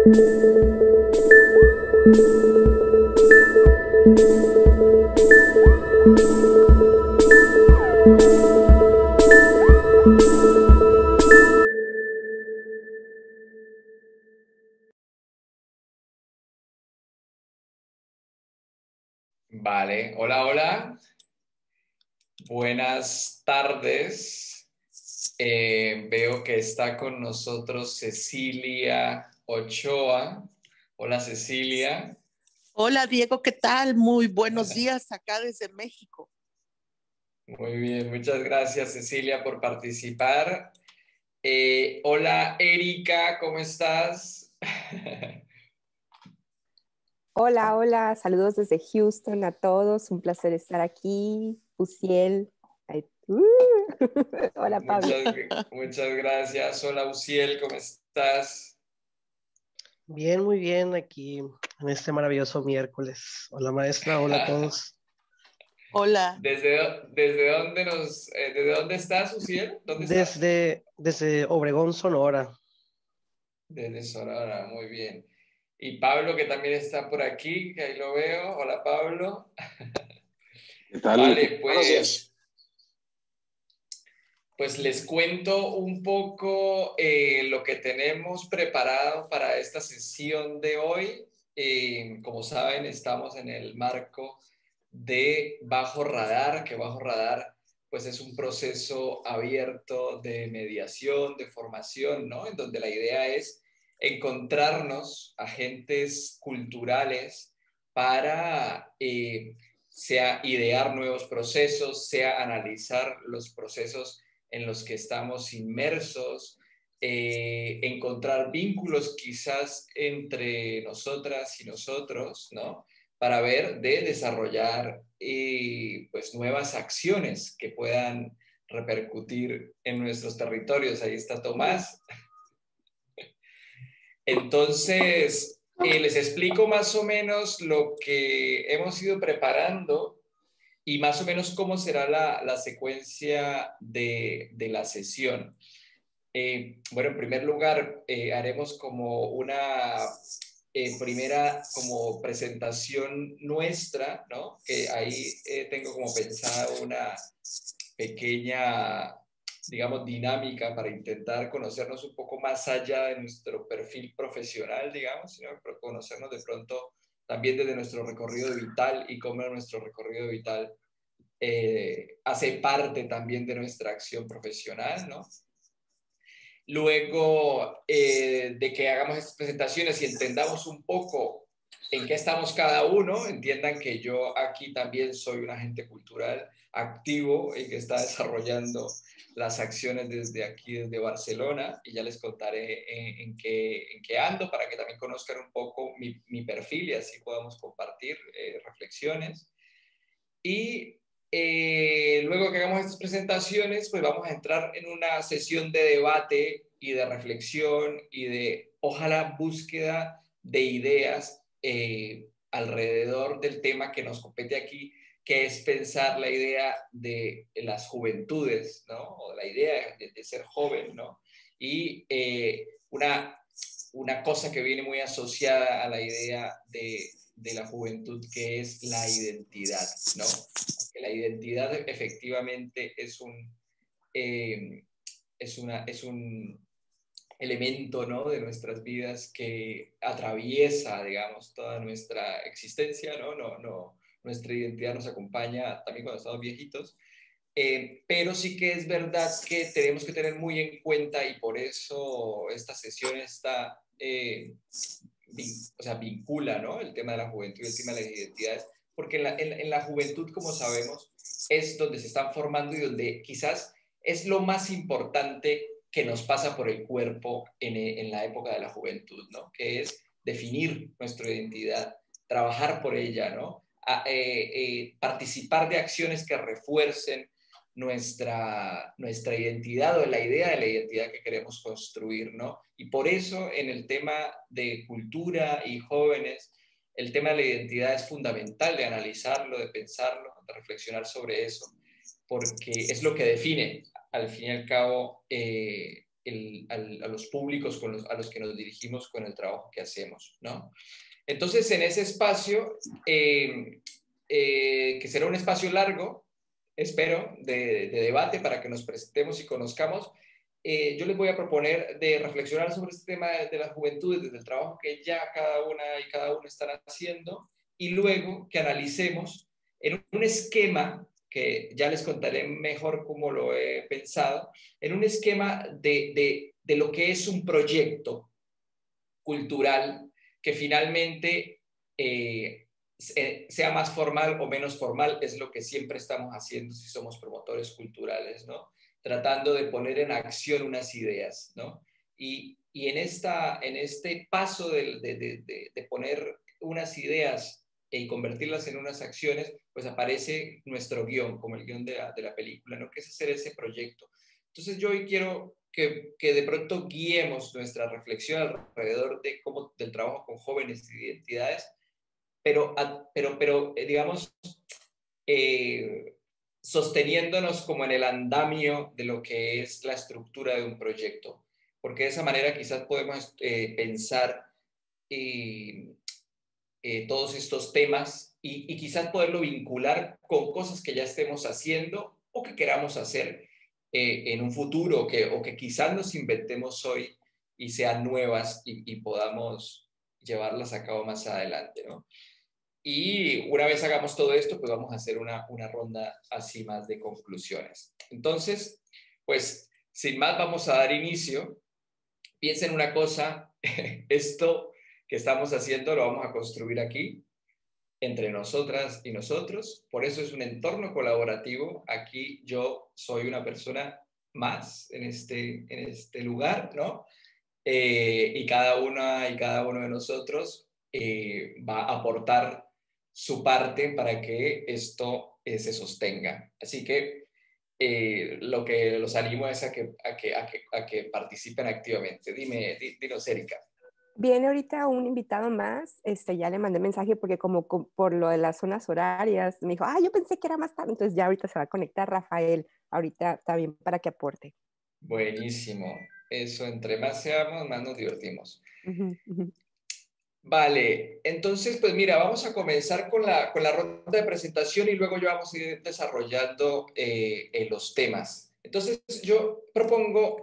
Vale, hola, hola. Buenas tardes. Veo que está con nosotros Cecilia Ochoa. Hola, Cecilia. Hola Diego, ¿qué tal? Muy buenos días acá desde México. Muy bien, muchas gracias, Cecilia, por participar. Hola, Erika, ¿cómo estás? Hola, hola, saludos desde Houston a todos, un placer estar aquí. Uciel. Hola, Pablo. Muchas gracias. Hola, Uciel, ¿cómo estás? Bien, muy bien, aquí en este maravilloso miércoles. Hola maestra, hola a todos. Hola. ¿Desde dónde estás, Uciel? ¿Dónde estás? Desde Obregón, Sonora. Desde Sonora, muy bien. Y Pablo, que también está por aquí, que ahí lo veo. Hola, Pablo. ¿Qué tal? Vale, Buenos días. pues les cuento un poco lo que tenemos preparado para esta sesión de hoy. Como saben, estamos en el marco de Bajo Radar, que Bajo Radar pues es un proceso abierto de mediación, de formación, ¿no? En donde la idea es encontrarnos agentes culturales para sea idear nuevos procesos, sea analizar los procesos en los que estamos inmersos, encontrar vínculos quizás entre nosotras y nosotros, ¿no? Para ver de desarrollar pues nuevas acciones que puedan repercutir en nuestros territorios. Ahí está Tomás. Entonces, les explico más o menos lo que hemos ido preparando y más o menos cómo será la secuencia de la sesión. Bueno, en primer lugar, haremos como una primera como presentación nuestra, ¿no? Que ahí tengo como pensada una pequeña, digamos, dinámica para intentar conocernos un poco más allá de nuestro perfil profesional, digamos, sino conocernos de pronto también desde nuestro recorrido vital y cómo nuestro recorrido vital hace parte también de nuestra acción profesional, ¿no? Luego de que hagamos estas presentaciones y entendamos un poco en qué estamos cada uno, entiendan que yo aquí también soy un agente cultural activo y que está desarrollando las acciones desde aquí, desde Barcelona, y ya les contaré en qué ando para que también conozcan un poco mi perfil y así podamos compartir reflexiones. Y luego que hagamos estas presentaciones, pues vamos a entrar en una sesión de debate y de reflexión y de, ojalá, búsqueda de ideas alrededor del tema que nos compete aquí, que es pensar la idea de las juventudes, ¿no? O la idea de ser joven, ¿no? Y una cosa que viene muy asociada a la idea de la juventud, que es la identidad, ¿no? Que la identidad efectivamente es un elemento, ¿no? De nuestras vidas que atraviesa, digamos, toda nuestra existencia, ¿no? Nuestra identidad nos acompaña también cuando estamos viejitos. Pero sí que es verdad que tenemos que tener muy en cuenta, y por eso esta sesión está, o sea, vincula, ¿no? El tema de la juventud y el tema de las identidades, porque en la juventud, como sabemos, es donde se están formando y donde quizás es lo más importante que nos pasa por el cuerpo en la época de la juventud, ¿no? Que es definir nuestra identidad, trabajar por ella, ¿no? Participar de acciones que refuercen nuestra identidad o la idea de la identidad que queremos construir, ¿no? Y por eso en el tema de cultura y jóvenes, el tema de la identidad es fundamental de analizarlo, de pensarlo, de reflexionar sobre eso, porque es lo que define, al fin y al cabo, a los públicos a los que nos dirigimos con el trabajo que hacemos, ¿no? Entonces, en ese espacio, que será un espacio largo, espero, de debate para que nos presentemos y conozcamos, yo les voy a proponer de reflexionar sobre este tema de las juventudes desde el trabajo que ya cada una y cada uno están haciendo, y luego que analicemos en un esquema que ya les contaré mejor cómo lo he pensado, en un esquema de lo que es un proyecto cultural que finalmente sea más formal o menos formal, es lo que siempre estamos haciendo si somos promotores culturales, ¿no? Tratando de poner en acción unas ideas, ¿no? Y en este paso de poner unas ideas y convertirlas en unas acciones, pues aparece nuestro guión, como el guión de la película, ¿no? Que es hacer ese proyecto. Entonces yo hoy quiero que de pronto guiemos nuestra reflexión alrededor del trabajo con jóvenes y identidades, pero digamos, eh, sosteniéndonos como en el andamio de lo que es la estructura de un proyecto, porque de esa manera quizás podemos pensar todos estos temas y quizás poderlo vincular con cosas que ya estemos haciendo o que queramos hacer en un futuro o que quizás nos inventemos hoy y sean nuevas y podamos llevarlas a cabo más adelante, ¿no? Y una vez hagamos todo esto, pues vamos a hacer una ronda así más de conclusiones. Entonces, pues sin más vamos a dar inicio. Piensen una cosa, esto que estamos haciendo lo vamos a construir aquí, entre nosotras y nosotros. Por eso es un entorno colaborativo. Aquí yo soy una persona más en este lugar, ¿no? Y cada una y cada uno de nosotros va a aportar su parte para que esto se sostenga. Así que lo que los animo es a que participen activamente. Dinos, Erika. Viene ahorita un invitado más, ya le mandé mensaje porque por lo de las zonas horarias, me dijo, yo pensé que era más tarde, entonces ya ahorita se va a conectar Rafael, ahorita está bien para que aporte. Buenísimo. Eso, entre más seamos, más nos divertimos. Uh-huh, uh-huh. Vale, entonces, pues mira, vamos a comenzar con la ronda de presentación y luego ya vamos a ir desarrollando los temas. Entonces, yo propongo,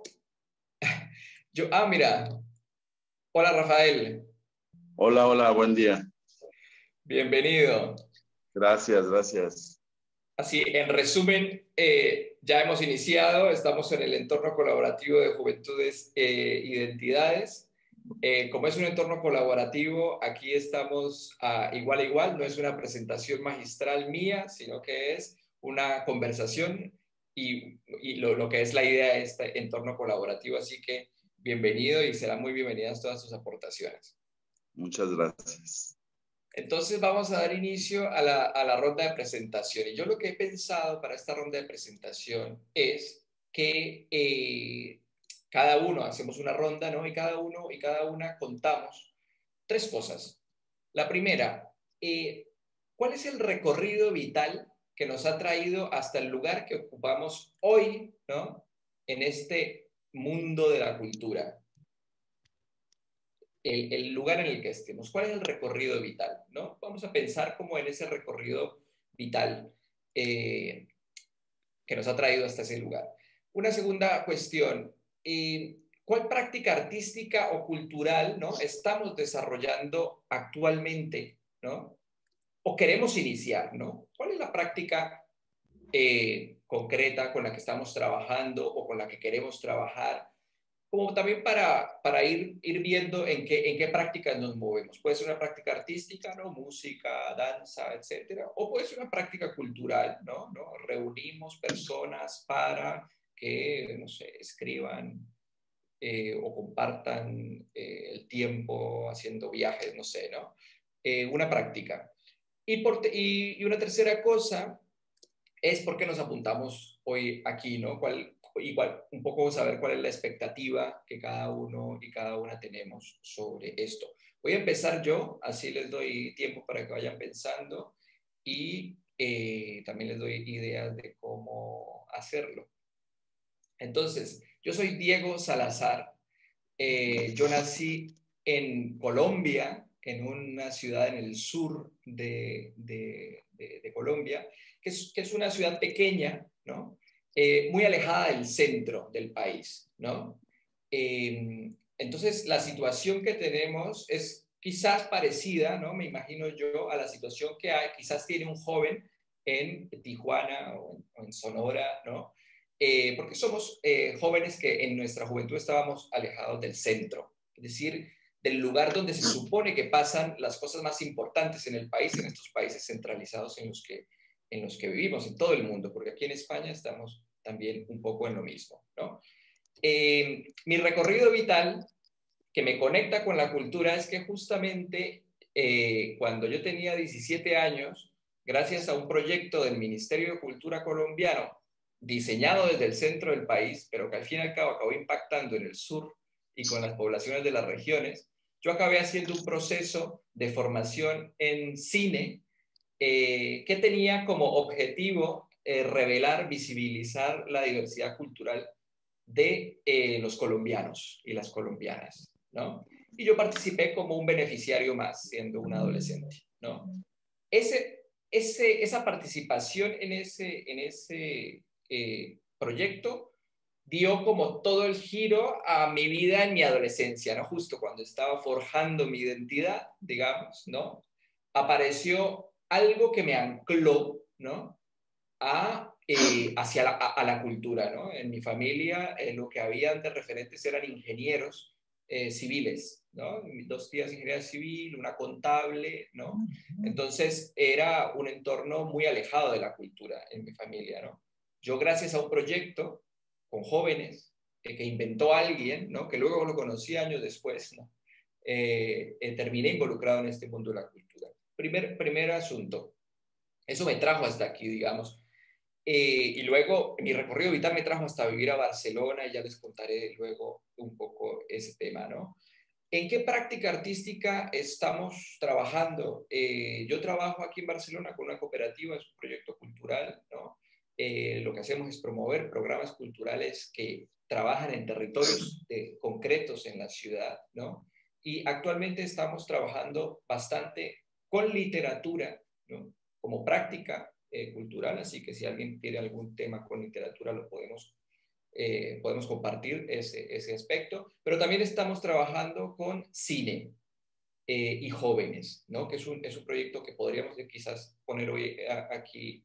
mira, hola Rafael, Hola, hola, buen día. bienvenido. Gracias, gracias. Así, en resumen, ya hemos iniciado, estamos en el entorno colaborativo de Juventudes Identidades. Como es un entorno colaborativo, aquí estamos igual a igual, no es una presentación magistral mía, sino que es una conversación y lo que es la idea de este entorno colaborativo. Así que bienvenido y serán muy bienvenidas todas sus aportaciones. Muchas gracias. Entonces vamos a dar inicio a la ronda de presentación. Y yo lo que he pensado para esta ronda de presentación es que cada uno hacemos una ronda, ¿no? Y cada uno y cada una contamos tres cosas. La primera, ¿cuál es el recorrido vital que nos ha traído hasta el lugar que ocupamos hoy, ¿no? En este mundo de la cultura. El lugar en el que estemos, cuál es el recorrido vital, ¿no? Vamos a pensar como en ese recorrido vital que nos ha traído hasta ese lugar. Una segunda cuestión, ¿cuál práctica artística o cultural, ¿no? estamos desarrollando actualmente, ¿no? O queremos iniciar, ¿no? ¿Cuál es la práctica concreta con la que estamos trabajando o con la que queremos trabajar? Como también para ir viendo en qué prácticas nos movemos. Puede ser una práctica artística, ¿no? Música, danza, etcétera. O puede ser una práctica cultural, ¿no? Reunimos personas para que, no sé, escriban o compartan el tiempo haciendo viajes, no sé, ¿no? Una práctica. Y una tercera cosa es por qué nos apuntamos hoy aquí, ¿no? Igual, un poco saber cuál es la expectativa que cada uno y cada una tenemos sobre esto. Voy a empezar yo, así les doy tiempo para que vayan pensando y también les doy ideas de cómo hacerlo. Entonces, Yo soy Diego Salazar. Yo nací en Colombia, en una ciudad en el sur de Colombia, que es una ciudad pequeña, ¿no? Muy alejada del centro del país, ¿no? Entonces, la situación que tenemos es quizás parecida, ¿no? Me imagino yo, a la situación que quizás tiene un joven en Tijuana o en Sonora, ¿no? Porque somos jóvenes que en nuestra juventud estábamos alejados del centro, es decir, del lugar donde se supone que pasan las cosas más importantes en el país, en estos países centralizados en los que vivimos, en todo el mundo, porque aquí en España estamos también un poco en lo mismo, ¿no? Mi recorrido vital que me conecta con la cultura es que justamente cuando yo tenía 17 años, gracias a un proyecto del Ministerio de Cultura colombiano, diseñado desde el centro del país, pero que al fin y al cabo acabó impactando en el sur y con las poblaciones de las regiones, yo acabé haciendo un proceso de formación en cine que tenía como objetivo revelar, visibilizar la diversidad cultural de los colombianos y las colombianas, ¿no? Y yo participé como un beneficiario más, siendo un adolescente, ¿no? Esa participación en ese proyecto dio como todo el giro a mi vida en mi adolescencia, ¿no? Justo cuando estaba forjando mi identidad, digamos, ¿no? Apareció algo que me ancló, ¿no? A la cultura, ¿no? En mi familia lo que habían de referentes eran ingenieros civiles, ¿no? Dos tías ingeniera civil, una contable, ¿no? Entonces era un entorno muy alejado de la cultura en mi familia, ¿no? Yo gracias a un proyecto con jóvenes que inventó alguien, ¿no? Que luego lo conocí años después, ¿no? Terminé involucrado en este mundo de la cultura. Primer asunto. Eso me trajo hasta aquí, digamos. Y luego mi recorrido vital me trajo hasta vivir a Barcelona y ya les contaré luego un poco ese tema, ¿no? ¿En qué práctica artística estamos trabajando? Yo trabajo aquí en Barcelona con una cooperativa, es un proyecto cultural, ¿no? Lo que hacemos es promover programas culturales que trabajan en territorios concretos en la ciudad, ¿no? Y actualmente estamos trabajando bastante con literatura, ¿no? Como práctica cultural, así que si alguien tiene algún tema con literatura lo podemos compartir ese aspecto, pero también estamos trabajando con cine y jóvenes, ¿no? Que es un proyecto que podríamos quizás poner hoy aquí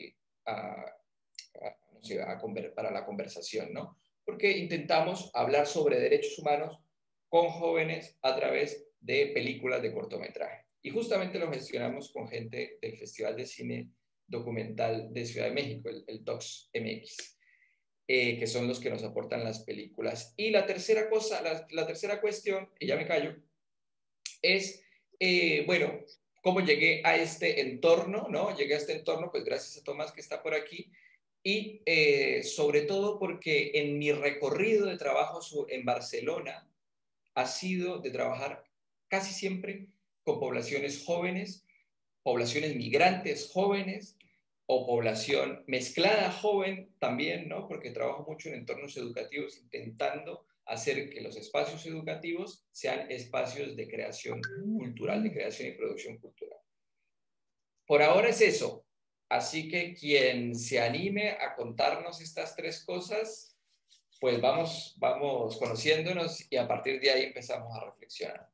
no sé, para la conversación, ¿no? Porque intentamos hablar sobre derechos humanos con jóvenes a través de películas de cortometraje. Y justamente lo gestionamos con gente del Festival de Cine Documental de Ciudad de México, el DOCS MX. Que son los que nos aportan las películas. Y la tercera cosa, la tercera cuestión, y ya me callo, es, bueno, cómo llegué a este entorno, ¿no? Llegué a este entorno, pues gracias a Tomás que está por aquí, y sobre todo porque en mi recorrido de trabajo en Barcelona ha sido de trabajar casi siempre con poblaciones jóvenes, poblaciones migrantes jóvenes, o población mezclada joven también, ¿no? Porque trabajo mucho en entornos educativos intentando hacer que los espacios educativos sean espacios de creación cultural, de creación y producción cultural. Por ahora es eso. Así que quien se anime a contarnos estas tres cosas, pues vamos conociéndonos y a partir de ahí empezamos a reflexionar.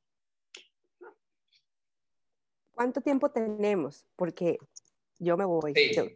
¿Cuánto tiempo tenemos? Porque yo me voy. Sí.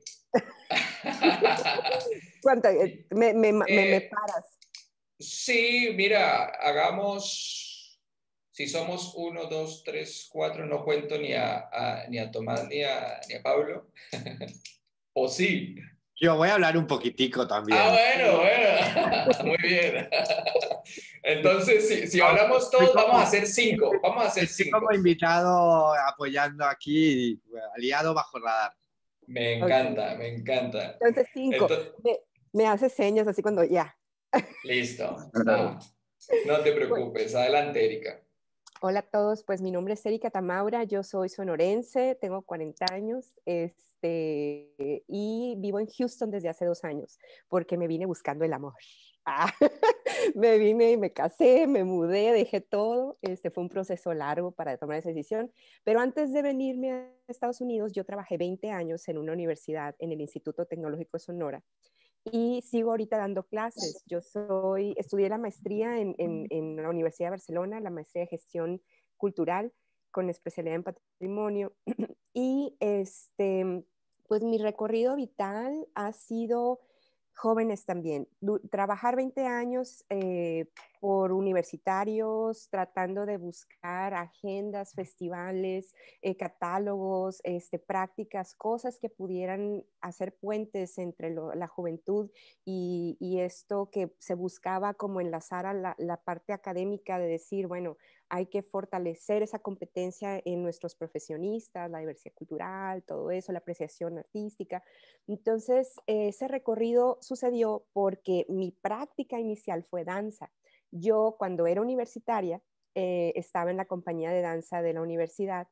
¿Cuánto? Me paras. Sí, mira, hagamos, si somos 1, 2, 3, 4, no cuento ni a Tomás ni a Pablo. ¿O sí? Yo voy a hablar un poquitico también. Bueno, muy bien. Entonces, si hablamos todos, vamos a hacer 5. Estoy como invitado apoyando aquí, aliado bajo radar. Me encanta, me encanta. Entonces 5. Me hace señas así cuando ya. Listo. No te preocupes. Adelante, Erika. Hola a todos, pues mi nombre es Erika Tamaura, yo soy sonorense, tengo 40 años y vivo en Houston desde hace 2 años porque me vine buscando el amor. Ah, me vine y me casé, me mudé, dejé todo. Fue un proceso largo para tomar esa decisión. Pero antes de venirme a Estados Unidos, yo trabajé 20 años en una universidad, en el Instituto Tecnológico de Sonora, y sigo ahorita dando clases. Estudié la maestría en la Universidad de Barcelona, la maestría de gestión cultural con especialidad en patrimonio. Y pues mi recorrido vital ha sido jóvenes también. Trabajar 20 años por universitarios, tratando de buscar agendas, festivales, catálogos, prácticas, cosas que pudieran hacer puentes entre la juventud y esto que se buscaba como enlazar a la parte académica de decir, bueno, hay que fortalecer esa competencia en nuestros profesionistas, la diversidad cultural, todo eso, la apreciación artística. Entonces, ese recorrido sucedió porque mi práctica inicial fue danza. Yo, cuando era universitaria, estaba en la compañía de danza de la universidad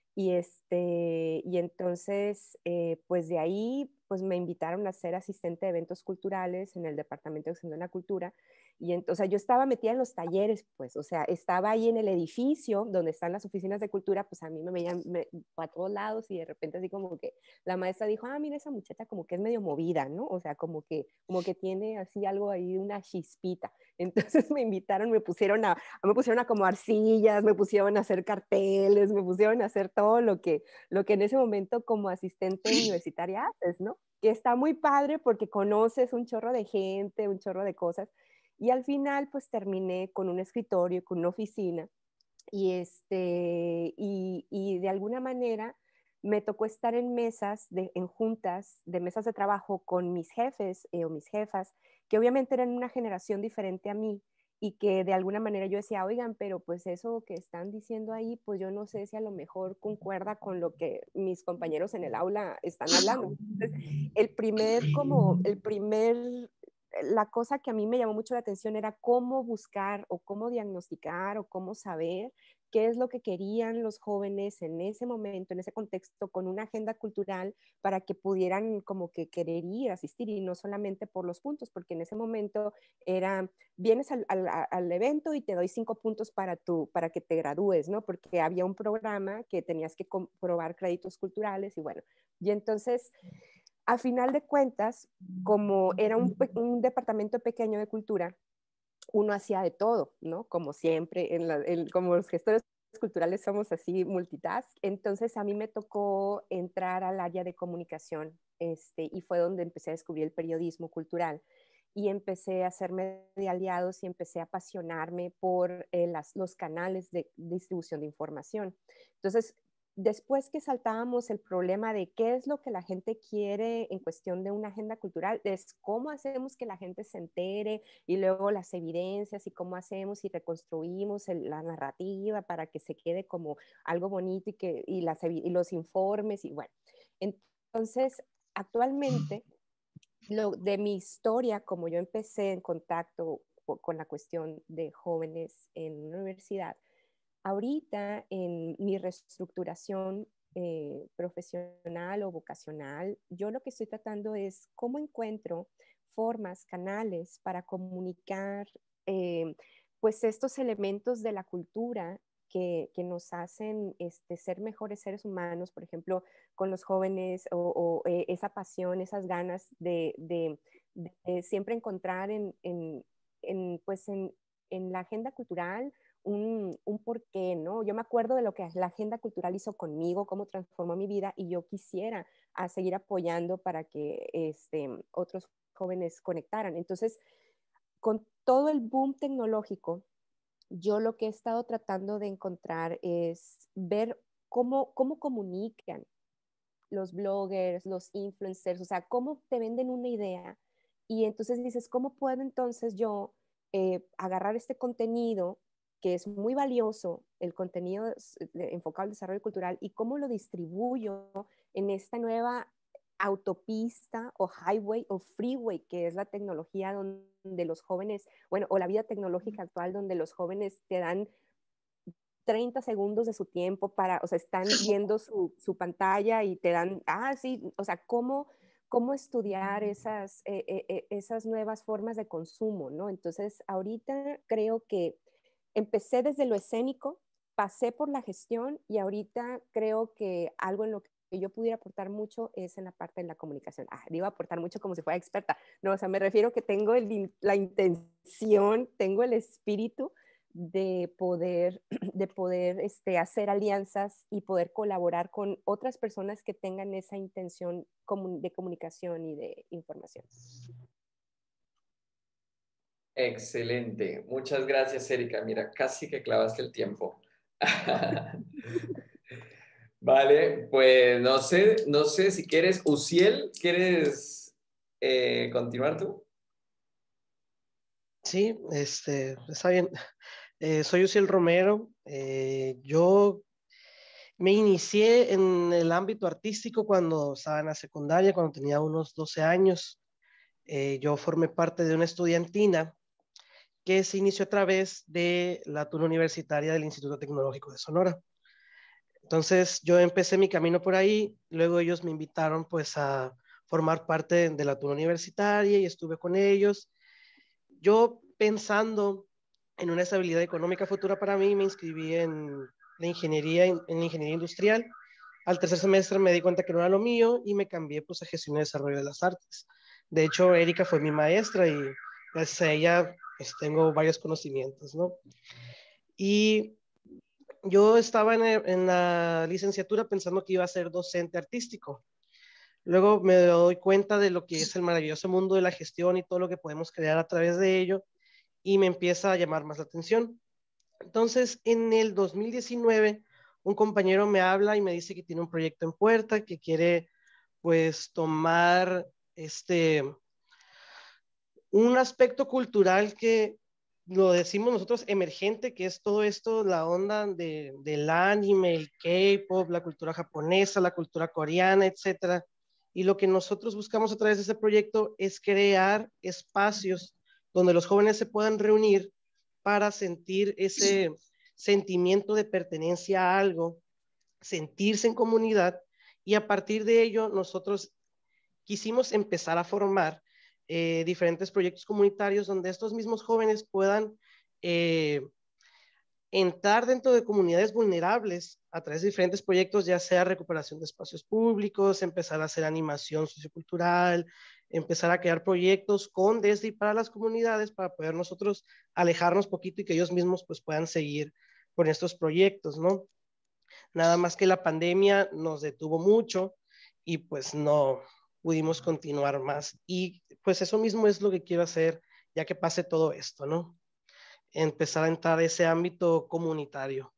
y entonces, pues de ahí, pues me invitaron a ser asistente de eventos culturales en el Departamento de Extensión de la Cultura. Y entonces, o sea, yo estaba metida en los talleres, pues, o sea, estaba ahí en el edificio donde están las oficinas de cultura, pues a mí me veían a todos lados y de repente así como que la maestra dijo, ah, mira esa muchacha como que es medio movida, ¿no? O sea, como que tiene así algo ahí, una chispita. Entonces me invitaron, me pusieron a acomodar sillas, me pusieron a hacer carteles, me pusieron a hacer todo lo que en ese momento como asistente universitaria haces, ¿no? Que está muy padre porque conoces un chorro de gente, un chorro de cosas. Y al final, pues terminé con un escritorio, con una oficina, y de alguna manera me tocó estar en en juntas, de mesas de trabajo con mis jefes o mis jefas, que obviamente eran una generación diferente a mí y que de alguna manera yo decía, oigan, pero pues eso que están diciendo ahí, pues yo no sé si a lo mejor concuerda con lo que mis compañeros en el aula están hablando. Entonces, la cosa que a mí me llamó mucho la atención era cómo buscar o cómo diagnosticar o cómo saber qué es lo que querían los jóvenes en ese momento, en ese contexto, con una agenda cultural para que pudieran como que querer ir, asistir y no solamente por los puntos, porque en ese momento era, vienes al evento y te doy 5 puntos para que te gradúes, ¿no? Porque había un programa que tenías que comprobar créditos culturales y bueno, y entonces a final de cuentas, como era un departamento pequeño de cultura, uno hacía de todo, ¿no? Como siempre, como los gestores culturales somos así multitask. Entonces a mí me tocó entrar al área de comunicación y fue donde empecé a descubrir el periodismo cultural y empecé a hacerme de aliados y empecé a apasionarme por los canales de distribución de información. Entonces, después que saltábamos el problema de qué es lo que la gente quiere en cuestión de una agenda cultural, es cómo hacemos que la gente se entere y luego las evidencias y cómo hacemos y reconstruimos la narrativa para que se quede como algo bonito y los informes y bueno. Entonces, actualmente, de mi historia, como yo empecé en contacto con la cuestión de jóvenes en una universidad, ahorita en mi reestructuración profesional o vocacional, yo lo que estoy tratando es cómo encuentro formas, canales para comunicar pues estos elementos de la cultura que nos hacen ser mejores seres humanos, por ejemplo, con los jóvenes o esa pasión, esas ganas de siempre encontrar pues en la agenda cultural un porqué, ¿no? Yo me acuerdo de lo que la agenda cultural hizo conmigo, cómo transformó mi vida y yo quisiera seguir apoyando para que otros jóvenes conectaran. Entonces, con todo el boom tecnológico, yo lo que he estado tratando de encontrar es ver cómo comunican los bloggers, los influencers, o sea, cómo te venden una idea y entonces dices, ¿cómo puedo entonces yo agarrar este contenido que es muy valioso, el contenido enfocado al desarrollo cultural y cómo lo distribuyo en esta nueva autopista o highway o freeway que es la tecnología donde los jóvenes, bueno, o la vida tecnológica actual donde los jóvenes te dan 30 segundos de su tiempo o sea, están viendo su pantalla y te dan, sí, o sea, cómo estudiar esas nuevas formas de consumo, ¿no? Entonces, ahorita creo que empecé desde lo escénico, pasé por la gestión y ahorita creo que algo en lo que yo pudiera aportar mucho es en la parte de la comunicación. Digo aportar mucho como si fuera experta. No, o sea, me refiero que tengo la intención, tengo el espíritu de poder hacer alianzas y poder colaborar con otras personas que tengan esa intención de comunicación y de información. Excelente. Muchas gracias, Erika. Mira, casi que clavaste el tiempo. Vale, pues no sé si quieres, Uciel, ¿quieres continuar tú? Sí, está bien. Soy Uciel Romero. Yo me inicié en el ámbito artístico cuando estaba en la secundaria, cuando tenía unos 12 años. Yo formé parte de una estudiantina que se inició a través de la tuna universitaria del Instituto Tecnológico de Sonora. Entonces yo empecé mi camino por ahí, luego ellos me invitaron pues a formar parte de la tuna universitaria y estuve con ellos. Yo pensando en una estabilidad económica futura para mí, me inscribí en la ingeniería, en la ingeniería industrial. Al tercer semestre me di cuenta que no era lo mío y me cambié pues a gestión y desarrollo de las artes. De hecho, Erika fue mi maestra y gracias a ella pues tengo varios conocimientos, ¿no? Y yo estaba en la licenciatura pensando que iba a ser docente artístico. Luego me doy cuenta de lo que es el maravilloso mundo de la gestión y todo lo que podemos crear a través de ello y me empieza a llamar más la atención. Entonces, en el 2019, un compañero me habla y me dice que tiene un proyecto en puerta, que quiere pues tomar un aspecto cultural que lo decimos nosotros emergente, que es todo esto, la onda del anime, el K-pop, la cultura japonesa, la cultura coreana, etcétera. Y lo que nosotros buscamos a través de este proyecto es crear espacios donde los jóvenes se puedan reunir para sentir ese sentimiento de pertenencia a algo, sentirse en comunidad, y a partir de ello nosotros quisimos empezar a formar diferentes proyectos comunitarios donde estos mismos jóvenes puedan entrar dentro de comunidades vulnerables a través de diferentes proyectos, ya sea recuperación de espacios públicos, empezar a hacer animación sociocultural, empezar a crear proyectos con, desde y para las comunidades para poder nosotros alejarnos poquito y que ellos mismos pues puedan seguir con estos proyectos, ¿no? Nada más que la pandemia nos detuvo mucho y pues no pudimos continuar más. Y pues eso mismo es lo que quiero hacer ya que pase todo esto, ¿no? Empezar a entrar a ese ámbito comunitario.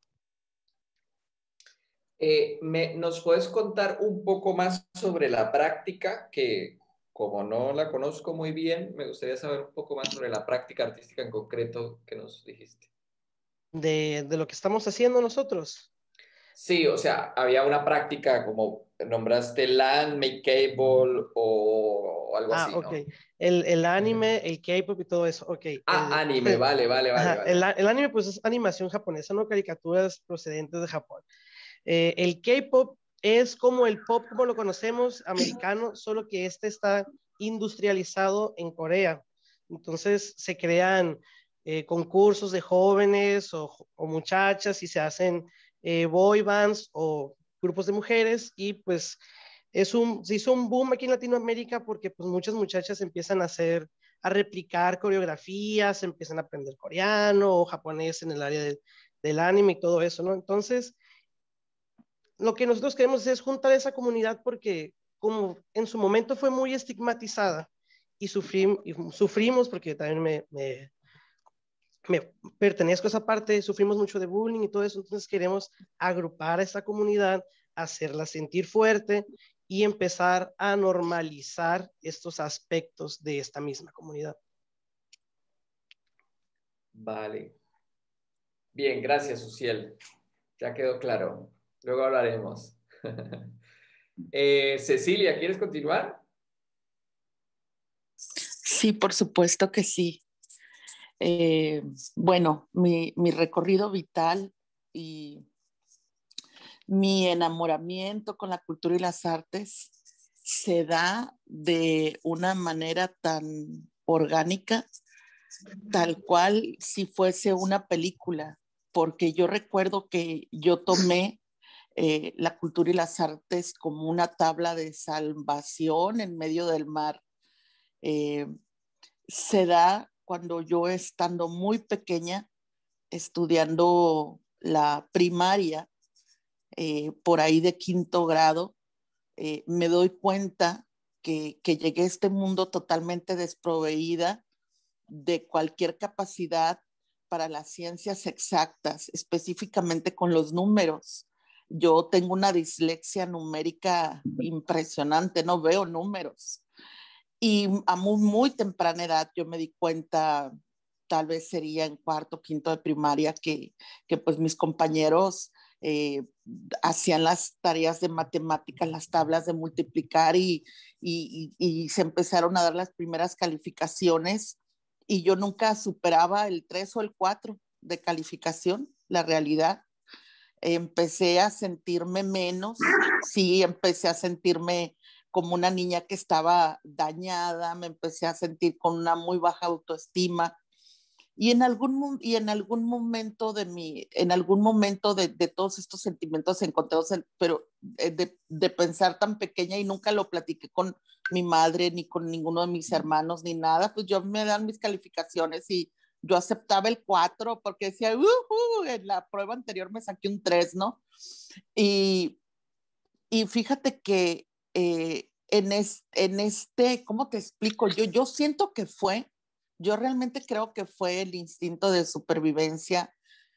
¿Nos puedes contar un poco más sobre la práctica? Que como no la conozco muy bien, me gustaría saber un poco más sobre la práctica artística en concreto que nos dijiste. De lo que estamos haciendo nosotros. Sí, o sea, había una práctica como nombraste LAN, Make Cable o algo así, Ok. ¿no? El anime, el K-pop y todo eso. Ok. Anime, vale. El anime pues es animación japonesa, no caricaturas procedentes de Japón. El K-pop es como el pop como lo conocemos, americano, solo que este está industrializado en Corea. Entonces se crean concursos de jóvenes o muchachas y se hacen boy bands o grupos de mujeres y pues se hizo un boom aquí en Latinoamérica porque pues muchas muchachas empiezan a replicar coreografías, empiezan a aprender coreano o japonés en el área del anime y todo eso, ¿no? Entonces, lo que nosotros queremos es juntar esa comunidad porque como en su momento fue muy estigmatizada y sufrimos porque también me pertenezco a esa parte, sufrimos mucho de bullying y todo eso, entonces queremos agrupar a esta comunidad, hacerla sentir fuerte y empezar a normalizar estos aspectos de esta misma comunidad. Vale. Bien, gracias, Uciel. Ya quedó claro. Luego hablaremos. Cecilia, ¿quieres continuar? Sí, por supuesto que sí. Bueno, mi recorrido vital y mi enamoramiento con la cultura y las artes se da de una manera tan orgánica, tal cual si fuese una película, porque yo recuerdo que yo tomé la cultura y las artes como una tabla de salvación en medio del mar. Eh, Se da cuando yo estando muy pequeña, estudiando la primaria, por ahí de quinto grado, me doy cuenta que llegué a este mundo totalmente desproveída de cualquier capacidad para las ciencias exactas, específicamente con los números. Yo tengo una dislexia numérica impresionante, no veo números. Y a muy temprana edad yo me di cuenta, tal vez sería en cuarto, quinto de primaria, que pues mis compañeros eh, hacían las tareas de matemáticas, las tablas de multiplicar y se empezaron a dar las primeras calificaciones y yo nunca superaba el 3 o el 4 de calificación, la realidad. Empecé a sentirme menos, sí, empecé a sentirme como una niña que estaba dañada, me empecé a sentir con una muy baja autoestima y en algún momento en algún momento de todos estos sentimientos encontrados, pero de pensar tan pequeña y nunca lo platiqué con mi madre ni con ninguno de mis hermanos ni nada, pues yo me dan mis calificaciones y yo aceptaba el 4 porque decía, en la prueba anterior me saqué un 3, ¿no? Y, y fíjate que en este, ¿cómo te explico? Yo siento que yo realmente creo que fue el instinto de supervivencia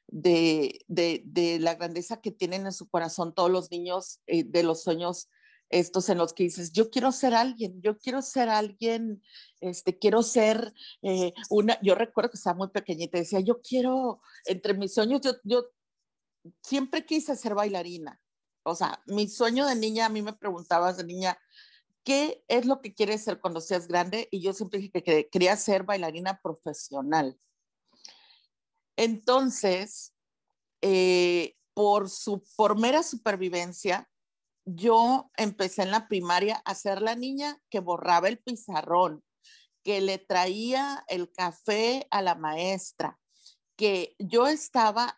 de la grandeza que tienen en su corazón todos los niños, de los sueños estos en los que dices, yo quiero ser alguien, quiero ser yo recuerdo que estaba muy pequeñita y decía, yo quiero, entre mis sueños, yo siempre quise ser bailarina. O sea, mi sueño de niña, a mí me preguntabas de niña, ¿qué es lo que quieres ser cuando seas grande? Y yo siempre dije que quería ser bailarina profesional. Entonces, por mera supervivencia, yo empecé en la primaria a ser la niña que borraba el pizarrón, que le traía el café a la maestra, que yo estaba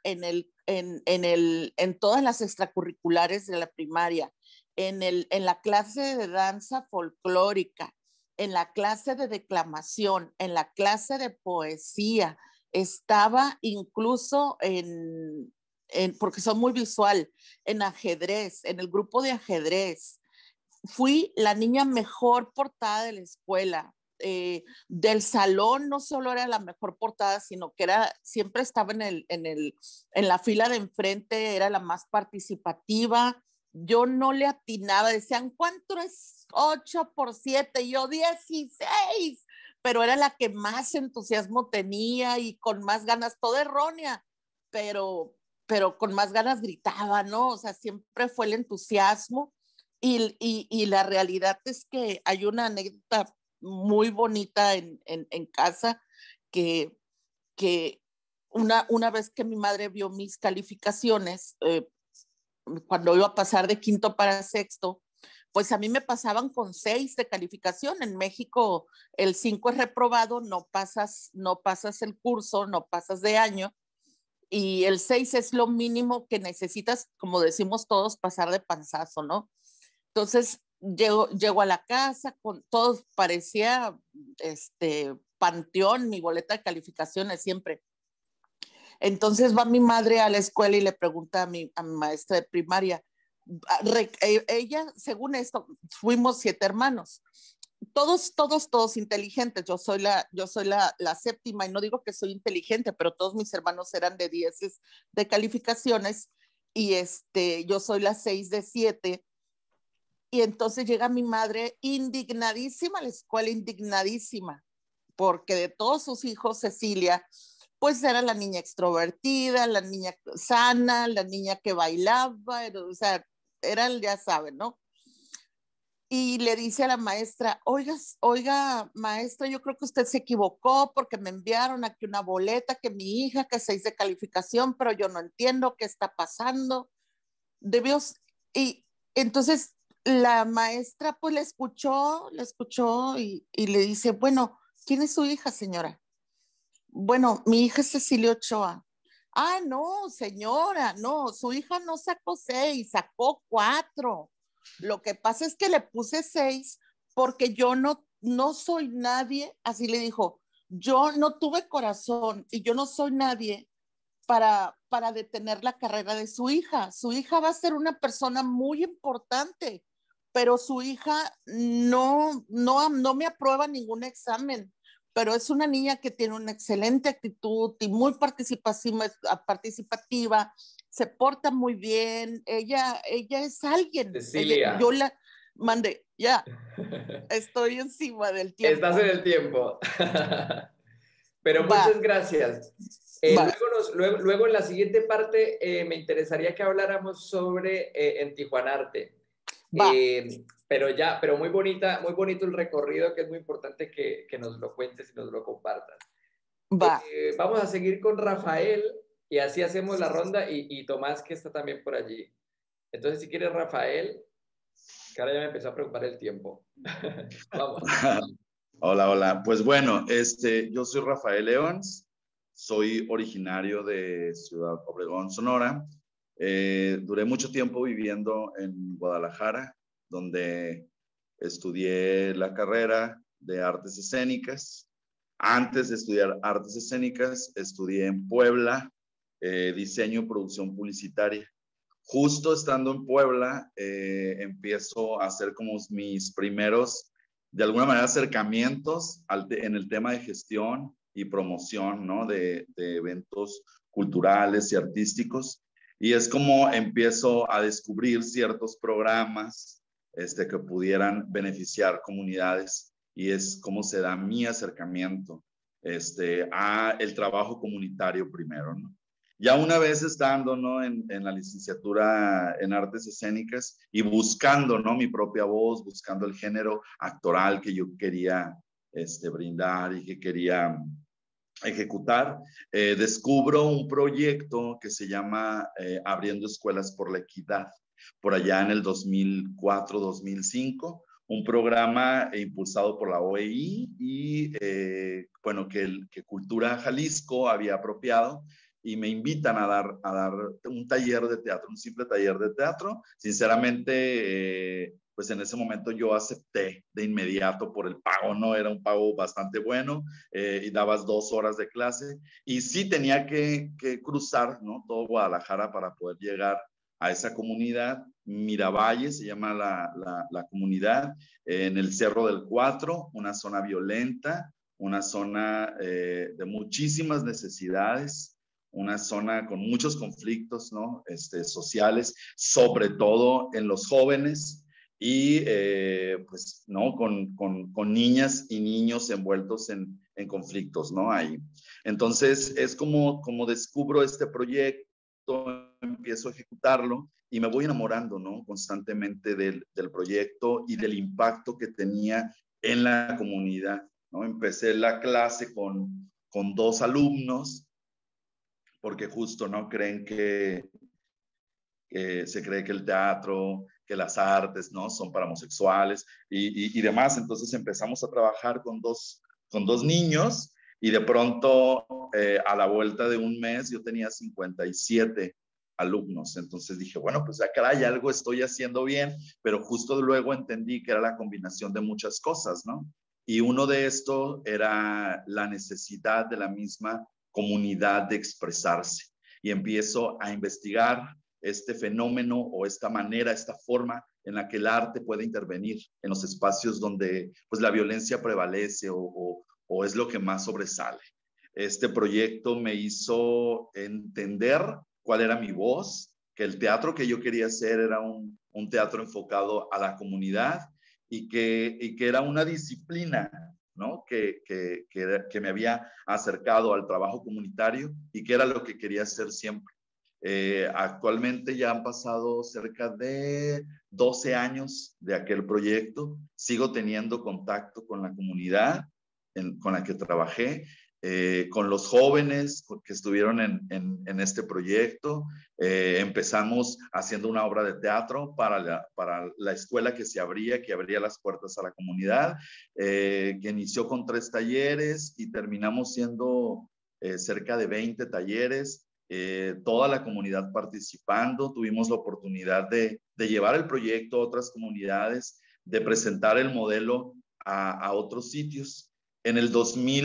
en todas las extracurriculares de la primaria, en la clase de danza folclórica, en la clase de declamación, en la clase de poesía, estaba incluso porque soy muy visual, en ajedrez, en el grupo de ajedrez. Fui la niña mejor portada de la escuela. Del salón no solo era la mejor portada, sino que siempre estaba en la fila de enfrente, era la más participativa. Yo no le atinaba, decían, ¿cuánto es 8 por 7? Y yo 16, pero era la que más entusiasmo tenía y con más ganas, toda errónea, pero con más ganas gritaba, ¿no? O sea, siempre fue el entusiasmo. Y la realidad es que hay una anécdota muy bonita en casa que, que una vez que mi madre vio mis calificaciones, cuando iba a pasar de quinto para sexto, pues a mí me pasaban con 6 de calificación. En México el 5 es reprobado, no pasas el curso, no pasas de año, y el 6 es lo mínimo que necesitas, como decimos todos, pasar de panzazo, ¿no? Entonces llego a la casa, con todo parecía panteón, mi boleta de calificaciones siempre. Entonces va mi madre a la escuela y le pregunta a mi maestra de primaria, ella, según esto, fuimos 7 hermanos, todos inteligentes. Yo soy la séptima y no digo que soy inteligente, pero todos mis hermanos eran de 10 de calificaciones y yo soy la 6 de 7. Y entonces llega mi madre indignadísima a la escuela, indignadísima, porque de todos sus hijos, Cecilia, pues era la niña extrovertida, la niña sana, la niña que bailaba, o sea, ya saben, ¿no? Y le dice a la maestra, oiga, maestra, yo creo que usted se equivocó porque me enviaron aquí una boleta que mi hija, que 6 de calificación, pero yo no entiendo qué está pasando. Debió, y entonces la maestra pues la escuchó y le dice, bueno, ¿quién es su hija, señora? Bueno, mi hija es Cecilia Ochoa. Ah, no, señora, no, su hija no sacó 6, sacó 4. Lo que pasa es que le puse 6 porque yo no soy nadie, así le dijo, yo no tuve corazón y yo no soy nadie para detener la carrera de su hija. Su hija va a ser una persona muy importante, pero su hija no me aprueba ningún examen, pero es una niña que tiene una excelente actitud y muy participativa, se porta muy bien, ella es alguien. Cecilia. Yo la mandé, ya, estoy encima del tiempo. Estás en el tiempo. Pero Va. muchas gracias. Va. Luego en la siguiente parte me interesaría que habláramos sobre en Tijuanarte. Va. Pero muy bonito el recorrido, que es muy importante que nos lo cuentes y nos lo compartas. Va. Vamos a seguir con Rafael y así hacemos la ronda y Tomás, que está también por allí. Entonces, si quieres, Rafael, que ahora ya me empezó a preocupar el tiempo. Vamos. Hola, hola. Pues bueno, yo soy Rafael Evans, soy originario de Ciudad Obregón, Sonora. Duré mucho tiempo viviendo en Guadalajara, donde estudié la carrera de artes escénicas. Antes de estudiar artes escénicas, estudié en Puebla diseño y producción publicitaria. Justo estando en Puebla, empiezo a hacer como mis primeros, de alguna manera, acercamientos en el tema de gestión y promoción, ¿no? de eventos culturales y artísticos. Y es como empiezo a descubrir ciertos programas que pudieran beneficiar comunidades. Y es como se da mi acercamiento a el trabajo comunitario primero, ¿no? Ya una vez estando, ¿no? en la licenciatura en artes escénicas y buscando, ¿no? mi propia voz, buscando el género actoral que yo quería brindar y que quería ejecutar, descubro un proyecto que se llama Abriendo Escuelas por la Equidad, por allá en el 2004-2005, un programa impulsado por la OEI y, bueno, que Cultura Jalisco había apropiado y me invitan a dar un taller de teatro, un simple taller de teatro. Sinceramente, pues en ese momento yo acepté de inmediato por el pago, ¿no? Era un pago bastante bueno y dabas 2 horas de clase y sí tenía que cruzar, ¿no? Todo Guadalajara para poder llegar a esa comunidad. Miravalle se llama la comunidad, en el Cerro del Cuatro, una zona violenta, una zona de muchísimas necesidades, una zona con muchos conflictos, ¿no? Sociales, sobre todo en los jóvenes y pues, ¿no? Con niñas y niños envueltos en conflictos, ¿no? Ahí. Entonces, es como descubro este proyecto, empiezo a ejecutarlo y me voy enamorando, ¿no? Constantemente del proyecto y del impacto que tenía en la comunidad, ¿no? Empecé la clase con 2 alumnos, porque justo, ¿no? Creen que se cree que el teatro, que las artes, ¿no? Son para homosexuales y demás. Entonces empezamos a trabajar con dos niños y de pronto a la vuelta de un mes yo tenía 57 alumnos. Entonces dije, bueno, pues ya caray, algo estoy haciendo bien, pero justo luego entendí que era la combinación de muchas cosas, ¿no? Y uno de estos era la necesidad de la misma comunidad de expresarse. Y empiezo a investigar este fenómeno o esta manera, esta forma en la que el arte puede intervenir en los espacios donde pues, la violencia prevalece o es lo que más sobresale. Este proyecto me hizo entender cuál era mi voz, que el teatro que yo quería hacer era un teatro enfocado a la comunidad y que era una disciplina, ¿no? que me había acercado al trabajo comunitario y que era lo que quería hacer siempre. Actualmente ya han pasado cerca de 12 años de aquel proyecto. Sigo teniendo contacto con la comunidad con la que trabajé con los jóvenes que estuvieron en este proyecto. Empezamos haciendo una obra de teatro para la escuela que se abría, que abría las puertas a la comunidad, que inició con 3 talleres y terminamos siendo cerca de 20 talleres, toda la comunidad participando. Tuvimos la oportunidad de llevar el proyecto a otras comunidades, de presentar el modelo a otros sitios. En el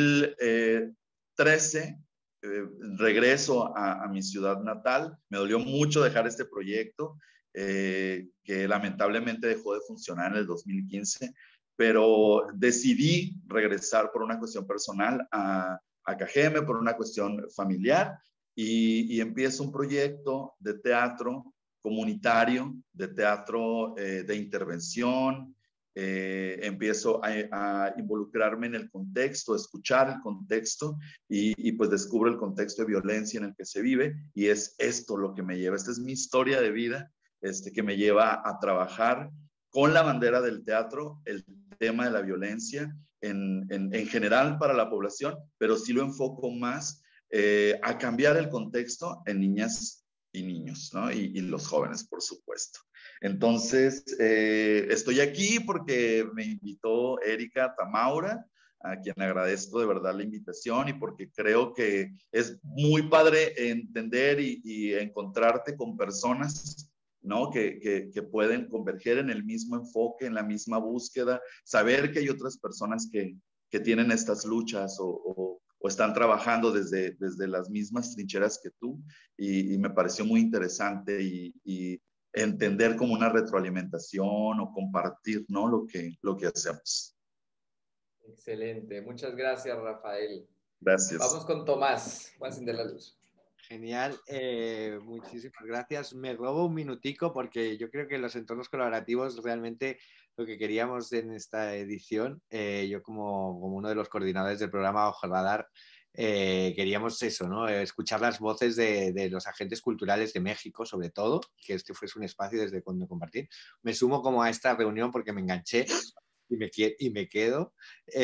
2013 regreso a mi ciudad natal. Me dolió mucho dejar este proyecto, que lamentablemente dejó de funcionar en el 2015, pero decidí regresar por una cuestión personal a Cajeme, por una cuestión familiar, y empiezo un proyecto de teatro comunitario, de teatro de intervención. Empiezo a involucrarme en el contexto, a escuchar el contexto y pues descubro el contexto de violencia en el que se vive, y es esto lo que me lleva, esta es mi historia de vida, que me lleva a trabajar con la bandera del teatro el tema de la violencia en general para la población, pero sí lo enfoco más a cambiar el contexto en niñas y niños, ¿no? Y los jóvenes, por supuesto. Entonces, estoy aquí porque me invitó Erika Tamaura, a quien agradezco de verdad la invitación, y porque creo que es muy padre entender y encontrarte con personas, ¿no? Que pueden converger en el mismo enfoque, en la misma búsqueda, saber que hay otras personas que tienen estas luchas o están trabajando desde las mismas trincheras que tú, y me pareció muy interesante y entender como una retroalimentación o compartir, ¿no? Lo que hacemos. Excelente, muchas gracias, Rafael. Gracias. Vamos con Tomás de la Luz. Genial, muchísimas gracias. Me robo un minutico porque yo creo que los entornos colaborativos realmente lo que queríamos en esta edición, yo como uno de los coordinadores del programa Ojo al Radar, queríamos eso, ¿no? Escuchar las voces de los agentes culturales de México, sobre todo, que este fuese un espacio desde donde compartir. Me sumo como a esta reunión porque me enganché y me quedo,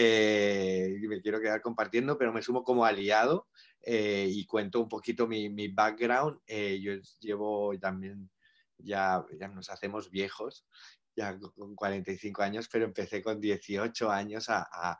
y me quiero quedar compartiendo, pero me sumo como aliado, y cuento un poquito mi background. Yo llevo también, ya nos hacemos viejos, ya con 45 años, pero empecé con 18 años a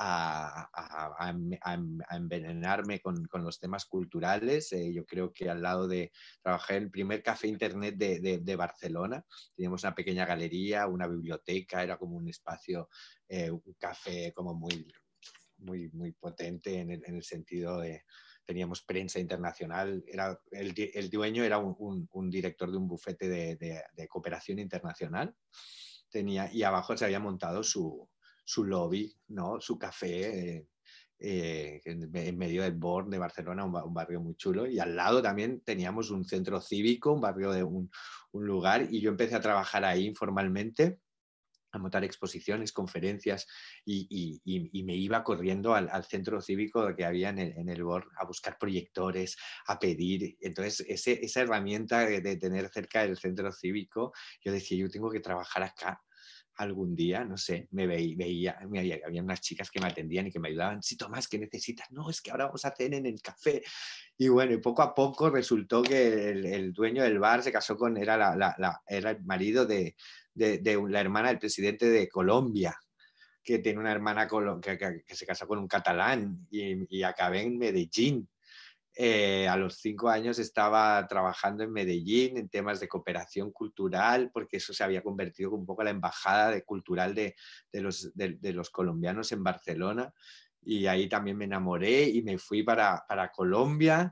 envenenarme con los temas culturales. Yo creo que al lado de trabajar en el primer café internet de Barcelona, teníamos una pequeña galería, una biblioteca, era como un espacio, un café como muy potente en el sentido de teníamos prensa internacional, el dueño era un director de un bufete de cooperación internacional, y abajo se había montado su lobby, ¿no? Su café, en medio del Born de Barcelona, un barrio muy chulo, y al lado también teníamos un centro cívico, un barrio de un lugar, y yo empecé a trabajar ahí informalmente, a montar exposiciones, conferencias, y me iba corriendo al centro cívico que había en el Born a buscar proyectores, a pedir. Entonces, esa herramienta de tener cerca del centro cívico, yo decía, yo tengo que trabajar acá algún día, no sé, había unas chicas que me atendían y que me ayudaban. Sí, Tomás, ¿qué necesitas? No, es que ahora vamos a hacer en el café. Y bueno, y poco a poco resultó que el dueño del bar se casó era el marido de la hermana del presidente de Colombia, que tiene una hermana que se casó con un catalán, y acabé en Medellín. A los 5 años estaba trabajando en Medellín en temas de cooperación cultural, porque eso se había convertido un poco en la embajada cultural de los colombianos en Barcelona, y ahí también me enamoré y me fui para Colombia,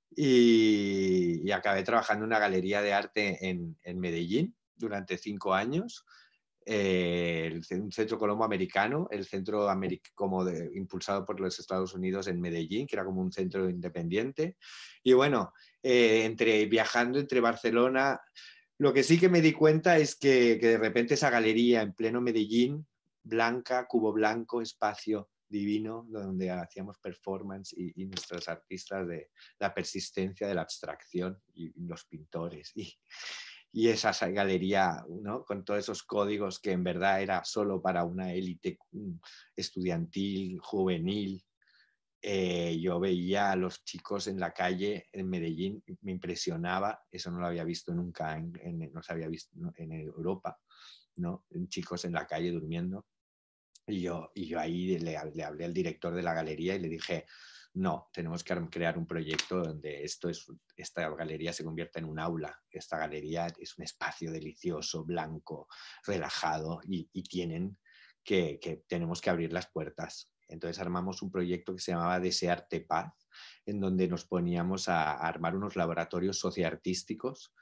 y acabé trabajando en una galería de arte en Medellín durante 5 años. Un centro colombo-americano, el centro impulsado por los Estados Unidos en Medellín, que era como un centro independiente. Y bueno, viajando entre Barcelona, lo que sí que me di cuenta es que de repente esa galería en pleno Medellín, blanca, cubo blanco, espacio divino, donde hacíamos performance, y nuestros artistas de la persistencia, de la abstracción, y los pintores, y esa galería, ¿no? Con todos esos códigos que en verdad era solo para una élite estudiantil, juvenil, yo veía a los chicos en la calle en Medellín, me impresionaba, eso no lo había visto nunca, no se había visto en Europa, ¿no? Chicos en la calle durmiendo. Y yo ahí le hablé al director de la galería y le dije, no, tenemos que crear un proyecto donde esta galería se convierta en un aula. Esta galería es un espacio delicioso, blanco, relajado y tenemos que abrir las puertas. Entonces armamos un proyecto que se llamaba Desearte Paz, en donde nos poníamos a armar unos laboratorios socioartísticos.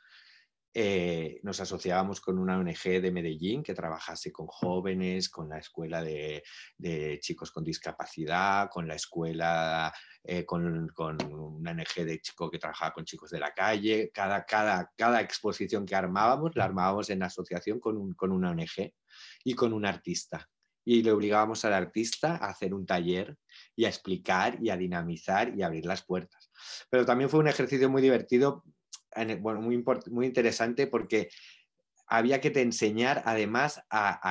Nos asociábamos con una ONG de Medellín que trabajase con jóvenes, con la escuela de chicos con discapacidad, con la escuela, con una ONG de chicos que trabajaba con chicos de la calle. Cada exposición que armábamos, la armábamos en asociación con una ONG y con un artista. Y le obligábamos al artista a hacer un taller y a explicar y a dinamizar y a abrir las puertas. Pero también fue un ejercicio muy divertido, bueno, muy interesante, porque había que enseñar además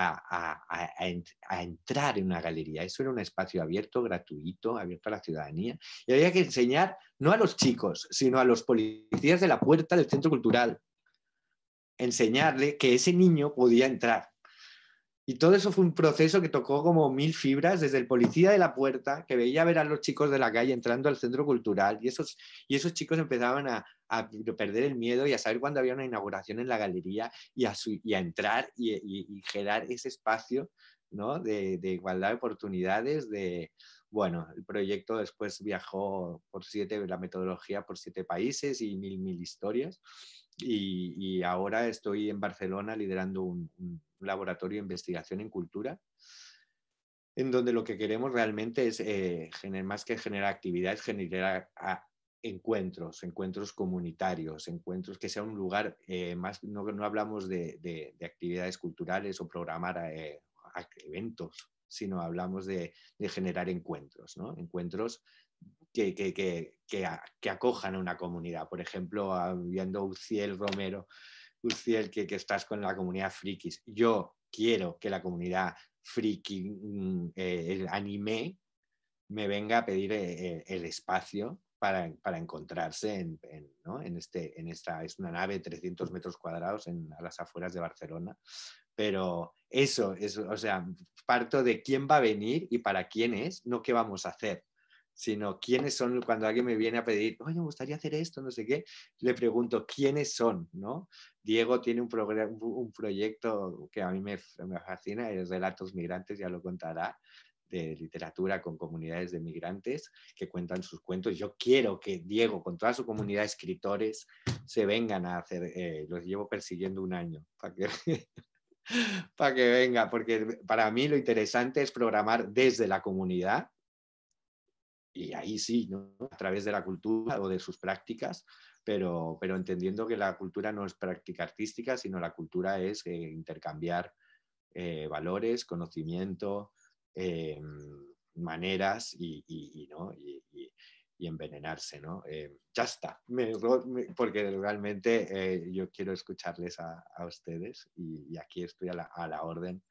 a entrar en una galería. Eso era un espacio abierto, gratuito, abierto a la ciudadanía. Y había que enseñar no a los chicos, sino a los policías de la puerta del centro cultural. Enseñarle que ese niño podía entrar. Y todo eso fue un proceso que tocó como 1000 fibras, desde el policía de la puerta, que veía ver a los chicos de la calle entrando al centro cultural, y esos chicos empezaban a perder el miedo y a saber cuándo había una inauguración en la galería y a entrar y generar ese espacio, ¿no? de igualdad de oportunidades. Bueno, el proyecto después viajó la metodología por 7 países y mil historias. Y ahora estoy en Barcelona liderando un laboratorio de investigación en cultura, en donde lo que queremos realmente es, más que generar actividades, generar encuentros comunitarios, encuentros que sea un lugar más, no hablamos de actividades culturales o programar eventos, sino hablamos de generar encuentros, ¿no? Encuentros que acojan a una comunidad. Por ejemplo, viendo Uciel Romero, Uciel, que estás con la comunidad frikis. Yo quiero que la comunidad friki, el anime, me venga a pedir el espacio para encontrarse ¿no? esta es una nave de 300 metros cuadrados a las afueras de Barcelona. Pero eso, o sea, parto de quién va a venir y para quién es, no qué vamos a hacer, sino quiénes son. Cuando alguien me viene a pedir, oye, me gustaría hacer esto, no sé qué, le pregunto quiénes son, ¿no? Diego tiene un proyecto que a mí me fascina, es Relatos Migrantes, ya lo contará, de literatura con comunidades de migrantes que cuentan sus cuentos. Yo quiero que Diego, con toda su comunidad de escritores, se vengan a hacer, los llevo persiguiendo un año para que venga, porque para mí lo interesante es programar desde la comunidad, y ahí sí, ¿no? A través de la cultura o de sus prácticas, pero entendiendo que la cultura no es práctica artística, sino la cultura es intercambiar valores, conocimiento, maneras ¿no? y envenenarse, ¿no? Ya está, porque realmente yo quiero escucharles a ustedes y aquí estoy a la orden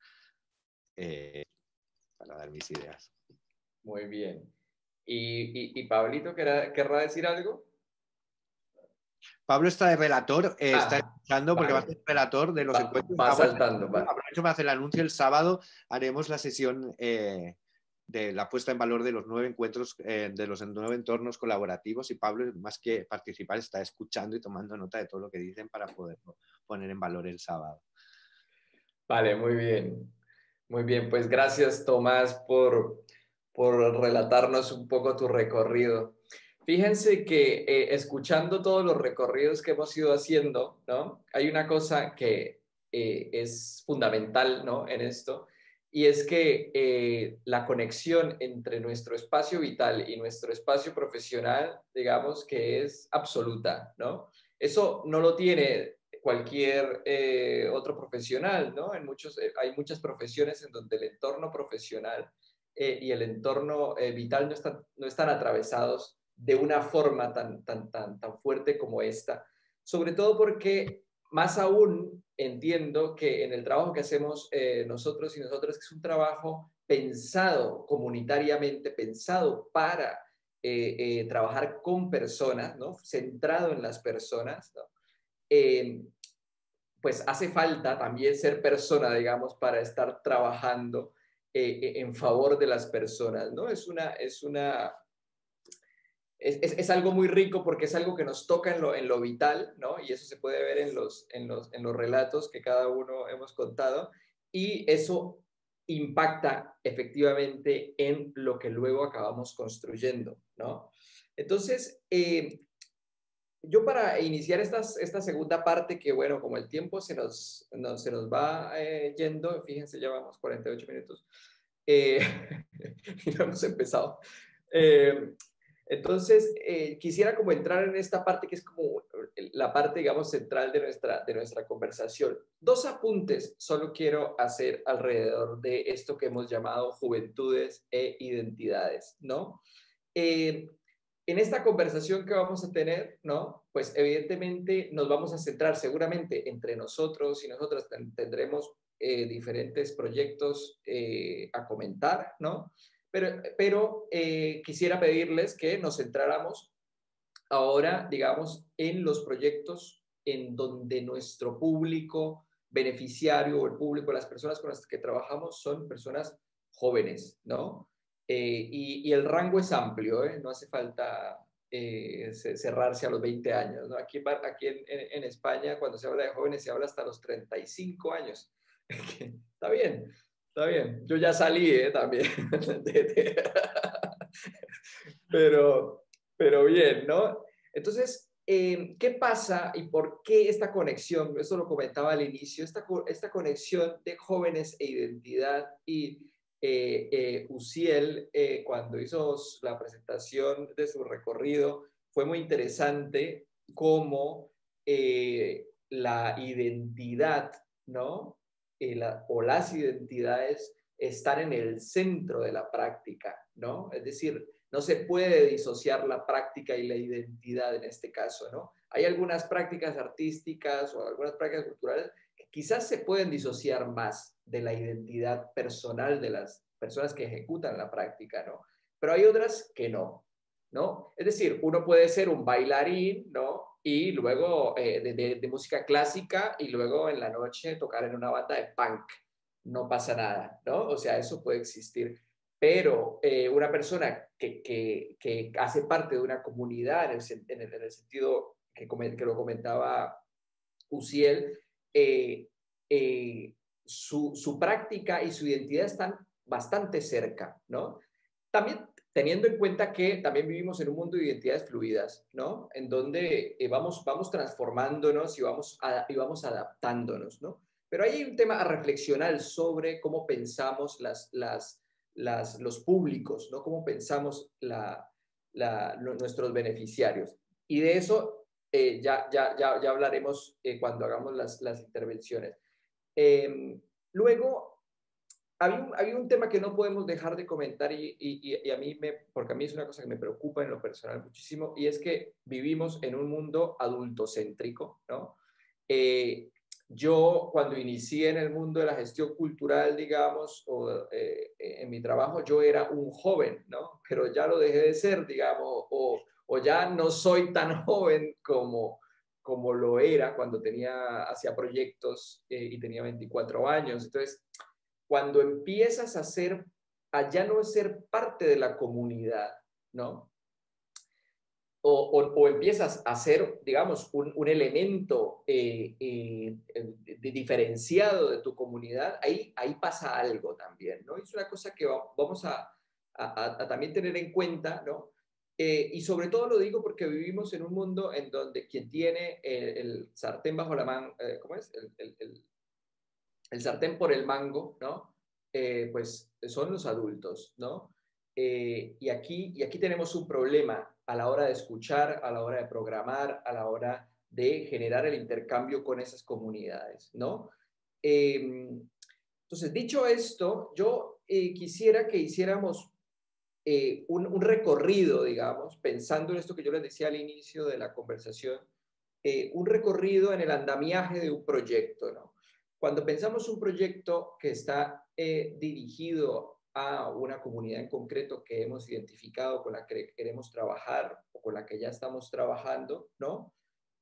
para dar mis ideas. Muy bien. ¿Y Pablito querrá decir algo? Pablo está de relator, está escuchando porque va a ser relator de los encuentros. Va saltando. Aprovecho para hacer el anuncio. El sábado haremos la sesión de la puesta en valor de los 9 encuentros, de los 9 entornos colaborativos, y Pablo, más que participar, está escuchando y tomando nota de todo lo que dicen para poderlo poner en valor el sábado. Vale, muy bien. Muy bien, pues gracias, Tomás, por relatarnos un poco tu recorrido. Fíjense que escuchando todos los recorridos que hemos ido haciendo, ¿no? Hay una cosa que es fundamental, ¿no? En esto, y es que la conexión entre nuestro espacio vital y nuestro espacio profesional, digamos que es absoluta, ¿no? Eso no lo tiene cualquier otro profesional, ¿no? Hay muchas profesiones en donde el entorno profesional y el entorno vital no están atravesados de una forma tan fuerte como esta. Sobre todo porque, más aún, entiendo que en el trabajo que hacemos nosotros y nosotras, que es un trabajo pensado comunitariamente, pensado para trabajar con personas, ¿no? Centrado en las personas, ¿no? Pues hace falta también ser persona, digamos, para estar trabajando en favor de las personas, ¿no? Es algo muy rico porque es algo que nos toca en lo vital, ¿no? Y eso se puede ver en los relatos que cada uno hemos contado, y eso impacta efectivamente en lo que luego acabamos construyendo, ¿no? Entonces, yo para iniciar esta segunda parte, que bueno, como el tiempo se nos va yendo, fíjense, ya vamos 48 minutos, eh, y no hemos empezado. Entonces, quisiera como entrar en esta parte que es como la parte, digamos, central de nuestra conversación. Dos apuntes solo quiero hacer alrededor de esto que hemos llamado juventudes e identidades, ¿no? En esta conversación que vamos a tener, ¿no? Pues evidentemente nos vamos a centrar seguramente entre nosotros y nosotras tendremos diferentes proyectos a comentar, ¿no? Pero quisiera pedirles que nos centráramos ahora, digamos, en los proyectos en donde nuestro público beneficiario o el público, las personas con las que trabajamos son personas jóvenes, ¿no? Y el rango es amplio, ¿eh? No hace falta cerrarse a los 20 años, ¿no? Aquí en España, cuando se habla de jóvenes, se habla hasta los 35 años. Está bien, está bien. Yo ya salí, también. Pero bien, ¿no? Entonces, ¿qué pasa y por qué esta conexión? Eso lo comentaba al inicio, esta conexión de jóvenes e identidad. Y Uciel, cuando hizo la presentación de su recorrido, fue muy interesante cómo la identidad, ¿no? O las identidades están en el centro de la práctica, ¿no? Es decir, no se puede disociar la práctica y la identidad en este caso, ¿no? Hay algunas prácticas artísticas o algunas prácticas culturales que quizás se pueden disociar más de la identidad personal de las personas que ejecutan la práctica, ¿no? Pero hay otras que no, ¿no? Es decir, uno puede ser un bailarín, ¿no? Y luego de música clásica y luego en la noche tocar en una banda de punk. No pasa nada, ¿no? O sea, eso puede existir. Pero una persona que hace parte de una comunidad en el sentido que lo comentaba Uciel, su práctica y su identidad están bastante cerca, ¿no? También teniendo en cuenta que también vivimos en un mundo de identidades fluidas, ¿no? En donde vamos transformándonos y vamos adaptándonos, ¿no? Pero ahí hay un tema a reflexionar sobre cómo pensamos los públicos, ¿no? Cómo pensamos nuestros beneficiarios. Y de eso ya hablaremos cuando hagamos las intervenciones. Luego, había un tema que no podemos dejar de comentar y a mí porque a mí es una cosa que me preocupa en lo personal muchísimo, y es que vivimos en un mundo adultocéntrico, ¿no? Yo cuando inicié en el mundo de la gestión cultural, digamos, en mi trabajo, yo era un joven, ¿no? Pero ya lo dejé de ser, digamos, o ya no soy tan joven como lo era cuando hacía proyectos y tenía 24 años. Entonces, cuando empiezas a ya no ser parte de la comunidad, ¿no? O empiezas a ser, digamos, un elemento diferenciado de tu comunidad, ahí pasa algo también, ¿no? Es una cosa que vamos a también tener en cuenta, ¿no? Y sobre todo lo digo porque vivimos en un mundo en donde quien tiene el sartén bajo la mano, ¿cómo es? El sartén por el mango, ¿no? Pues son los adultos, ¿no? Y aquí tenemos un problema a la hora de escuchar, a la hora de programar, a la hora de generar el intercambio con esas comunidades, ¿no? Entonces, dicho esto, yo quisiera que hiciéramos un recorrido, digamos, pensando en esto que yo les decía al inicio de la conversación, un recorrido en el andamiaje de un proyecto, ¿no? Cuando pensamos un proyecto que está dirigido a una comunidad en concreto que hemos identificado, con la que queremos trabajar o con la que ya estamos trabajando, ¿no?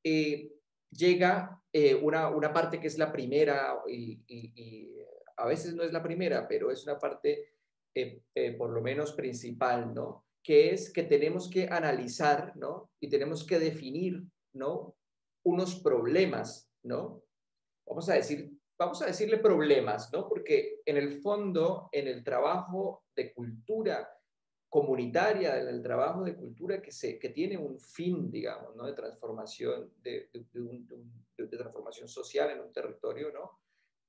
Llega una parte que es la primera y a veces no es la primera, pero es una parte por lo menos principal, ¿no? Que es que tenemos que analizar, ¿no? Y tenemos que definir, ¿no? Unos problemas, ¿no? Vamos a decirle problemas, ¿no? Porque en el fondo, en el trabajo de cultura comunitaria, en el trabajo de cultura que tiene un fin, digamos, ¿no? De transformación, de transformación social en un territorio, ¿no?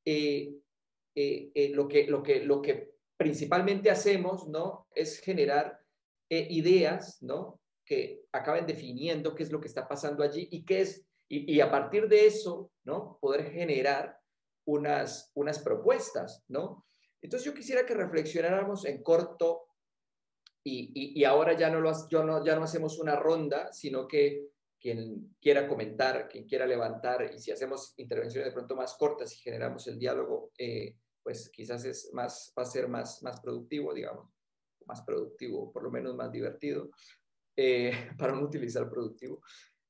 Lo que principalmente hacemos, ¿no? Es generar ideas, ¿no? Que acaben definiendo qué es lo que está pasando allí y qué es, y a partir de eso, ¿no? Poder generar unas propuestas, ¿no? Entonces yo quisiera que reflexionáramos en corto y ahora ya no hacemos una ronda, sino que quien quiera comentar, quien quiera levantar, y si hacemos intervenciones de pronto más cortas y generamos el diálogo, pues quizás va a ser más productivo, digamos, más productivo, por lo menos más divertido, para no utilizar productivo.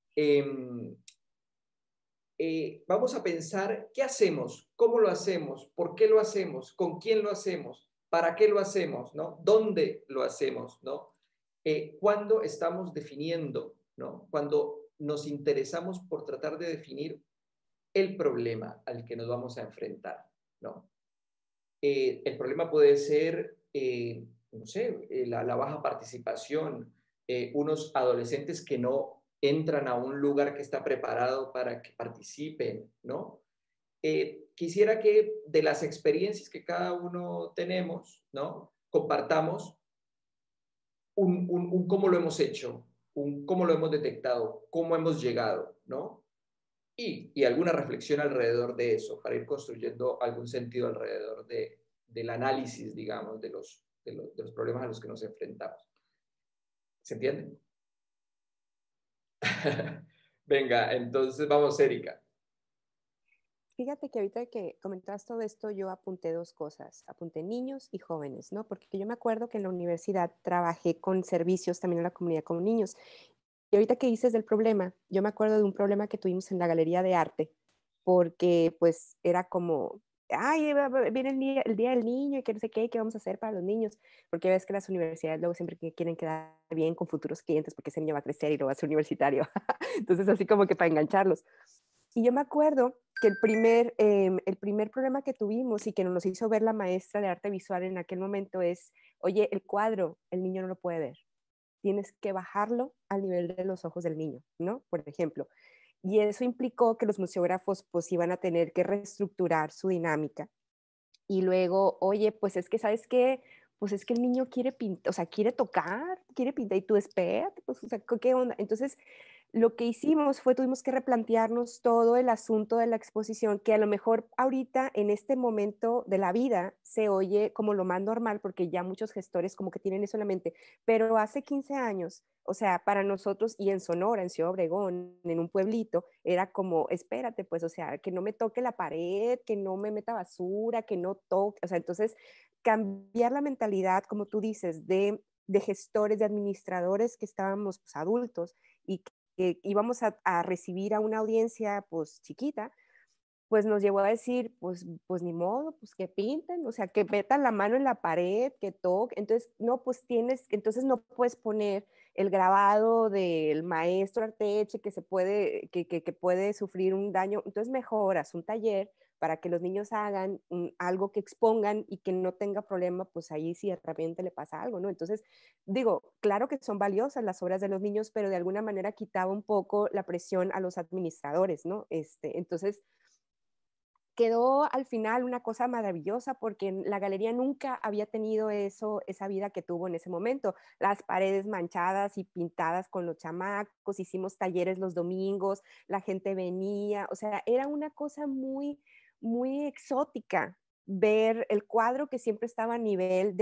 Vamos a pensar qué hacemos, cómo lo hacemos, por qué lo hacemos, con quién lo hacemos, para qué lo hacemos, ¿no? ¿Dónde lo hacemos, ¿no? ¿Cuándo estamos definiendo, ¿no? Cuando nos interesamos por tratar de definir el problema al que nos vamos a enfrentar, ¿no? El problema puede ser, no sé, la baja participación, unos adolescentes que no entran a un lugar que está preparado para que participen, ¿no? Quisiera que de las experiencias que cada uno tenemos, ¿no? Compartamos un cómo lo hemos hecho, un cómo lo hemos detectado, cómo hemos llegado, ¿no? Y alguna reflexión alrededor de eso, para ir construyendo algún sentido alrededor del análisis, digamos, de los problemas a los que nos enfrentamos. ¿Se entiende? Venga, entonces vamos, Erika. Fíjate que ahorita que comentabas todo esto, yo apunté dos cosas. Apunté niños y jóvenes, ¿no? Porque yo me acuerdo que en la universidad trabajé con servicios también en la comunidad con niños. Y ahorita que dices del problema, yo me acuerdo de un problema que tuvimos en la galería de arte, porque pues era como, ay, viene el día del niño y que no sé qué vamos a hacer para los niños, porque ves que las universidades luego siempre quieren quedar bien con futuros clientes porque ese niño va a crecer y lo va a ser universitario. Entonces así como que para engancharlos. Y yo me acuerdo que el primer problema que tuvimos y que nos hizo ver la maestra de arte visual en aquel momento es, oye, el cuadro, el niño no lo puede ver. Tienes que bajarlo al nivel de los ojos del niño, ¿no? Por ejemplo. Y eso implicó que los museógrafos pues iban a tener que reestructurar su dinámica. Y luego, oye, pues es que, ¿sabes qué? Pues es que el niño quiere pintar, o sea, quiere tocar, quiere pintar y tú espérate, pues, o sea, ¿qué onda? Entonces, lo que hicimos fue, tuvimos que replantearnos todo el asunto de la exposición, que a lo mejor ahorita, en este momento de la vida, se oye como lo más normal, porque ya muchos gestores como que tienen eso en la mente, pero hace 15 años, o sea, para nosotros y en Sonora, en Ciudad Obregón, en un pueblito, era como, espérate, pues, o sea, que no me toque la pared, que no me meta basura, que no toque, o sea, entonces cambiar la mentalidad, como tú dices, de gestores, de administradores que estábamos pues, adultos y que íbamos a recibir a una audiencia pues chiquita, pues nos llevó a decir, pues ni modo, pues que pinten, o sea, que metan la mano en la pared, que toquen, entonces no, pues entonces no puedes poner el grabado del maestro Arteche que que puede sufrir un daño, entonces mejoras un taller para que los niños hagan algo que expongan y que no tenga problema, pues ahí si de repente le pasa algo, ¿no? Entonces, digo, claro que son valiosas las obras de los niños, pero de alguna manera quitaba un poco la presión a los administradores, ¿no? Entonces, quedó al final una cosa maravillosa porque la galería nunca había tenido esa vida que tuvo en ese momento. Las paredes manchadas y pintadas con los chamacos, hicimos talleres los domingos, la gente venía, o sea, era una cosa muy, muy exótica ver el cuadro que siempre estaba a nivel de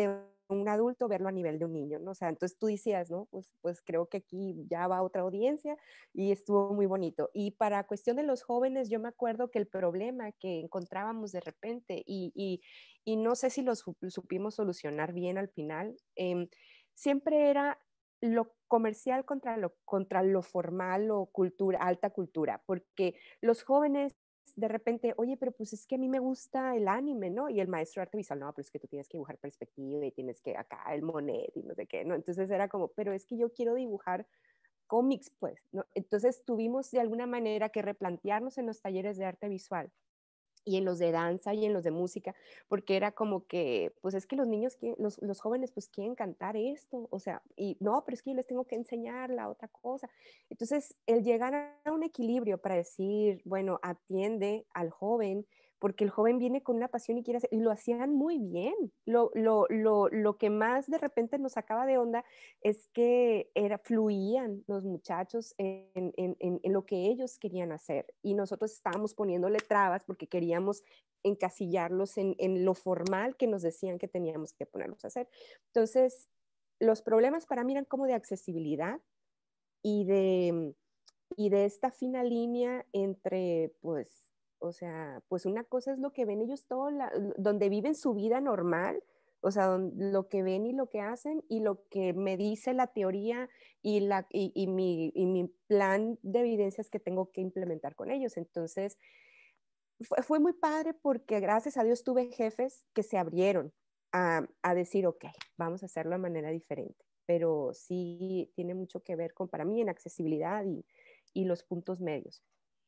un adulto verlo a nivel de un niño, ¿no? O sea, entonces tú decías, ¿no? Pues creo que aquí ya va otra audiencia y estuvo muy bonito. Y para cuestión de los jóvenes, yo me acuerdo que el problema que encontrábamos de repente, y no sé si lo supimos solucionar bien al final, siempre era lo comercial contra lo formal o cultura, alta cultura, porque los jóvenes de repente, oye, pero pues es que a mí me gusta el anime, ¿no? Y el maestro de arte visual, no, pero es que tú tienes que dibujar perspectiva y tienes que acá el Monet y no sé qué, ¿no? Entonces era como, pero es que yo quiero dibujar cómics, pues, ¿no? Entonces tuvimos de alguna manera que replantearnos en los talleres de arte visual y en los de danza y en los de música, porque era como que, pues es que los niños, los jóvenes pues quieren cantar esto, o sea, y no, pero es que yo les tengo que enseñar la otra cosa. Entonces, el llegar a un equilibrio para decir, bueno, atiende al joven, porque el joven viene con una pasión y quiere hacer, y lo hacían muy bien. Lo que más de repente nos sacaba de onda es que fluían los muchachos en lo que ellos querían hacer y nosotros estábamos poniéndole trabas porque queríamos encasillarlos en lo formal que nos decían que teníamos que ponerlos a hacer. Entonces, los problemas para mí eran como de accesibilidad y de esta fina línea entre, pues, o sea, pues una cosa es lo que ven ellos donde viven su vida normal, o sea, lo que ven y lo que hacen y lo que me dice la teoría y mi plan de evidencias que tengo que implementar con ellos. Entonces, fue muy padre porque gracias a Dios tuve jefes que se abrieron a decir, ok, vamos a hacerlo de manera diferente. Pero sí tiene mucho que ver con, para mí, en accesibilidad y los puntos medios.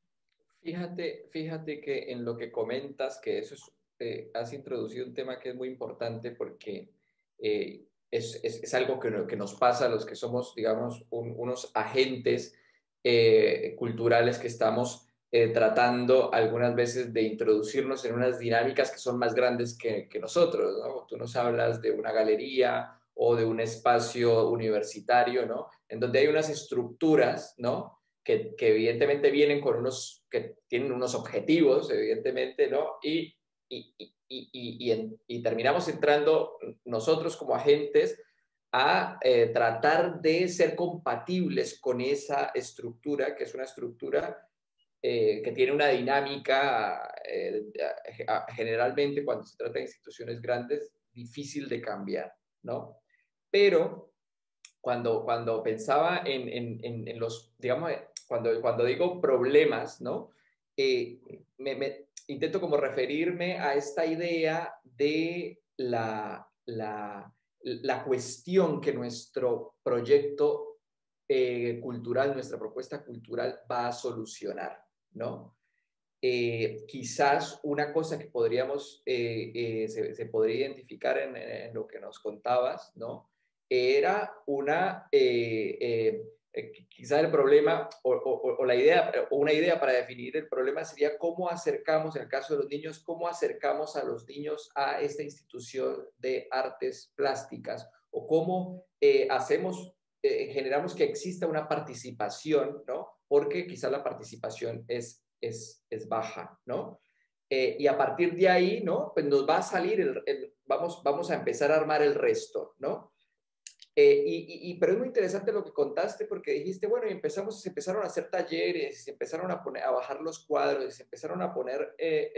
Fíjate que en lo que comentas, que eso has introducido un tema que es muy importante porque es algo que nos pasa a los que somos, digamos, unos agentes culturales que estamos tratando algunas veces de introducirnos en unas dinámicas que son más grandes que nosotros, ¿no? Tú nos hablas de una galería o de un espacio universitario, ¿no? En donde hay unas estructuras, ¿no? Que evidentemente vienen con que tienen unos objetivos, evidentemente, ¿no? Y terminamos entrando nosotros como agentes a tratar de ser compatibles con esa estructura, que es una estructura que tiene una dinámica, generalmente cuando se trata de instituciones grandes, difícil de cambiar, ¿no? Pero cuando pensaba en los, digamos, cuando digo problemas, ¿no? Intento como referirme a esta idea de la cuestión que nuestro proyecto cultural, nuestra propuesta cultural va a solucionar, ¿no? Quizás una cosa que podríamos, se podría identificar en lo que nos contabas, ¿no? Era quizás el problema o la idea, o una idea para definir el problema sería cómo acercamos, en el caso de los niños, cómo acercamos a los niños a esta institución de artes plásticas o cómo generamos que exista una participación, ¿no? Porque quizás la participación es baja, ¿no? Y a partir de ahí, ¿no? Pues nos va a salir, vamos a empezar a armar el resto, ¿no? Pero es muy interesante lo que contaste porque dijiste, bueno, y se empezaron a hacer talleres, se empezaron a bajar los cuadros, se empezaron a poner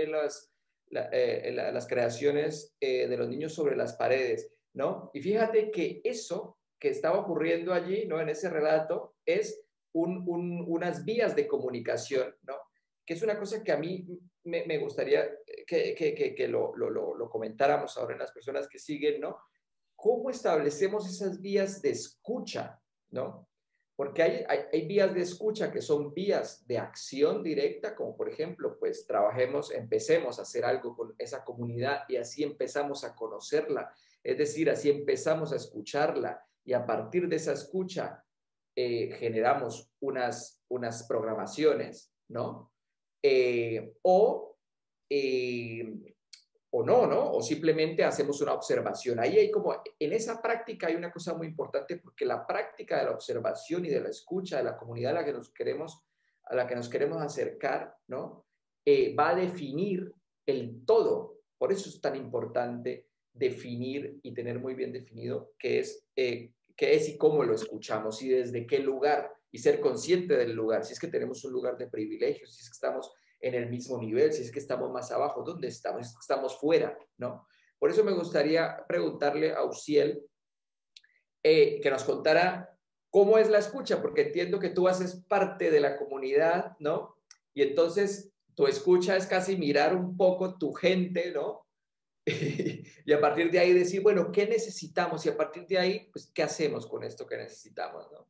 las creaciones de los niños sobre las paredes, ¿no? Y fíjate que eso que estaba ocurriendo allí, ¿no? En ese relato, es unas vías de comunicación, ¿no? Que es una cosa que a mí me gustaría que lo comentáramos ahora en las personas que siguen, ¿no? ¿Cómo establecemos esas vías de escucha, ¿no? Porque hay vías de escucha que son vías de acción directa, como por ejemplo, pues empecemos a hacer algo con esa comunidad y así empezamos a conocerla, es decir, así empezamos a escucharla y a partir de esa escucha generamos unas programaciones, ¿no? O no, ¿no? O simplemente hacemos una observación. Ahí hay en esa práctica hay una cosa muy importante porque la práctica de la observación y de la escucha de la comunidad a la que nos queremos acercar, ¿no? Va a definir el todo. Por eso es tan importante definir y tener muy bien definido qué es y cómo lo escuchamos y desde qué lugar, y ser consciente del lugar, si es que tenemos un lugar de privilegio, si es que estamos en el mismo nivel, si es que estamos más abajo, ¿dónde estamos? Si es que estamos fuera, ¿no? Por eso me gustaría preguntarle a Uziel que nos contara cómo es la escucha, porque entiendo que tú haces parte de la comunidad, ¿no? Y entonces tu escucha es casi mirar un poco tu gente, ¿no? Y a partir de ahí decir, bueno, ¿qué necesitamos? Y a partir de ahí, pues, ¿qué hacemos con esto que necesitamos, ¿no?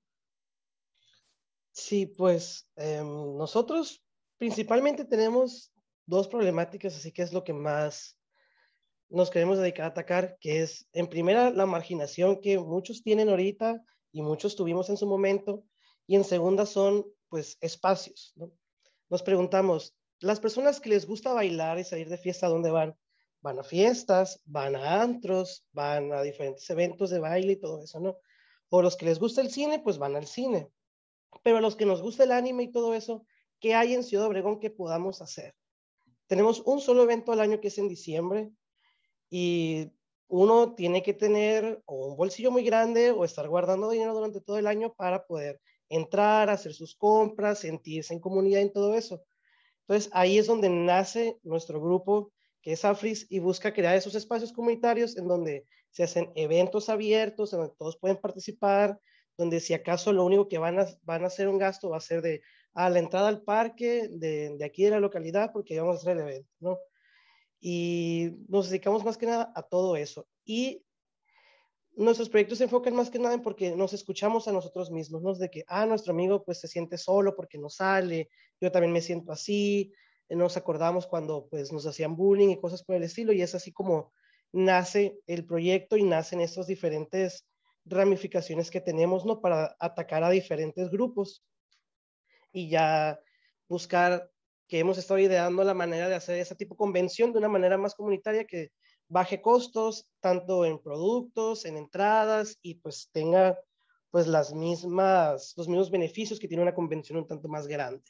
Sí, pues nosotros principalmente tenemos dos problemáticas, así que es lo que más nos queremos dedicar a atacar, que es en primera la marginación que muchos tienen ahorita y muchos tuvimos en su momento, y en segunda son pues espacios, ¿no? Nos preguntamos, las personas que les gusta bailar y salir de fiesta, ¿a dónde van? Van a fiestas, van a antros, van a diferentes eventos de baile y todo eso, ¿no? O los que les gusta el cine, pues van al cine. Pero a los que nos gusta el anime y todo eso, ¿qué hay en Ciudad Obregón que podamos hacer? Tenemos un solo evento al año que es en diciembre y uno tiene que tener o un bolsillo muy grande o estar guardando dinero durante todo el año para poder entrar, hacer sus compras, sentirse en comunidad y todo eso. Entonces ahí es donde nace nuestro grupo, que es AFRIS, y busca crear esos espacios comunitarios en donde se hacen eventos abiertos, en donde todos pueden participar, donde si acaso lo único que van a hacer un gasto va a ser de la entrada al parque de aquí de la localidad, porque vamos a hacer el evento, ¿no? Y nos dedicamos más que nada a todo eso. Y nuestros proyectos se enfocan más que nada en porque nos escuchamos a nosotros mismos, ¿no? De que, nuestro amigo pues se siente solo porque no sale, yo también me siento así, nos acordamos cuando pues nos hacían bullying y cosas por el estilo, y es así como nace el proyecto y nacen estas diferentes ramificaciones que tenemos, ¿no? Para atacar a diferentes grupos y ya buscar que hemos estado ideando la manera de hacer ese tipo de convención de una manera más comunitaria que baje costos, tanto en productos, en entradas, y pues tenga pues los mismos beneficios que tiene una convención un tanto más grande.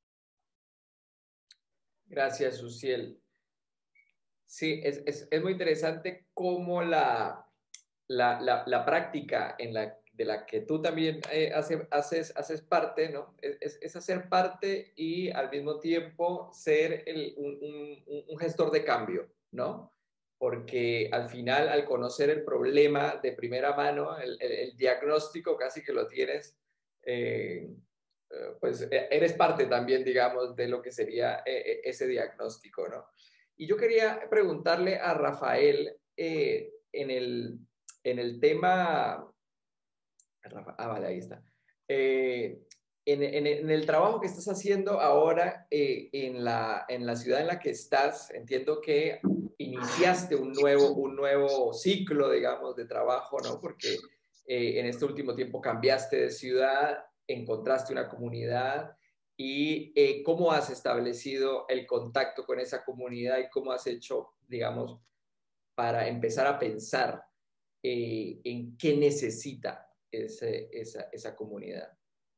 Gracias, Uziel. Sí, es muy interesante cómo la práctica de la que tú también haces parte, ¿no? Es hacer parte y al mismo tiempo ser un gestor de cambio, ¿no? Porque al final, al conocer el problema de primera mano, el diagnóstico casi que lo tienes, pues eres parte también, digamos, de lo que sería ese diagnóstico, ¿no? Y yo quería preguntarle a Rafael en el tema... vale, ahí está. En el trabajo que estás haciendo ahora en la ciudad en la que estás, entiendo que iniciaste un nuevo ciclo, digamos, de trabajo, ¿no? Porque en este último tiempo cambiaste de ciudad, encontraste una comunidad y cómo has establecido el contacto con esa comunidad y cómo has hecho, digamos, para empezar a pensar en qué necesita esa comunidad.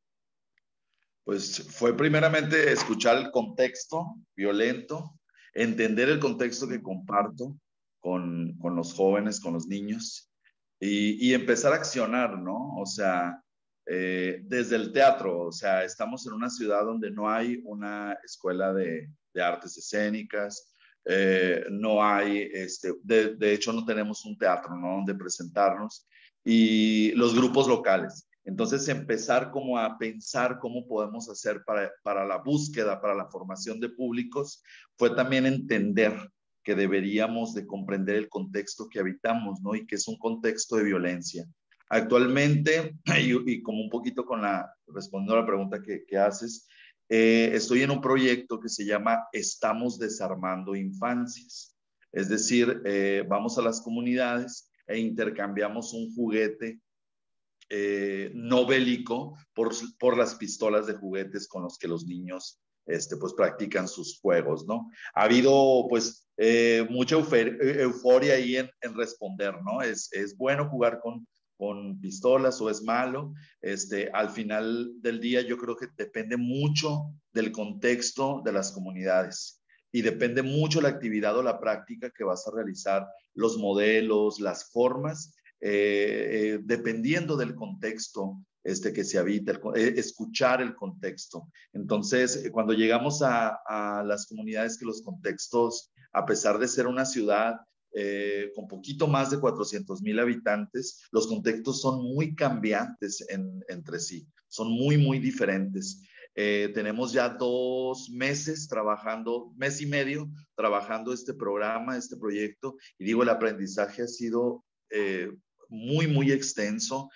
Pues fue primeramente escuchar el contexto violento, entender el contexto que comparto con los jóvenes, con los niños, y empezar a accionar, ¿no? O sea, desde el teatro, o sea, estamos en una ciudad donde no hay una escuela de artes escénicas, no hay, de hecho no tenemos un teatro, ¿no? Donde presentarnos, y los grupos locales. Entonces, empezar como a pensar cómo podemos hacer para la búsqueda, para la formación de públicos, fue también entender que deberíamos de comprender el contexto que habitamos, ¿no? Y que es un contexto de violencia. Actualmente, y como un poquito respondiendo a la pregunta que haces, estoy en un proyecto que se llama Estamos Desarmando Infancias. Es decir, vamos a las comunidades e intercambiamos un juguete no bélico por las pistolas de juguetes con los que los niños pues practican sus juegos, ¿no? Ha habido pues mucha euforia ahí en responder, ¿no? ¿Es bueno jugar con pistolas o es malo? Al final del día yo creo que depende mucho del contexto de las comunidades. y depende mucho la actividad o la práctica que vas a realizar, los modelos, las formas, dependiendo del contexto que se habita, escuchar el contexto. Entonces, cuando llegamos a las comunidades, que los contextos, a pesar de ser una ciudad con poquito más de 400,000 habitantes, los contextos son muy cambiantes entre sí, son muy, muy diferentes. Tenemos ya 2 meses trabajando, mes y medio, trabajando este programa, este proyecto, y digo, el aprendizaje ha sido muy, muy extenso.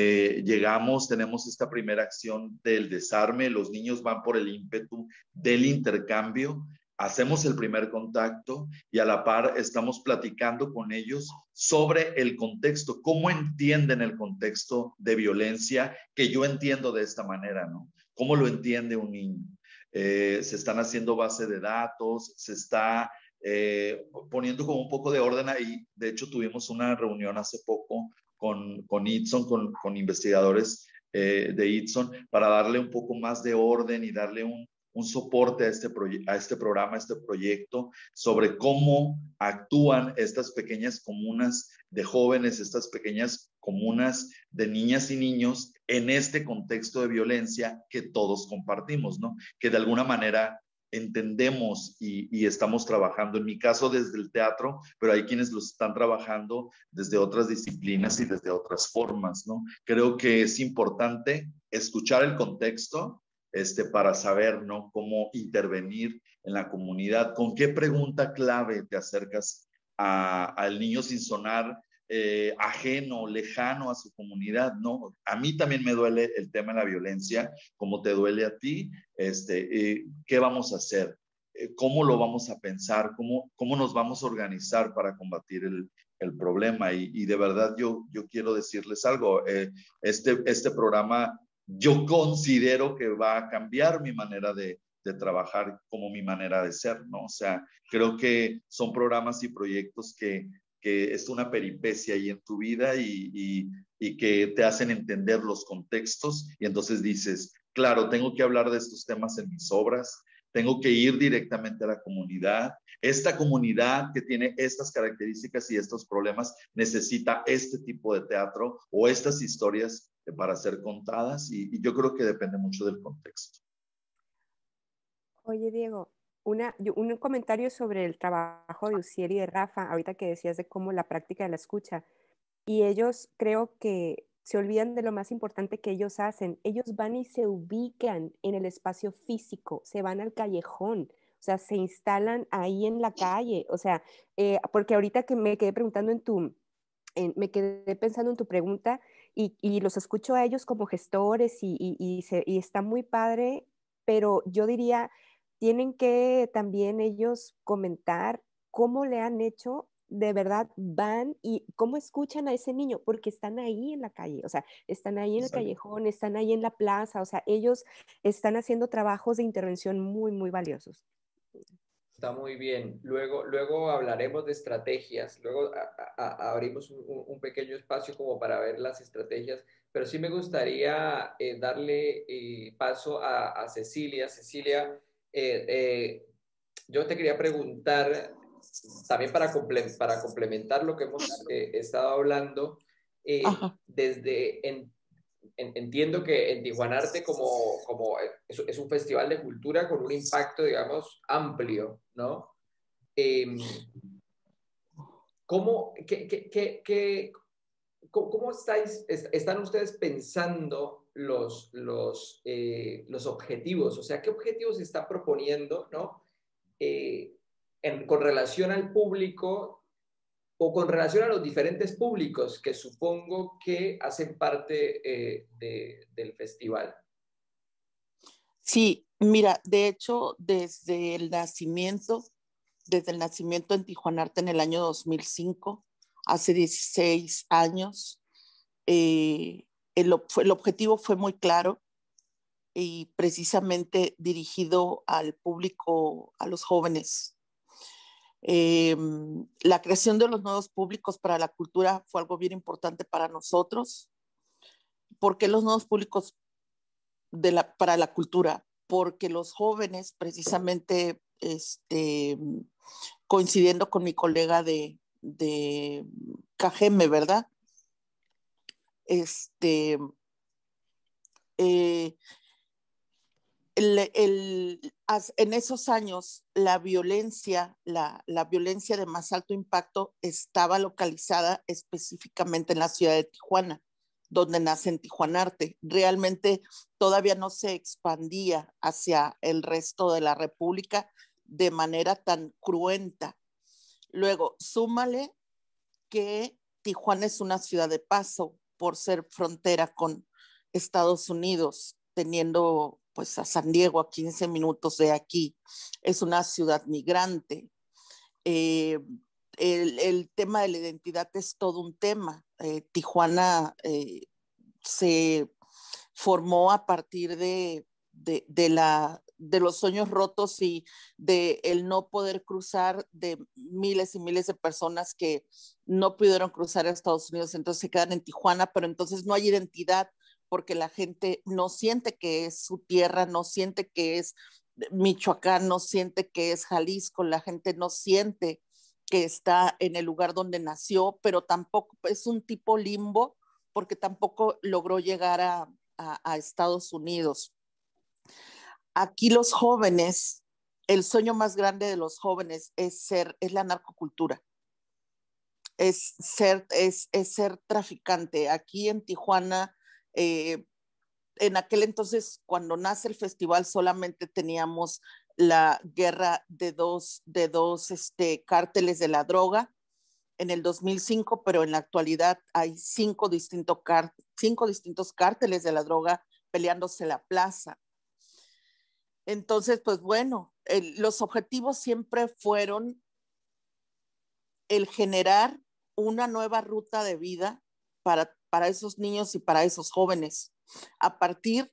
Tenemos esta primera acción del desarme, los niños van por el ímpetu del intercambio, hacemos el primer contacto y a la par estamos platicando con ellos sobre el contexto, cómo entienden el contexto de violencia que yo entiendo de esta manera, ¿no? ¿Cómo lo entiende un niño? Se están haciendo base de datos, se está poniendo como un poco de orden ahí. De hecho, tuvimos una reunión hace poco con Itson, con investigadores de Itson, para darle un poco más de orden y darle un soporte a este programa, a este proyecto, sobre cómo actúan estas pequeñas comunas de jóvenes, estas pequeñas comunas de niñas y niños en este contexto de violencia que todos compartimos, ¿no? Que de alguna manera entendemos y estamos trabajando, en mi caso desde el teatro, pero hay quienes los están trabajando desde otras disciplinas y desde otras formas, ¿no? Creo que es importante escuchar el contexto para saber, ¿no?, cómo intervenir en la comunidad. ¿Con qué pregunta clave te acercas al niño sin sonar ajeno, lejano a su comunidad? ¿No? A mí también me duele el tema de la violencia, como te duele a ti. ¿Qué vamos a hacer? ¿Cómo lo vamos a pensar? ¿Cómo nos vamos a organizar para combatir el problema? Y de verdad yo quiero decirles algo. Este programa, yo considero que va a cambiar mi manera de trabajar, como mi manera de ser, ¿no? O sea, creo que son programas y proyectos que es una peripecia ahí en tu vida y que te hacen entender los contextos, y entonces dices, claro, tengo que hablar de estos temas en mis obras, tengo que ir directamente a la comunidad. Esta comunidad que tiene estas características y estos problemas necesita este tipo de teatro o estas historias para ser contadas, y yo creo que depende mucho del contexto. Oye, Diego, un comentario sobre el trabajo de Uciel y de Rafa, ahorita que decías de cómo la práctica de la escucha, y ellos creo que se olvidan de lo más importante que ellos hacen. Ellos van y se ubican en el espacio físico, se van al callejón, o sea, se instalan ahí en la calle, o sea, porque ahorita que me quedé preguntando me quedé pensando en tu pregunta y los escucho a ellos como gestores y está muy padre, pero yo diría, tienen que también ellos comentar cómo le han hecho, de verdad van y cómo escuchan a ese niño, porque están ahí en la calle, o sea, están ahí en el callejón, están ahí en la plaza, o sea, ellos están haciendo trabajos de intervención muy, muy valiosos. Está muy bien. Luego hablaremos de estrategias, luego abrimos un pequeño espacio como para ver las estrategias, pero sí me gustaría darle paso a Cecilia. Cecilia, yo te quería preguntar, también para complementar lo que hemos estado hablando, entiendo que en Tijuanarte es un festival de cultura con un impacto, digamos, amplio, ¿no? ¿Cómo están ustedes pensando los objetivos? O sea, ¿qué objetivos se están proponiendo, ¿no? Con relación al público o con relación a los diferentes públicos que supongo que hacen parte del festival. Sí, mira, de hecho, desde el nacimiento en Tijuanarte en el año 2005, hace 16 años, el objetivo fue muy claro y precisamente dirigido al público, a los jóvenes. La creación de los nuevos públicos para la cultura fue algo bien importante para nosotros. ¿Por qué los nuevos públicos para la cultura? Porque los jóvenes precisamente coincidiendo con mi colega de Cajeme, ¿verdad? En esos años la violencia de más alto impacto estaba localizada específicamente en la ciudad de Tijuana, donde nace en Tijuanarte. Realmente todavía no se expandía hacia el resto de la República de manera tan cruenta. Luego, súmale que Tijuana es una ciudad de paso por ser frontera con Estados Unidos, teniendo pues a San Diego a 15 minutos de aquí. Es una ciudad migrante. El tema de la identidad es todo un tema. Tijuana se formó a partir de los sueños rotos y de el no poder cruzar, de miles y miles de personas que no pudieron cruzar a Estados Unidos, entonces se quedan en Tijuana, pero entonces no hay identidad porque la gente no siente que es su tierra, no siente que es Michoacán, no siente que es Jalisco, la gente no siente que está en el lugar donde nació, pero tampoco es un tipo limbo porque tampoco logró llegar a Estados Unidos. Aquí los jóvenes, el sueño más grande de los jóvenes es la narcocultura, es ser traficante. Aquí en Tijuana, en aquel entonces, cuando nace el festival, solamente teníamos la guerra de dos cárteles de la droga en el 2005, pero en la actualidad hay cinco distintos cárteles de la droga peleándose la plaza. Entonces, pues bueno, los objetivos siempre fueron el generar una nueva ruta de vida para esos niños y para esos jóvenes, a partir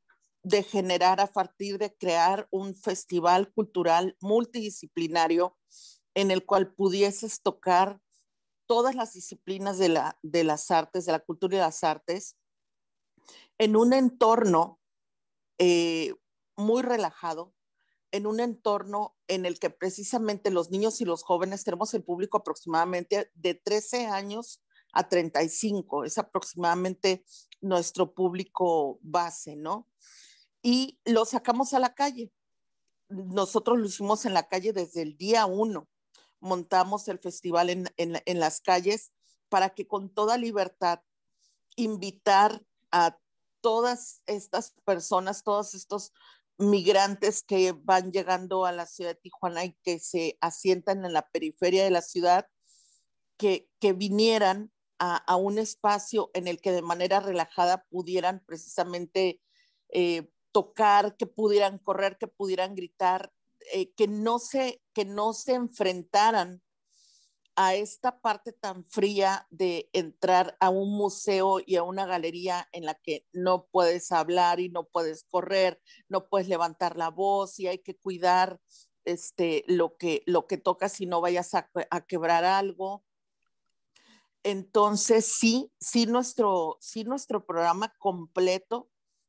de crear un festival cultural multidisciplinario en el cual pudieses tocar todas las disciplinas de las artes, de la cultura y de las artes, en un entorno muy relajado, en un entorno en el que precisamente los niños y los jóvenes tenemos el público aproximadamente de 13 años a 35, es aproximadamente nuestro público base, ¿no? Y lo sacamos a la calle. Nosotros lo hicimos en la calle desde el día 1. Montamos el festival en las calles para que con toda libertad invitar a todas estas personas, todos estos migrantes que van llegando a la ciudad de Tijuana y que se asientan en la periferia de la ciudad, que vinieran a un espacio en el que de manera relajada pudieran precisamente tocar, que pudieran correr, que pudieran gritar, que no se enfrentaran a esta parte tan fría de entrar a un museo y a una galería en la que no puedes hablar y no puedes correr, no puedes levantar la voz y hay que cuidar lo que tocas y no vayas a quebrar algo. Entonces sí nuestro programa completo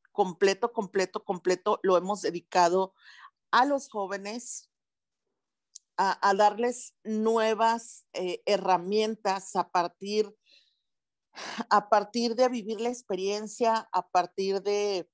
lo hemos dedicado a los jóvenes, a darles nuevas herramientas a partir de vivir la experiencia, a partir de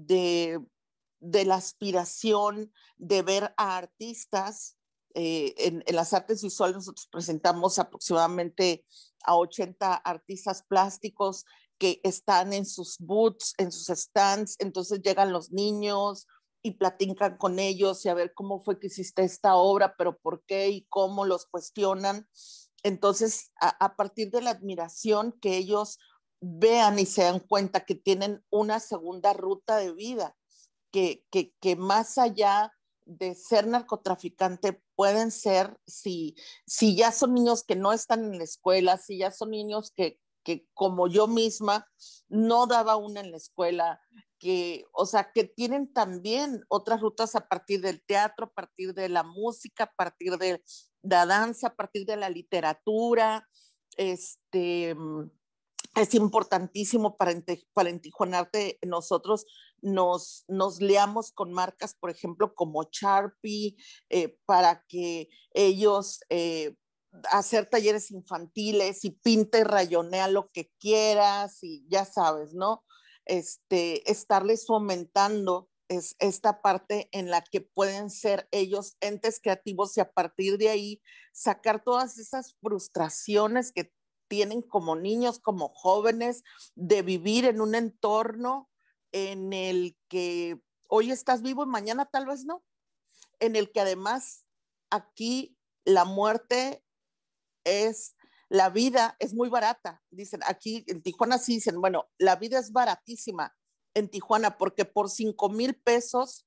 la aspiración de ver a artistas. En las artes visuales nosotros presentamos aproximadamente a 80 artistas plásticos que están en sus booths, en sus stands, entonces llegan los niños y platican con ellos y a ver cómo fue que hiciste esta obra, pero por qué y cómo los cuestionan. Entonces, a partir de la admiración que ellos vean y se dan cuenta que tienen una segunda ruta de vida, que más allá de ser narcotraficante pueden ser, si ya son niños que no están en la escuela, si ya son niños que como yo misma no daba una en la escuela, o sea, que tienen también otras rutas a partir del teatro, a partir de la música, a partir de la danza, a partir de la literatura. Es importantísimo para en Tijuanarte nosotros nos leamos con marcas, por ejemplo, como Sharpie, para que ellos hacer talleres infantiles y pinte y rayonea lo que quieras y ya sabes, ¿no? Estarles fomentando es esta parte en la que pueden ser ellos entes creativos y a partir de ahí sacar todas esas frustraciones que tienen como niños, como jóvenes, de vivir en un entorno en el que hoy estás vivo y mañana tal vez no, en el que además aquí la muerte es, la vida es muy barata. Dicen, aquí en Tijuana sí dicen, bueno, la vida es baratísima en Tijuana porque por 5,000 pesos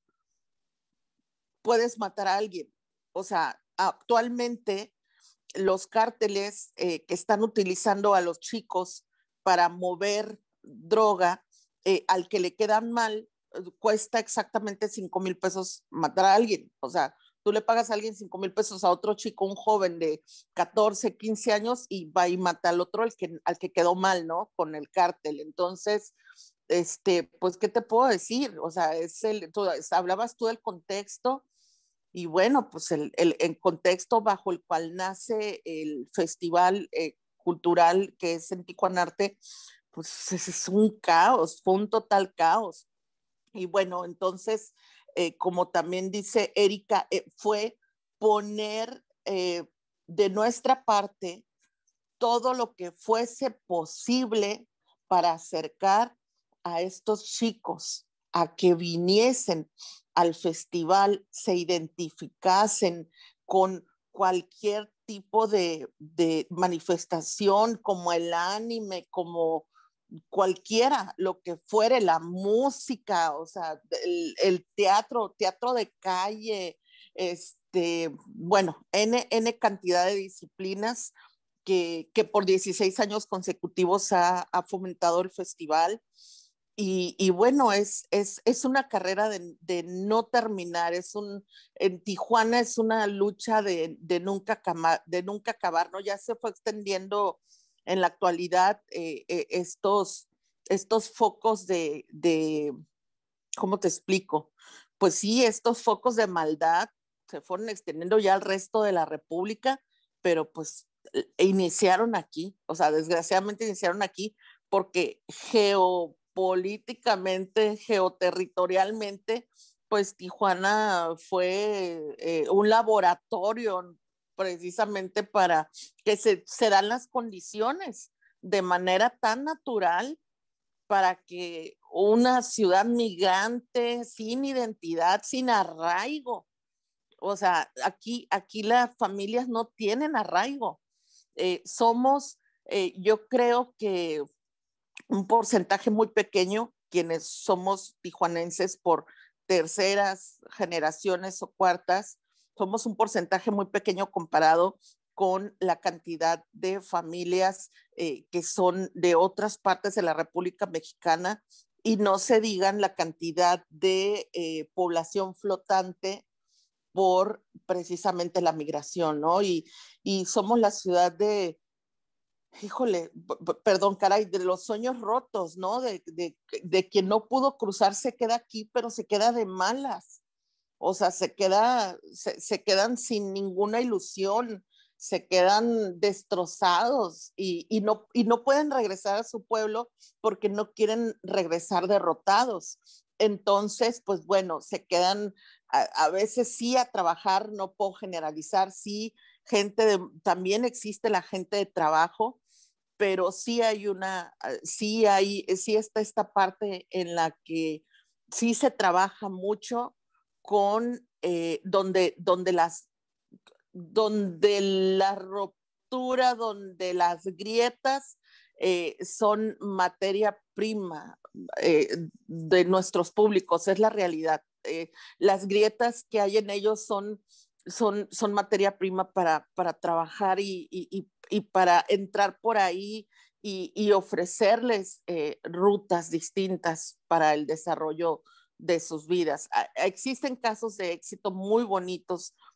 puedes matar a alguien. O sea, actualmente los cárteles que están utilizando a los chicos para mover droga, al que le quedan mal, cuesta exactamente 5,000 pesos matar a alguien. O sea, tú le pagas a alguien 5,000 pesos a otro chico, un joven de 14, 15 años, y va y mata al otro, al que quedó mal, ¿no? Con el cártel. Entonces, pues, ¿qué te puedo decir? O sea, hablabas tú del contexto, y bueno, pues el contexto bajo el cual nace el festival cultural que es en Tijuanarte, pues es un caos, fue un total caos. Y bueno, entonces, como también dice Erika, fue poner de nuestra parte todo lo que fuese posible para acercar a estos chicos a que viniesen al festival, se identificasen con cualquier tipo de manifestación, como el anime, como cualquiera, lo que fuere, la música, o sea, el teatro de calle, bueno, N cantidad de disciplinas que por 16 años consecutivos ha fomentado el festival. Y bueno, es una carrera de no terminar, en Tijuana es una lucha de nunca acabar, ¿no? Ya se fue extendiendo en la actualidad estos focos ¿cómo te explico? Pues sí, estos focos de maldad se fueron extendiendo ya al resto de la República, pero pues iniciaron aquí, o sea, desgraciadamente iniciaron aquí porque geopolíticamente, geoterritorialmente, pues Tijuana fue un laboratorio precisamente para que se dan las condiciones de manera tan natural para que una ciudad migrante, sin identidad, sin arraigo, o sea, aquí las familias no tienen arraigo. Somos, yo creo que un porcentaje muy pequeño, quienes somos tijuanenses por terceras generaciones o cuartas, somos un porcentaje muy pequeño comparado con la cantidad de familias que son de otras partes de la República Mexicana y no se digan la cantidad de población flotante por precisamente la migración, ¿no? Y somos la ciudad híjole, perdón, caray, de los sueños rotos, ¿no? De quien no pudo cruzar se queda aquí, pero se queda de malas. O sea, se quedan sin ninguna ilusión, se quedan destrozados y no pueden regresar a su pueblo porque no quieren regresar derrotados. Entonces, pues bueno, se quedan a veces sí a trabajar, no puedo generalizar, sí, también existe la gente de trabajo, pero sí está esta parte en la que sí se trabaja mucho con donde la ruptura, donde las grietas son materia prima de nuestros públicos, es la realidad. Las grietas que hay en ellos son materia prima para trabajar y para entrar por ahí y ofrecerles rutas distintas para el desarrollo de sus vidas. Existen casos de éxito muy bonitos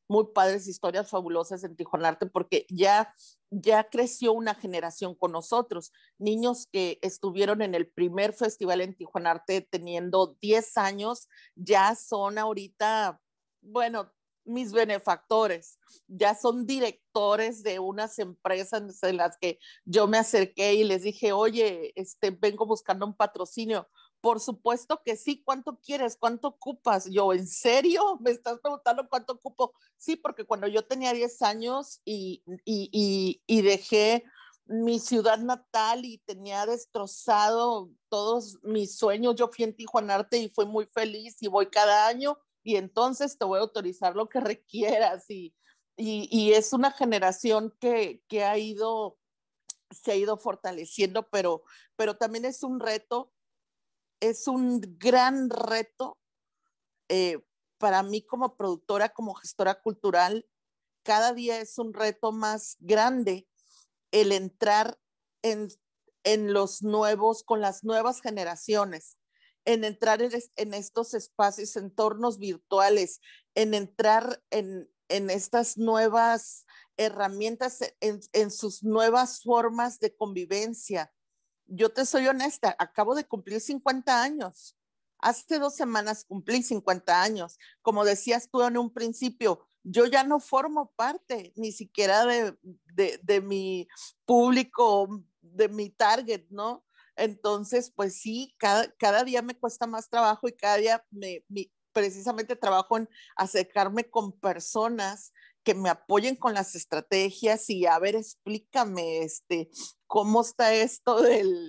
muy padres, historias fabulosas en Tijuanarte, porque ya creció una generación con nosotros, niños que estuvieron en el primer festival en Tijuanarte teniendo 10 años, ya son ahorita, bueno, mis benefactores, ya son directores de unas empresas en las que yo me acerqué y les dije, oye, vengo buscando un patrocinio. Por supuesto que sí, ¿cuánto quieres? ¿Cuánto ocupas? Yo, ¿en serio? ¿Me estás preguntando cuánto ocupo? Sí, porque cuando yo tenía 10 años y dejé mi ciudad natal y tenía destrozado todos mis sueños, yo fui en Tijuanarte y fui muy feliz y voy cada año y entonces te voy a autorizar lo que requieras y es una generación que se ha ido fortaleciendo, pero también es un reto, es un gran reto para mí como productora, como gestora cultural. Cada día es un reto más grande el entrar en los nuevos, con las nuevas generaciones, en entrar en estos espacios, entornos virtuales, en entrar en estas nuevas herramientas, en sus nuevas formas de convivencia. Yo te soy honesta, acabo de cumplir 50 años. Hace 2 semanas cumplí 50 años. Como decías tú en un principio, yo ya no formo parte ni siquiera de mi público, de mi target, ¿no? Entonces, pues sí, cada día me cuesta más trabajo y cada día precisamente trabajo en acercarme con personas que me apoyen con las estrategias y a ver, explícame, cómo está esto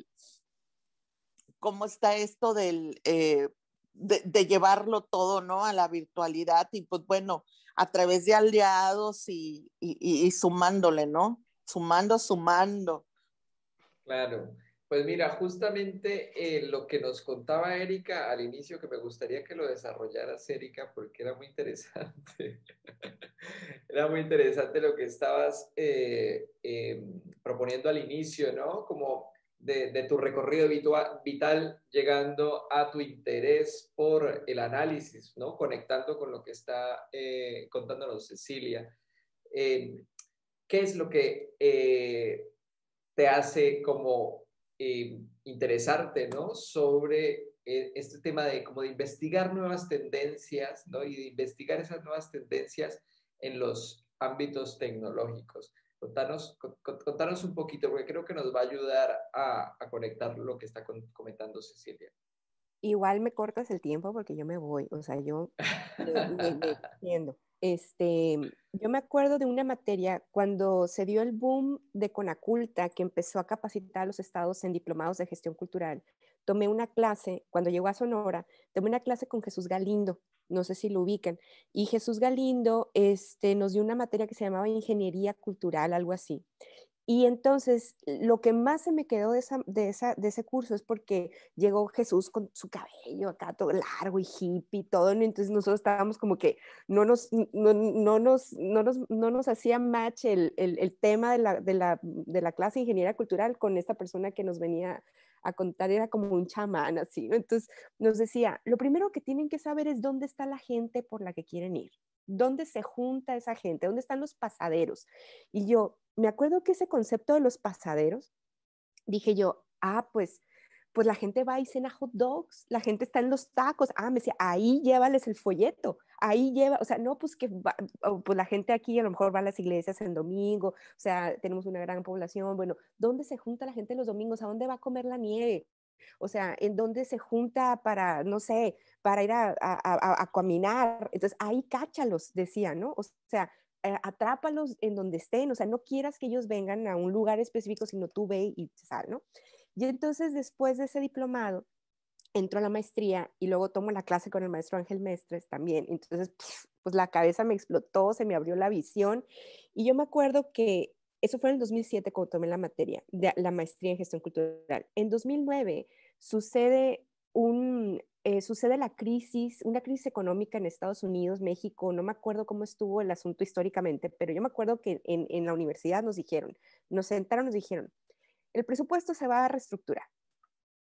de llevarlo todo, ¿no? A la virtualidad y pues bueno, a través de aliados y sumándole, ¿no? Sumando. Claro. Pues mira, justamente lo que nos contaba Erika al inicio, que me gustaría que lo desarrollaras, Erika, porque era muy interesante. Era muy interesante lo que estabas proponiendo al inicio, ¿no? Como de tu recorrido vital, llegando a tu interés por el análisis, ¿no? Conectando con lo que está contándonos Cecilia. ¿Qué es lo que te hace como interesarte, ¿no? Sobre este tema de como de investigar nuevas tendencias, ¿no? Y de investigar esas nuevas tendencias en los ámbitos tecnológicos. Contanos un poquito, porque creo que nos va a ayudar a conectar lo que está comentando Cecilia. Igual me cortas el tiempo porque yo me voy, o sea, yo me extiendo. Yo me acuerdo de una materia cuando se dio el boom de Conaculta, que empezó a capacitar a los estados en diplomados de gestión cultural. Tomé una clase, cuando llegó a Sonora, tomé una clase con Jesús Galindo, no sé si lo ubican, y Jesús Galindo nos dio una materia que se llamaba Ingeniería Cultural, algo así. Y entonces, lo que más se me quedó de ese curso es porque llegó Jesús con su cabello acá todo largo y hippie y todo, ¿no? Entonces nosotros estábamos como que no nos hacía match el tema de la clase de Ingeniería Cultural con esta persona que nos venía a contar, era como un chamán así, ¿no? Entonces nos decía, lo primero que tienen que saber es dónde está la gente por la que quieren ir, dónde se junta esa gente, dónde están los pasaderos. Y yo me acuerdo que ese concepto de los pasaderos, dije yo, pues la gente va y cena hot dogs, la gente está en los tacos, me decía, ahí llévales el folleto, ahí lleva, o sea, no, pues pues la gente aquí a lo mejor va a las iglesias en domingo, o sea, tenemos una gran población, bueno, ¿dónde se junta la gente los domingos? ¿A dónde va a comer la nieve? O sea, ¿en dónde se junta para, no sé, para ir a caminar? Entonces, ahí cáchalos, decía, ¿no? O sea, atrápalos en donde estén, o sea, no quieras que ellos vengan a un lugar específico, sino tú ve y sal, ¿no? Y entonces, después de ese diplomado, entro a la maestría y luego tomo la clase con el maestro Ángel Mestres también. Entonces, pues la cabeza me explotó, se me abrió la visión. Y yo me acuerdo que eso fue en el 2007 cuando tomé la materia, de la maestría en gestión cultural. En 2009 sucede la crisis, una crisis económica en Estados Unidos, México, no me acuerdo cómo estuvo el asunto históricamente, pero yo me acuerdo que en la universidad nos sentaron, nos dijeron, el presupuesto se va a reestructurar.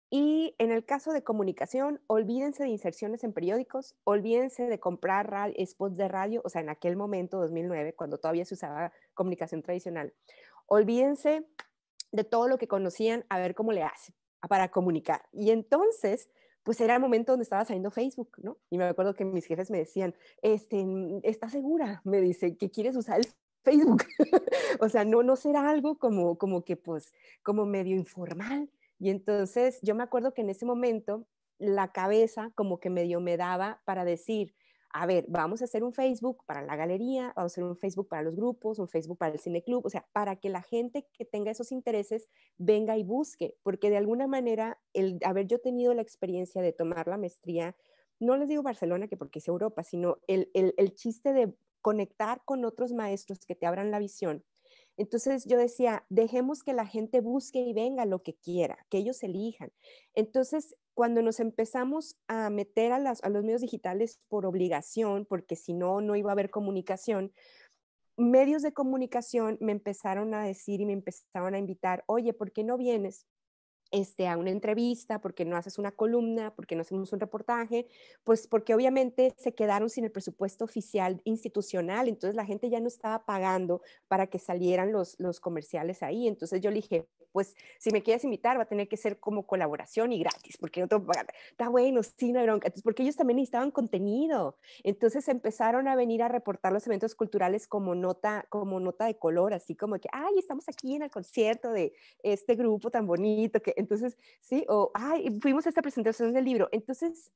Y en el caso de comunicación, olvídense de inserciones en periódicos, olvídense de comprar spots de radio, o sea, en aquel momento, 2009, cuando todavía se usaba comunicación tradicional. Olvídense de todo lo que conocían, a ver cómo le hacen para comunicar. Y entonces, pues era el momento donde estaba saliendo Facebook, ¿no? Y me acuerdo que mis jefes me decían, ¿estás segura? Me dice, ¿que quieres usar el Facebook? O sea, no será algo como que, pues, como medio informal. Y entonces yo me acuerdo que en ese momento la cabeza como que medio me daba para decir, a ver, vamos a hacer un Facebook para la galería, vamos a hacer un Facebook para los grupos, un Facebook para el cineclub, o sea, para que la gente que tenga esos intereses venga y busque, porque de alguna manera el haber yo tenido la experiencia de tomar la maestría, no les digo Barcelona que porque es Europa, sino el chiste de conectar con otros maestros que te abran la visión. Entonces yo decía, dejemos que la gente busque y venga lo que quiera, que ellos elijan. Entonces, cuando nos empezamos a meter a los medios digitales por obligación, porque si no, no iba a haber comunicación, medios de comunicación me empezaron a decir y me empezaron a invitar, oye, ¿por qué no vienes a una entrevista? ¿Por qué no haces una columna? ¿Por qué no hacemos un reportaje? Pues porque obviamente se quedaron sin el presupuesto oficial institucional, entonces la gente ya no estaba pagando para que salieran los comerciales ahí. Entonces yo le dije, pues si me quieres invitar va a tener que ser como colaboración y gratis, porque no tengo que pagar. Está bueno, sí, no hay bronca. Entonces, porque ellos también necesitaban contenido. Entonces empezaron a venir a reportar los eventos culturales como nota de color, así como que, ay, estamos aquí en el concierto de este grupo tan bonito, que entonces, sí, o, ay, fuimos a esta presentación del libro. Entonces,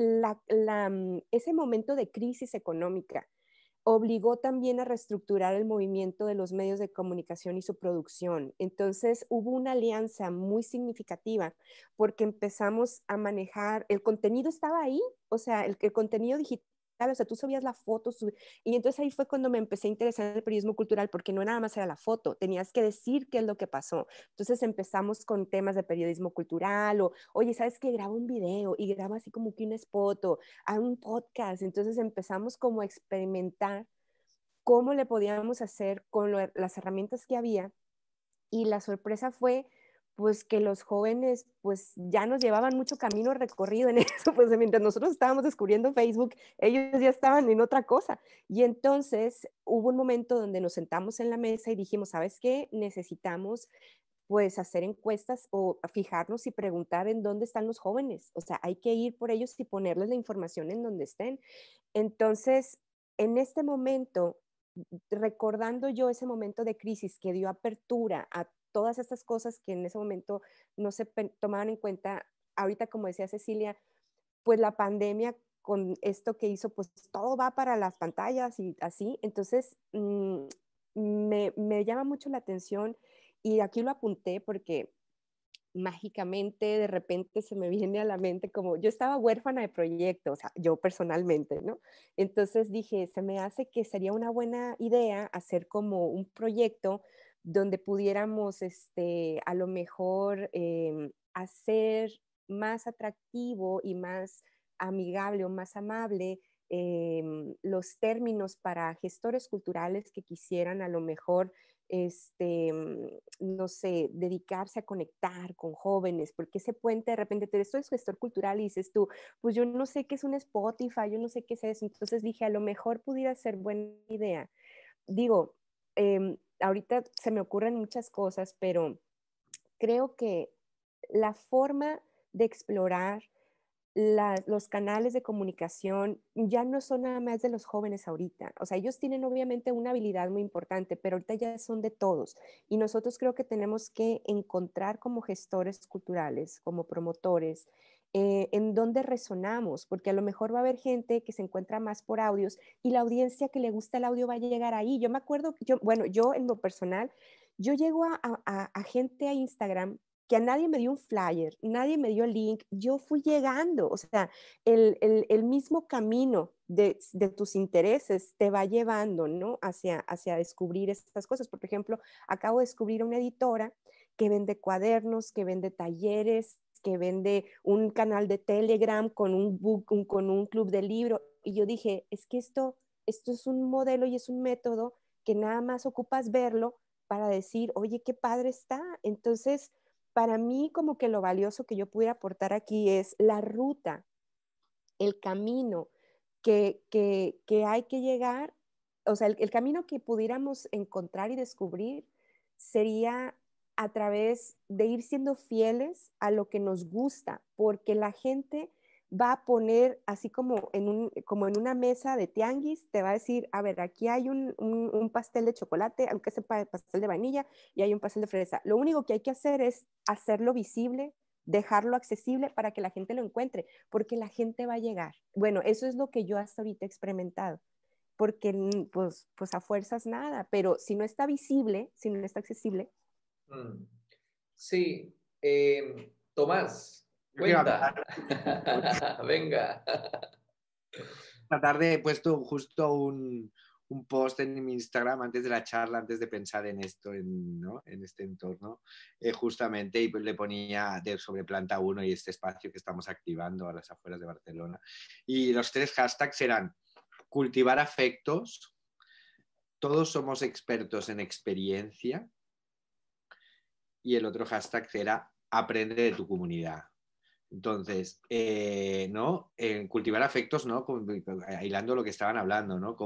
ese momento de crisis económica obligó también a reestructurar el movimiento de los medios de comunicación y su producción. Entonces hubo una alianza muy significativa porque empezamos a manejar, el contenido estaba ahí, o sea, el contenido digital, o sea, tú subías la foto, y entonces ahí fue cuando me empecé a interesar en el periodismo cultural, porque no nada más era la foto, tenías que decir qué es lo que pasó. Entonces empezamos con temas de periodismo cultural, o, oye, ¿sabes qué? Graba un video y graba así como que un spot, o a un podcast. Entonces empezamos como a experimentar cómo le podíamos hacer con las herramientas que había, y la sorpresa fue pues que los jóvenes pues ya nos llevaban mucho camino recorrido en eso, pues mientras nosotros estábamos descubriendo Facebook, ellos ya estaban en otra cosa. Y entonces hubo un momento donde nos sentamos en la mesa y dijimos, ¿sabes qué? Necesitamos pues hacer encuestas o fijarnos y preguntar en dónde están los jóvenes. O sea, hay que ir por ellos y ponerles la información en donde estén. Entonces, en este momento, recordando yo ese momento de crisis que dio apertura a todas estas cosas que en ese momento no se tomaban en cuenta, ahorita como decía Cecilia, pues la pandemia con esto que hizo, pues todo va para las pantallas y así, entonces me llama mucho la atención y aquí lo apunté porque mágicamente de repente se me viene a la mente como yo estaba huérfana de proyectos, o sea, yo personalmente, ¿no? Entonces dije, se me hace que sería una buena idea hacer como un proyecto donde pudiéramos, a lo mejor hacer más atractivo y más amigable o más amable los términos para gestores culturales que quisieran a lo mejor no sé, dedicarse a conectar con jóvenes, porque ese puente de repente te esto es gestor cultural y dices tú, pues yo no sé qué es un Spotify, yo no sé qué es eso, entonces dije, a lo mejor pudiera ser buena idea. Digo, ahorita se me ocurren muchas cosas, pero creo que la forma de explorar los canales de comunicación ya no son nada más de los jóvenes ahorita. O sea, ellos tienen obviamente una habilidad muy importante, pero ahorita ya son de todos. Y nosotros creo que tenemos que encontrar como gestores culturales, como promotores, en dónde resonamos, porque a lo mejor va a haber gente que se encuentra más por audios y la audiencia que le gusta el audio va a llegar ahí. Yo me acuerdo, yo en lo personal, yo llego a gente a Instagram que a nadie me dio un flyer, nadie me dio el link, yo fui llegando, o sea, el mismo camino de tus intereses te va llevando, ¿no? Hacia descubrir estas cosas. Por ejemplo, acabo de descubrir una editora que vende cuadernos, que vende talleres, que vende un canal de Telegram con con un club de libro, y yo dije, es que esto es un modelo y es un método que nada más ocupas verlo para decir, oye, qué padre está. Entonces, para mí como que lo valioso que yo pudiera aportar aquí es la ruta, el camino que hay que llegar, o sea, el camino que pudiéramos encontrar y descubrir sería a través de ir siendo fieles a lo que nos gusta, porque la gente va a poner, así como como en una mesa de tianguis, te va a decir, a ver, aquí hay un pastel de chocolate, aunque sepa pastel de vainilla, y hay un pastel de fresa. Lo único que hay que hacer es hacerlo visible, dejarlo accesible para que la gente lo encuentre, porque la gente va a llegar. Bueno, eso es lo que yo hasta ahorita he experimentado, porque pues a fuerzas nada, pero si no está visible, si no está accesible. Sí, Tomás, Yo quiero cuenta. hablar. Venga. Esta tarde he puesto justo un post en mi Instagram antes de la charla, antes de pensar en esto, ¿no? En este entorno, justamente, y le ponía sobre Planta 1 y este espacio que estamos activando a las afueras de Barcelona. Y los 3 hashtags eran cultivar afectos, todos somos expertos en experiencia, y el otro hashtag era aprende de tu comunidad. Entonces, ¿no? Cultivar afectos, ¿no? Hilando lo que estaban hablando, ¿no?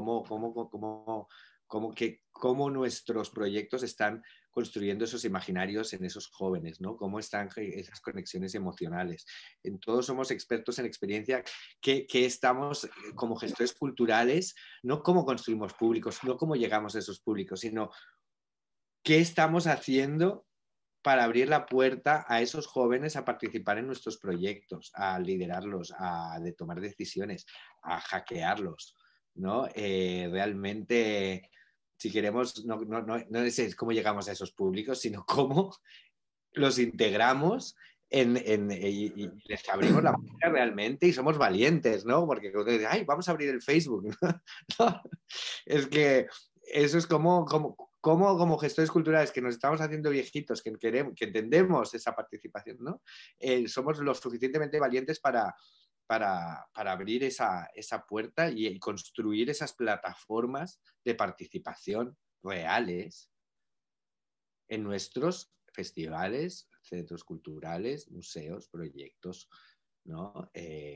Cómo nuestros proyectos están construyendo esos imaginarios en esos jóvenes, ¿no? Cómo están esas conexiones emocionales. En todos somos expertos en experiencia que estamos como gestores culturales, no cómo construimos públicos, no cómo llegamos a esos públicos, sino qué estamos haciendo para abrir la puerta a esos jóvenes a participar en nuestros proyectos, a liderarlos, a tomar decisiones, a hackearlos, ¿no? Realmente, si queremos, no es cómo llegamos a esos públicos, sino cómo los integramos y les abrimos la puerta realmente y somos valientes, ¿no? Porque ay, vamos a abrir el Facebook. No, es que eso es como gestores culturales que nos estamos haciendo viejitos, que entendemos esa participación, ¿no? Somos lo suficientemente valientes para abrir esa puerta y construir esas plataformas de participación reales en nuestros festivales, centros culturales, museos, proyectos, ¿no?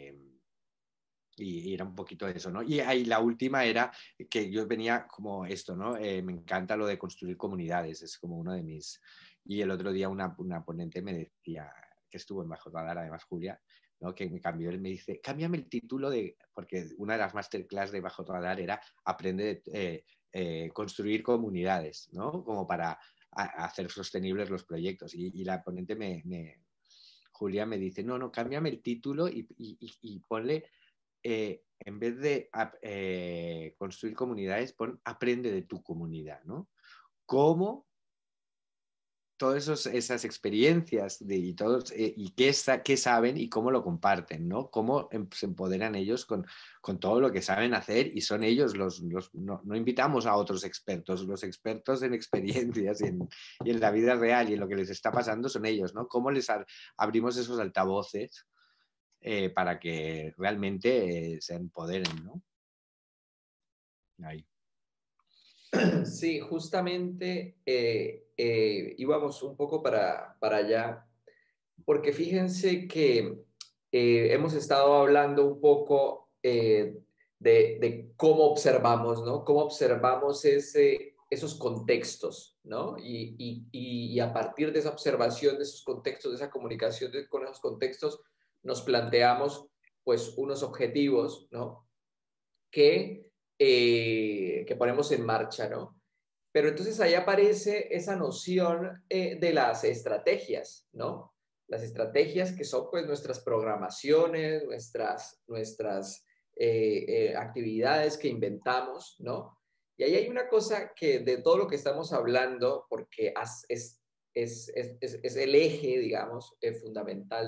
Y era un poquito eso, ¿no? Y ahí la última era que yo venía como esto, ¿no? Me encanta lo de construir comunidades, es como uno de mis... Y el otro día una ponente me decía, que estuvo en Bajo Radar, además Julia, ¿no? Que me cambió, él me dice, cámbiame el título de... Porque una de las masterclass de Bajo Radar era aprender construir comunidades, ¿no? Como para hacer sostenibles los proyectos. Y la ponente Julia me dice, no, cámbiame el título y ponle... en vez de construir comunidades, aprende de tu comunidad, ¿no? Cómo todas esas experiencias y qué saben y cómo lo comparten, ¿no? Cómo se empoderan ellos con todo lo que saben hacer y son ellos no invitamos a otros expertos, los expertos en experiencias y en la vida real y en lo que les está pasando son ellos, ¿no? Cómo les abrimos esos altavoces para que realmente se empoderen, ¿no? Ahí. Sí, justamente íbamos un poco para allá, porque fíjense que hemos estado hablando un poco de cómo observamos, ¿no? Cómo observamos esos contextos, ¿no? Y a partir de esa observación de esos contextos, de esa comunicación con esos contextos, nos planteamos, pues, unos objetivos, ¿no? Que ponemos en marcha, ¿no? Pero entonces ahí aparece esa noción de las estrategias, ¿no? Las estrategias que son pues nuestras programaciones, nuestras actividades que inventamos, ¿no? Y ahí hay una cosa que de todo lo que estamos hablando, porque es el eje, digamos, fundamental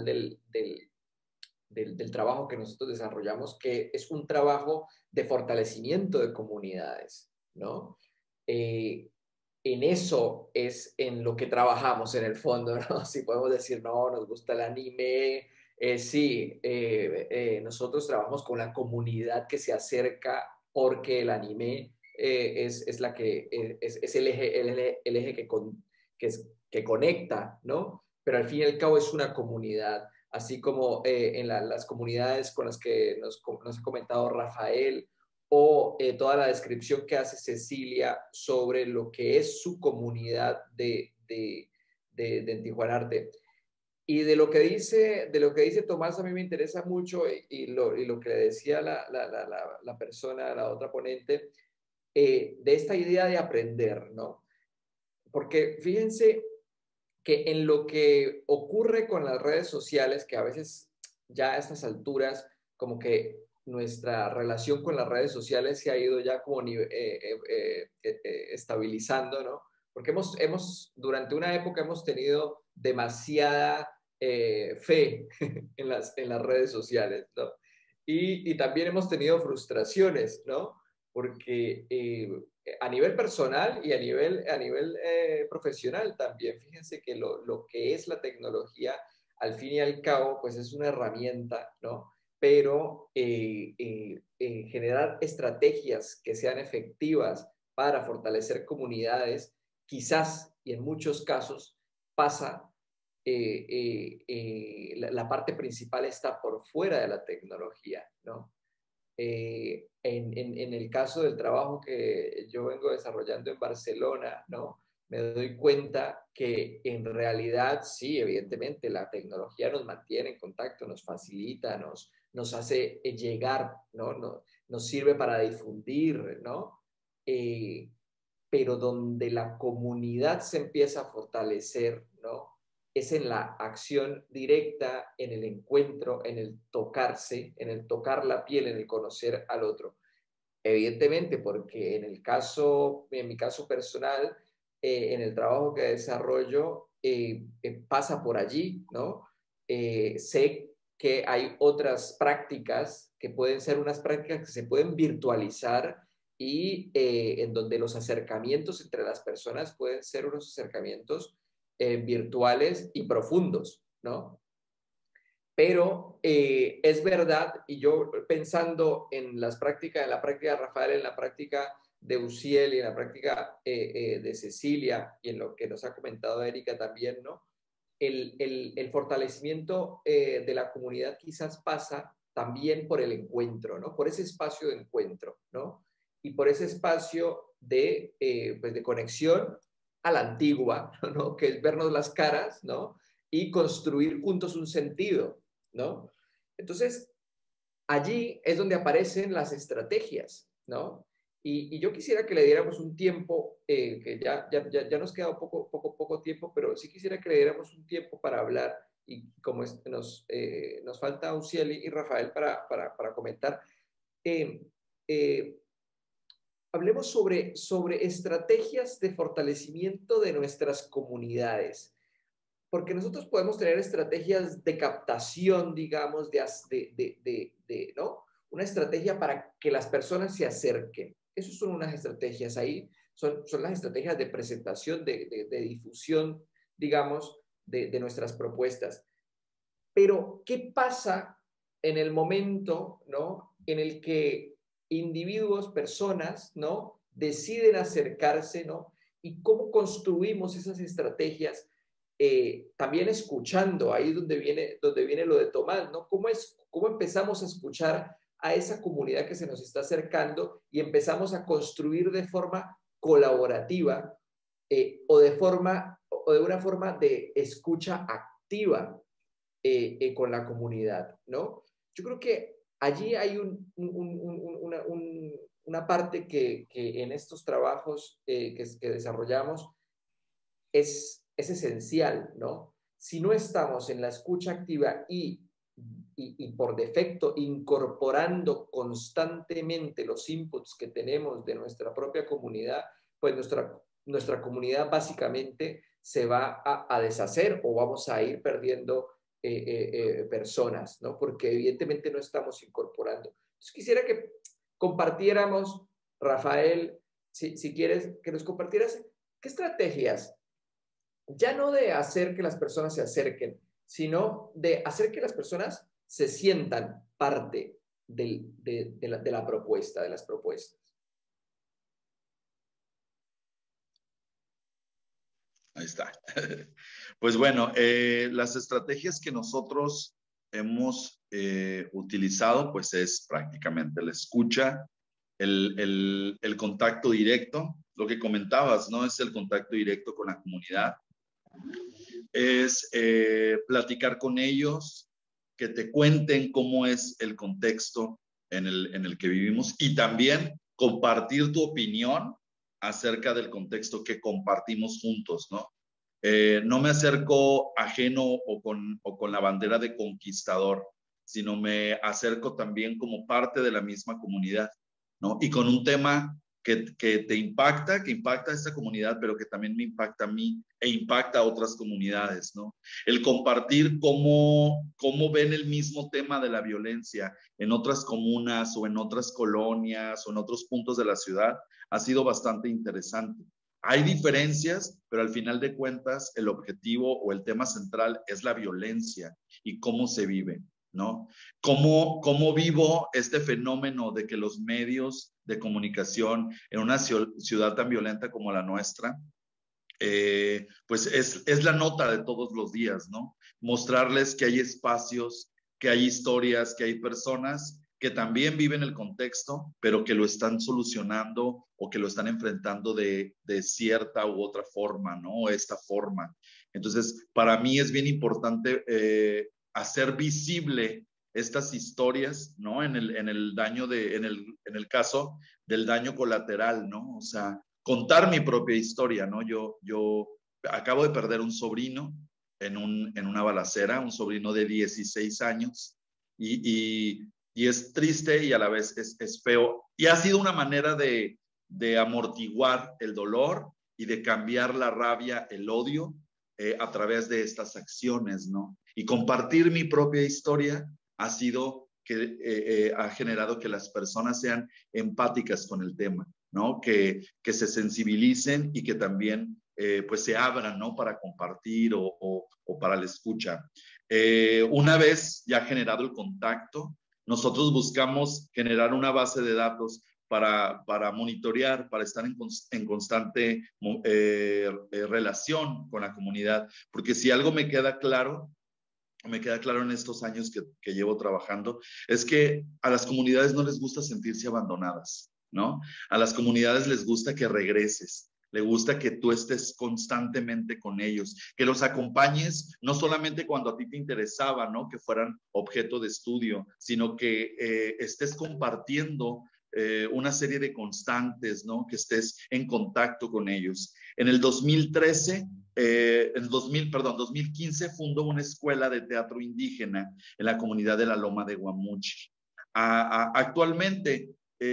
del trabajo que nosotros desarrollamos, que es un trabajo de fortalecimiento de comunidades, ¿no? En eso es en lo que trabajamos en el fondo, ¿no? Si podemos decir, no, nos gusta el anime, sí, nosotros trabajamos con la comunidad que se acerca porque el anime es la que es el eje que conecta, ¿no? pero al fin y al cabo es una comunidad, así como en las comunidades con las que nos ha comentado Rafael, o toda la descripción que hace Cecilia sobre lo que es su comunidad de Tijuanarte. Y de lo que dice Tomás, a mí me interesa mucho, y lo que le decía la persona, la otra ponente, de esta idea de aprender, ¿no? Porque fíjense que en lo que ocurre con las redes sociales, que a veces ya a estas alturas, como que nuestra relación con las redes sociales se ha ido ya como estabilizando, ¿no? Porque durante una época hemos tenido demasiada fe en las redes sociales, ¿no? Y también hemos tenido frustraciones, ¿no? Porque a nivel personal y a nivel profesional también, fíjense que lo que es la tecnología, al fin y al cabo, pues es una herramienta, ¿no? Pero generar estrategias que sean efectivas para fortalecer comunidades, quizás y en muchos casos pasa, la parte principal está por fuera de la tecnología, ¿no? En el caso del trabajo que yo vengo desarrollando en Barcelona, ¿no? Me doy cuenta que en realidad sí, evidentemente la tecnología nos mantiene en contacto, nos facilita, nos hace llegar, ¿no? Nos sirve para difundir, ¿no? Pero donde la comunidad se empieza a fortalecer, ¿no? Es en la acción directa, en el encuentro, en el tocarse, en el tocar la piel, en el conocer al otro. Evidentemente, porque en mi caso personal, en el trabajo que desarrollo, pasa por allí, ¿no? Sé que hay otras prácticas que pueden ser unas prácticas que se pueden virtualizar y en donde los acercamientos entre las personas pueden ser unos acercamientos virtuales y profundos, ¿no? Pero es verdad, y yo pensando en la práctica de Rafael, en la práctica de Uciel y en la práctica de Cecilia y en lo que nos ha comentado Erika también, ¿no? El fortalecimiento de la comunidad quizás pasa también por el encuentro, ¿no? Por ese espacio de encuentro, ¿no? Y por ese espacio pues de conexión a la antigua, ¿no? Que es vernos las caras, ¿no? Y construir juntos un sentido, ¿no? Entonces, allí es donde aparecen las estrategias, ¿no? Y yo quisiera que le diéramos un tiempo, que ya nos queda poco tiempo, pero sí quisiera que le diéramos un tiempo para hablar, y como nos falta Uciel y Rafael para comentar, eh, eh, hablemos sobre estrategias de fortalecimiento de nuestras comunidades, porque nosotros podemos tener estrategias de captación, digamos, ¿no? Una estrategia para que las personas se acerquen. Esas son unas estrategias ahí, son las estrategias de presentación, de difusión, digamos, de nuestras propuestas. Pero, ¿qué pasa en el momento, ¿no? En el que individuos, personas, ¿no? Deciden acercarse, ¿no? Y cómo construimos esas estrategias, también escuchando, ahí donde viene lo de Tomás, ¿no? ¿Cómo empezamos a escuchar a esa comunidad que se nos está acercando y empezamos a construir de forma colaborativa o de una forma de escucha activa con la comunidad, ¿no? Yo creo que allí hay una parte que en estos trabajos que desarrollamos es esencial, ¿no? Si no estamos en la escucha activa y por defecto incorporando constantemente los inputs que tenemos de nuestra propia comunidad, pues nuestra comunidad básicamente se va a deshacer o vamos a ir perdiendo personas, ¿no? Porque evidentemente no estamos incorporando. Entonces quisiera que compartiéramos, Rafael, si quieres, que nos compartieras qué estrategias, ya no de hacer que las personas se acerquen, sino de hacer que las personas se sientan parte de la propuesta, de las propuestas. Ahí está. Pues bueno, las estrategias que nosotros hemos utilizado, pues es prácticamente la escucha, el contacto directo, lo que comentabas, ¿no? Es el contacto directo con la comunidad, es platicar con ellos, que te cuenten cómo es el contexto en el que vivimos y también compartir tu opinión acerca del contexto que compartimos juntos, ¿no? No me acerco ajeno o con la bandera de conquistador, sino me acerco también como parte de la misma comunidad, ¿no? Y con un tema que te impacta, que impacta a esta comunidad, pero que también me impacta a mí e impacta a otras comunidades, ¿no? El compartir cómo ven el mismo tema de la violencia en otras comunas o en otras colonias o en otros puntos de la ciudad ha sido bastante interesante. Hay diferencias, pero al final de cuentas el objetivo o el tema central es la violencia y cómo se vive, ¿no? ¿Cómo vivo este fenómeno de que los medios de comunicación en una ciudad tan violenta como la nuestra, pues es la nota de todos los días, ¿no? Mostrarles que hay espacios, que hay historias, que hay personas que también viven el contexto, pero que lo están solucionando o que lo están enfrentando de cierta u otra forma, ¿no? Esta forma. Entonces, para mí es bien importante hacer visible estas historias, ¿no? En el daño en el caso del daño colateral, ¿no? O sea, contar mi propia historia, ¿no? Yo acabo de perder un sobrino en una balacera, un sobrino de 16 años, y es triste y a la vez es feo. Y ha sido una manera de amortiguar el dolor y de cambiar la rabia, el odio, a través de estas acciones, ¿no? Y compartir mi propia historia ha sido que ha generado que las personas sean empáticas con el tema, ¿no? Que se sensibilicen y que también pues se abran, ¿no? Para compartir o para la escucha. Una vez ya generado el contacto, nosotros buscamos generar una base de datos para monitorear, para estar en constante relación con la comunidad. Porque si algo me queda claro en estos años que llevo trabajando, es que a las comunidades no les gusta sentirse abandonadas, ¿no? A las comunidades les gusta que regreses, les gusta que tú estés constantemente con ellos, que los acompañes, no solamente cuando a ti te interesaba, ¿no? Que fueran objeto de estudio, sino que estés compartiendo una serie de constantes, ¿no? Que estés en contacto con ellos. En el 2013, en 2015 fundó una escuela de teatro indígena en la comunidad de la Loma de Guamuchi. Actualmente,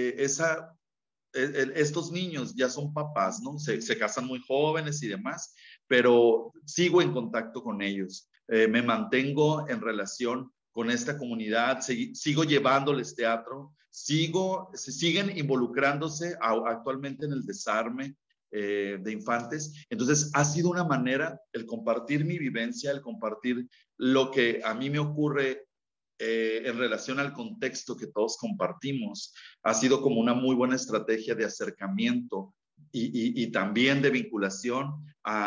estos niños ya son papás, ¿no? Se casan muy jóvenes y demás, pero sigo en contacto con ellos. Me mantengo en relación con esta comunidad, sigo llevándoles teatro, siguen involucrándose actualmente en el desarme de infantes. Entonces ha sido una manera el compartir mi vivencia, el compartir lo que a mí me ocurre en relación al contexto que todos compartimos. Ha sido como una muy buena estrategia de acercamiento y también de vinculación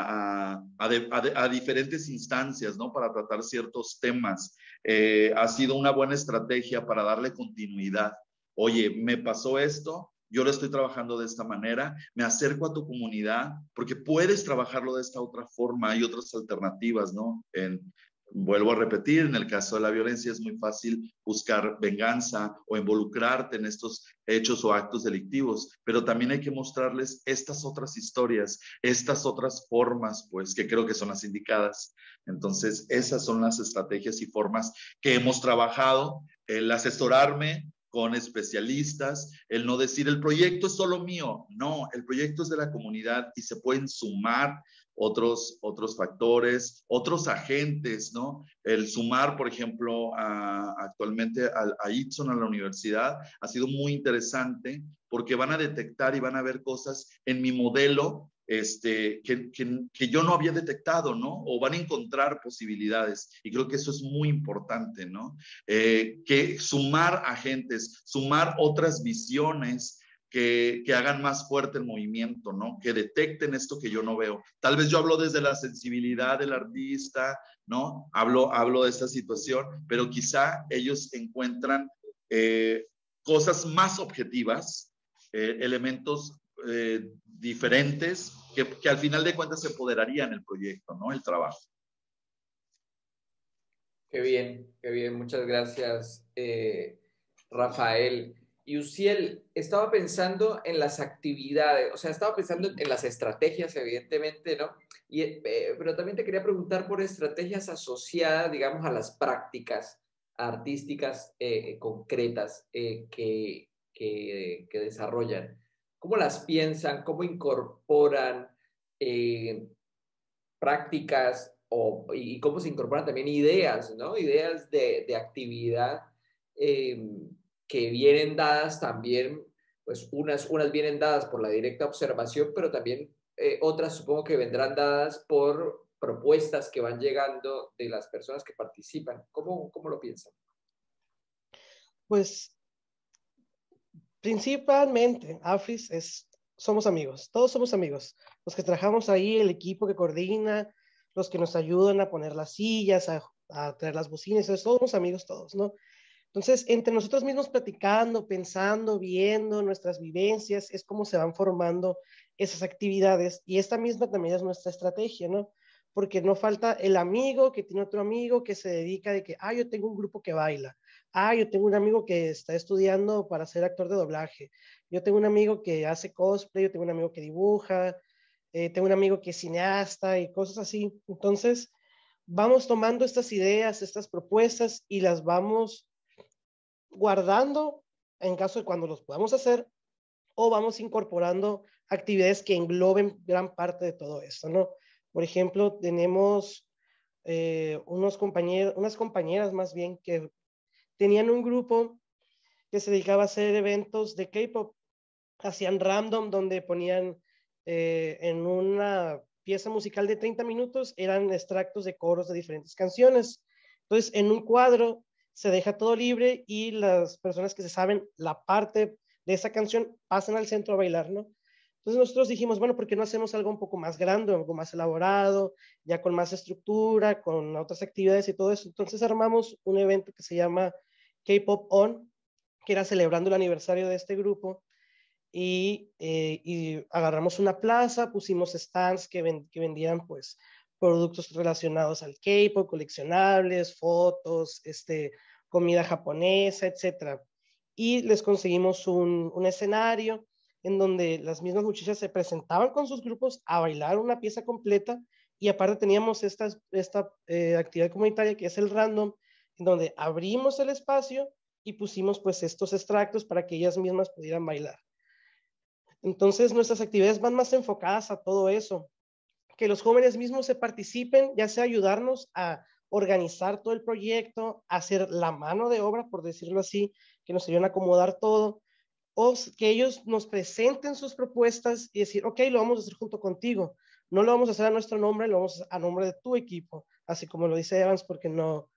a diferentes instancias, ¿no? Para tratar ciertos temas. Ha sido una buena estrategia para darle continuidad. Oye, me pasó esto, yo lo estoy trabajando de esta manera, me acerco a tu comunidad, porque puedes trabajarlo de esta otra forma, hay otras alternativas, ¿no? Vuelvo a repetir, en el caso de la violencia es muy fácil buscar venganza o involucrarte en estos hechos o actos delictivos, pero también hay que mostrarles estas otras historias, estas otras formas, pues, que creo que son las indicadas. Entonces, esas son las estrategias y formas que hemos trabajado, el asesorarme con especialistas, el no decir el proyecto es solo mío, no, el proyecto es de la comunidad y se pueden sumar otros factores, otros agentes, ¿no? El sumar, por ejemplo, actualmente a Itson, a la universidad, ha sido muy interesante porque van a detectar y van a ver cosas en mi modelo que yo no había detectado, ¿no? O van a encontrar posibilidades. Y creo que eso es muy importante, ¿no? Que sumar agentes, sumar otras visiones que hagan más fuerte el movimiento, ¿no? Que detecten esto que yo no veo. Tal vez yo hablo desde la sensibilidad del artista, ¿no? Hablo de esta situación, pero quizá ellos encuentran cosas más objetivas, elementos diferentes que al final de cuentas se empoderarían el proyecto, ¿no? El trabajo. Qué bien, muchas gracias, Rafael. Y Uciel, estaba pensando en las actividades, o sea, estaba pensando en las estrategias, evidentemente, ¿no? Pero también te quería preguntar por estrategias asociadas, digamos, a las prácticas artísticas concretas que desarrollan. ¿Cómo las piensan? ¿Cómo incorporan prácticas y cómo se incorporan también ideas, ¿no? Ideas de actividad que vienen dadas también, pues unas vienen dadas por la directa observación, pero también otras supongo que vendrán dadas por propuestas que van llegando de las personas que participan. ¿Cómo lo piensan? Pues principalmente, AFRIS somos amigos, todos somos amigos. Los que trabajamos ahí, el equipo que coordina, los que nos ayudan a poner las sillas, a traer las bocinas, todos somos amigos todos, ¿no? Entonces, entre nosotros mismos platicando, pensando, viendo nuestras vivencias, es como se van formando esas actividades. Y esta misma también es nuestra estrategia, ¿no? Porque no falta el amigo que tiene otro amigo que se dedica de que, yo tengo un grupo que baila. Yo tengo un amigo que está estudiando para ser actor de doblaje. Yo tengo un amigo que hace cosplay, yo tengo un amigo que dibuja, tengo un amigo que es cineasta y cosas así. Entonces, vamos tomando estas ideas, estas propuestas y las vamos guardando en caso de cuando los podamos hacer, o vamos incorporando actividades que engloben gran parte de todo esto, ¿no? Por ejemplo, tenemos unas compañeras más bien que tenían un grupo que se dedicaba a hacer eventos de K-pop, hacían random donde ponían en una pieza musical de 30 minutos, eran extractos de coros de diferentes canciones. Entonces, en un cuadro se deja todo libre y las personas que se saben la parte de esa canción pasan al centro a bailar, ¿no? Entonces nosotros dijimos, bueno, ¿por qué no hacemos algo un poco más grande, algo más elaborado, ya con más estructura, con otras actividades y todo eso? Entonces armamos un evento que se llama K-Pop On, que era celebrando el aniversario de este grupo, y agarramos una plaza, pusimos stands que vendían pues productos relacionados al K-pop, coleccionables, fotos, comida japonesa, etcétera. Y les conseguimos un escenario en donde las mismas muchachas se presentaban con sus grupos a bailar una pieza completa, y aparte teníamos esta actividad comunitaria que es el random, en donde abrimos el espacio y pusimos pues estos extractos para que ellas mismas pudieran bailar. Entonces nuestras actividades van más enfocadas a todo eso, que los jóvenes mismos se participen, ya sea ayudarnos a organizar todo el proyecto, hacer la mano de obra, por decirlo así, que nos ayuden a acomodar todo, o que ellos nos presenten sus propuestas y decir, ok, lo vamos a hacer junto contigo. No lo vamos a hacer a nuestro nombre, lo vamos a hacer a nombre de tu equipo, así como lo dice Evans, porque no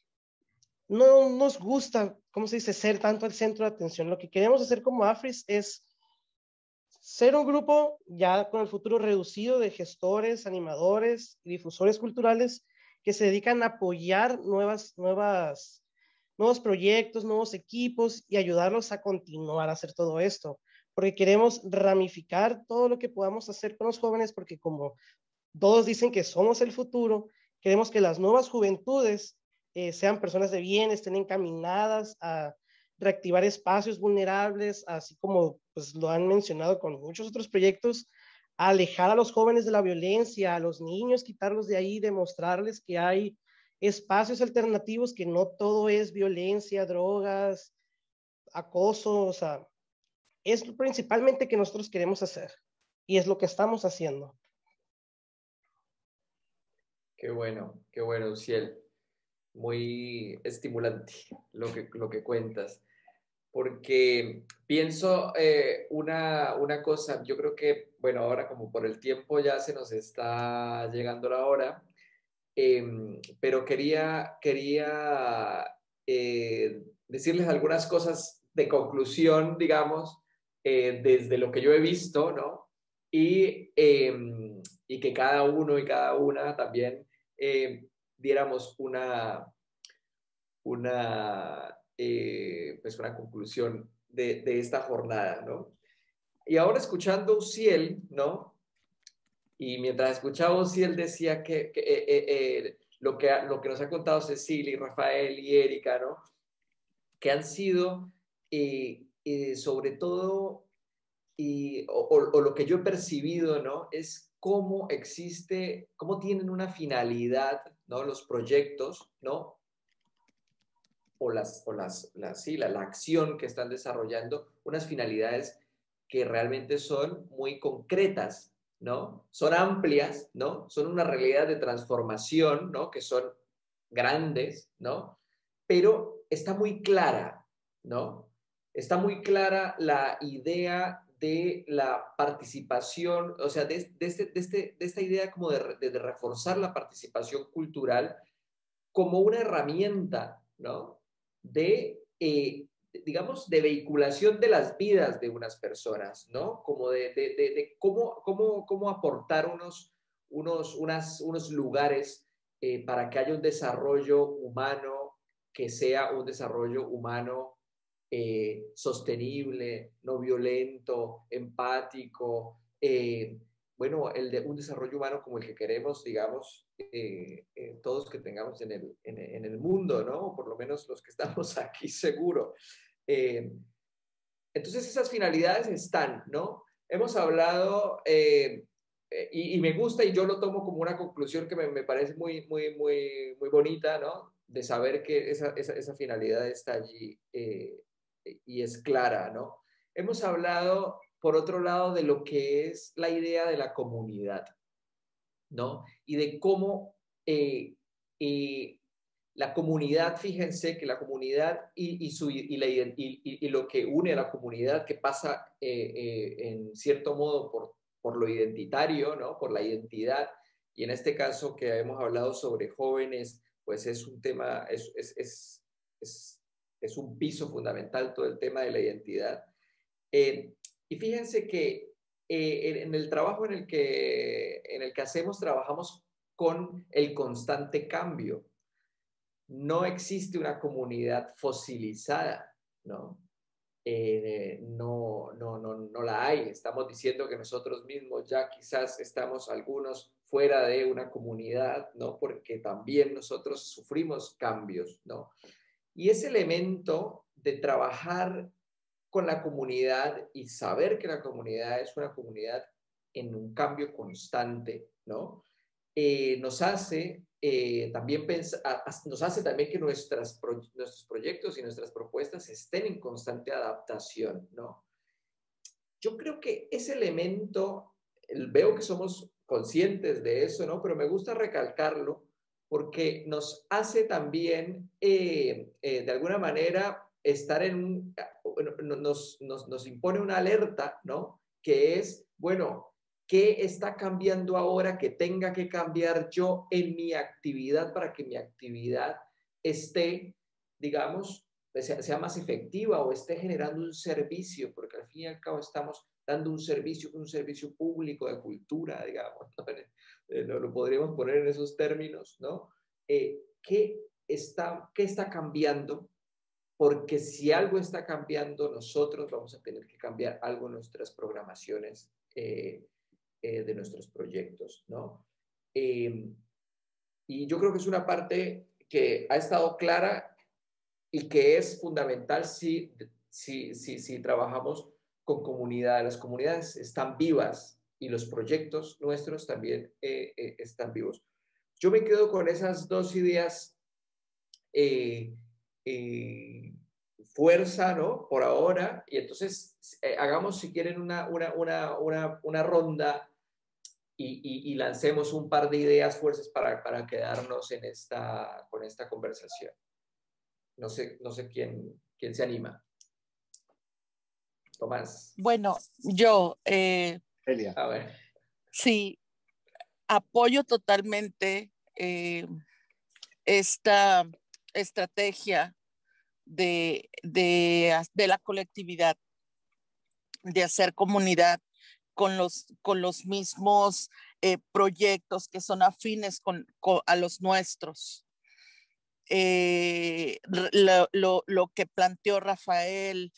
nos gusta, ¿cómo se dice?, ser tanto el centro de atención. Lo que queremos hacer como AFRIS es ser un grupo ya con el futuro reducido de gestores, animadores y difusores culturales que se dedican a apoyar nuevos proyectos, nuevos equipos y ayudarlos a continuar a hacer todo esto. Porque queremos ramificar todo lo que podamos hacer con los jóvenes, porque como todos dicen que somos el futuro, queremos que las nuevas juventudes sean personas de bien, estén encaminadas a reactivar espacios vulnerables, así como pues, lo han mencionado con muchos otros proyectos, a alejar a los jóvenes de la violencia, a los niños, quitarlos de ahí, demostrarles que hay espacios alternativos, que no todo es violencia, drogas, acoso, o sea, es principalmente que nosotros queremos hacer y es lo que estamos haciendo. Qué bueno, Uciel. Muy estimulante lo que cuentas. Porque pienso una cosa, yo creo que, bueno, ahora como por el tiempo ya se nos está llegando la hora, pero quería decirles algunas cosas de conclusión, digamos, desde lo que yo he visto, ¿no? Y que cada uno y cada una también diéramos pues una conclusión de esta jornada, ¿no? Y ahora escuchando a Uziel, ¿no? Y mientras escuchaba a Uziel decía que lo que nos ha contado Cecilia y Rafael y Erika, ¿no? Que han sido, sobre todo, o lo que yo he percibido, ¿no? Es cómo existe, cómo tienen una finalidad, ¿no? Los proyectos, ¿no? Sí, la acción que están desarrollando, unas finalidades que realmente son muy concretas, ¿no? Son amplias, ¿no? Son una realidad de transformación, ¿no? Que son grandes, ¿no? Pero está muy clara, ¿no? Está muy clara la idea de la participación, o sea, de esta idea como de reforzar la participación cultural como una herramienta, ¿no? Digamos, de vehiculación de las vidas de unas personas, ¿no? Como de cómo aportar unos lugares para que haya un desarrollo humano que sea un desarrollo humano sostenible, no violento, empático, bueno, un desarrollo humano como el que queremos, digamos, todos que tengamos en el mundo, ¿no? O por lo menos los que estamos aquí seguro. Entonces esas finalidades están, ¿no? Hemos hablado, y me gusta y yo lo tomo como una conclusión que me parece muy, muy, muy, muy bonita, ¿no? De saber que esa finalidad está allí y es clara, ¿no? Hemos hablado, por otro lado, de lo que es la idea de la comunidad, ¿no? Y de cómo la comunidad, fíjense que la comunidad y lo que une a la comunidad, que pasa en cierto modo por lo identitario, ¿no? Por la identidad, y en este caso que hemos hablado sobre jóvenes, pues es un tema, es un piso fundamental todo el tema de la identidad. Y fíjense que en el trabajo en el que hacemos, trabajamos con el constante cambio. No existe una comunidad fosilizada, ¿no? No la hay. Estamos diciendo que nosotros mismos ya quizás estamos algunos fuera de una comunidad, ¿no? Porque también nosotros sufrimos cambios, ¿no? Y ese elemento de trabajar con la comunidad y saber que la comunidad es una comunidad en un cambio constante, ¿no? Nos hace también nos hace también que nuestros proyectos y nuestras propuestas estén en constante adaptación, ¿no? Yo creo que ese elemento, veo que somos conscientes de eso, ¿no? Pero me gusta recalcarlo porque nos hace también, de alguna manera, estar nos impone una alerta, ¿no? Que es, bueno, ¿qué está cambiando ahora que tenga que cambiar yo en mi actividad para que mi actividad esté, digamos, sea más efectiva o esté generando un servicio? Porque al fin y al cabo estamos dando un servicio público de cultura, digamos, ¿no? Lo podríamos poner en esos términos, ¿no? ¿Qué está cambiando? Porque si algo está cambiando, nosotros vamos a tener que cambiar algo en nuestras programaciones de nuestros proyectos, ¿no? Y yo creo que es una parte que ha estado clara y que es fundamental si trabajamos con comunidades. Las comunidades están vivas y los proyectos nuestros también están vivos. Yo me quedo con esas dos ideas, fuerza, ¿no? Por ahora, y entonces hagamos, si quieren, una ronda y lancemos un par de ideas, fuerzas para quedarnos con esta conversación. No sé quién se anima. Tomás. Bueno, yo, Elia. A ver. sí, apoyo totalmente esta estrategia de la colectividad. de hacer comunidad con los mismos proyectos que son afines a los nuestros. Lo que planteó Rafael,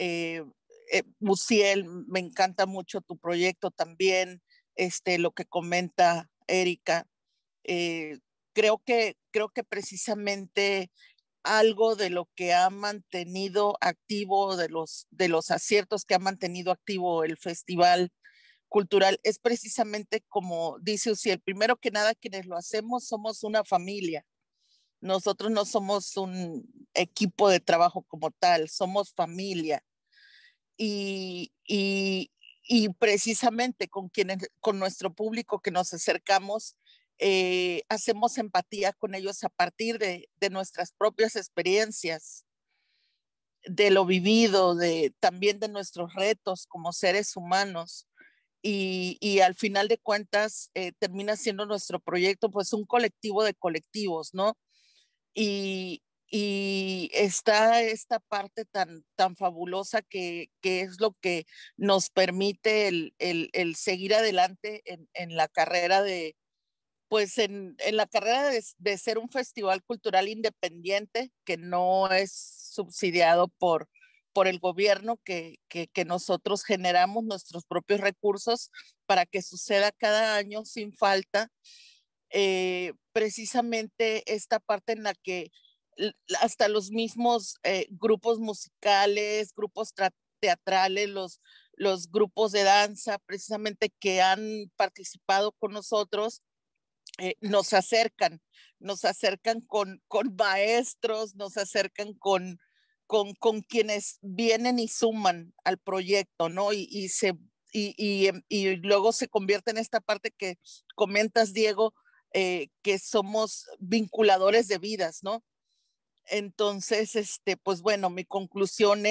Uziel, me encanta mucho tu proyecto también, lo que comenta Erika. Creo que precisamente algo de lo que ha mantenido activo, de los aciertos que ha mantenido activo el festival cultural, es precisamente como dice Uziel, primero que nada quienes lo hacemos somos una familia. Nosotros no somos un equipo de trabajo como tal, somos familia. Y precisamente con nuestro público que nos acercamos, hacemos empatía con ellos a partir de nuestras propias experiencias, de lo vivido, también de nuestros retos como seres humanos. Y al final de cuentas termina siendo nuestro proyecto pues un colectivo de colectivos, ¿no? Y está esta parte tan fabulosa que es lo que nos permite el seguir adelante en la carrera pues en la carrera de ser un festival cultural independiente que no es subsidiado por el gobierno, que nosotros generamos nuestros propios recursos para que suceda cada año sin falta. Precisamente esta parte en la que hasta los mismos grupos musicales, grupos teatrales, los grupos de danza, precisamente que han participado con nosotros, nos acercan con maestros, nos acercan con quienes vienen y suman al proyecto, ¿no? Y luego se convierte en esta parte que comentas, Diego, que somos vinculadores de vidas, ¿no? Entonces, pues bueno, mi conclusión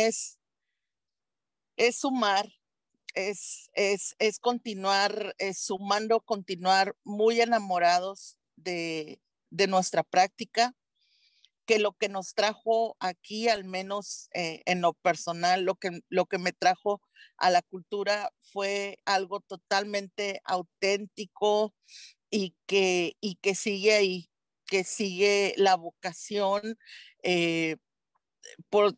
es sumar, es continuar sumando, continuar muy enamorados de nuestra práctica, que lo que nos trajo aquí, al menos en lo personal, lo que me trajo a la cultura fue algo totalmente auténtico y que sigue ahí, que sigue la vocación eh, por,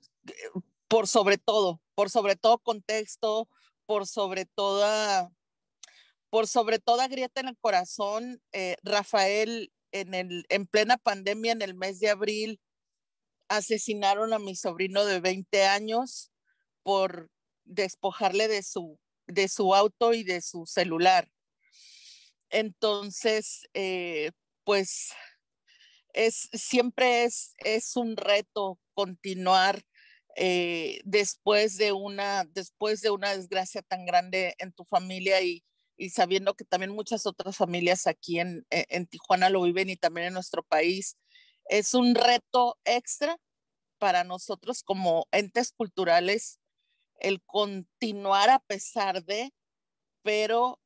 por sobre todo contexto, por sobre toda, por sobre toda grieta en el corazón. Rafael, en plena pandemia, en el mes de abril, asesinaron a mi sobrino de 20 años por despojarle de su auto y de su celular. Entonces, pues siempre es un reto continuar después de una desgracia tan grande en tu familia y sabiendo que también muchas otras familias aquí en Tijuana lo viven y también en nuestro país. Es un reto extra para nosotros como entes culturales el continuar a pesar de, pero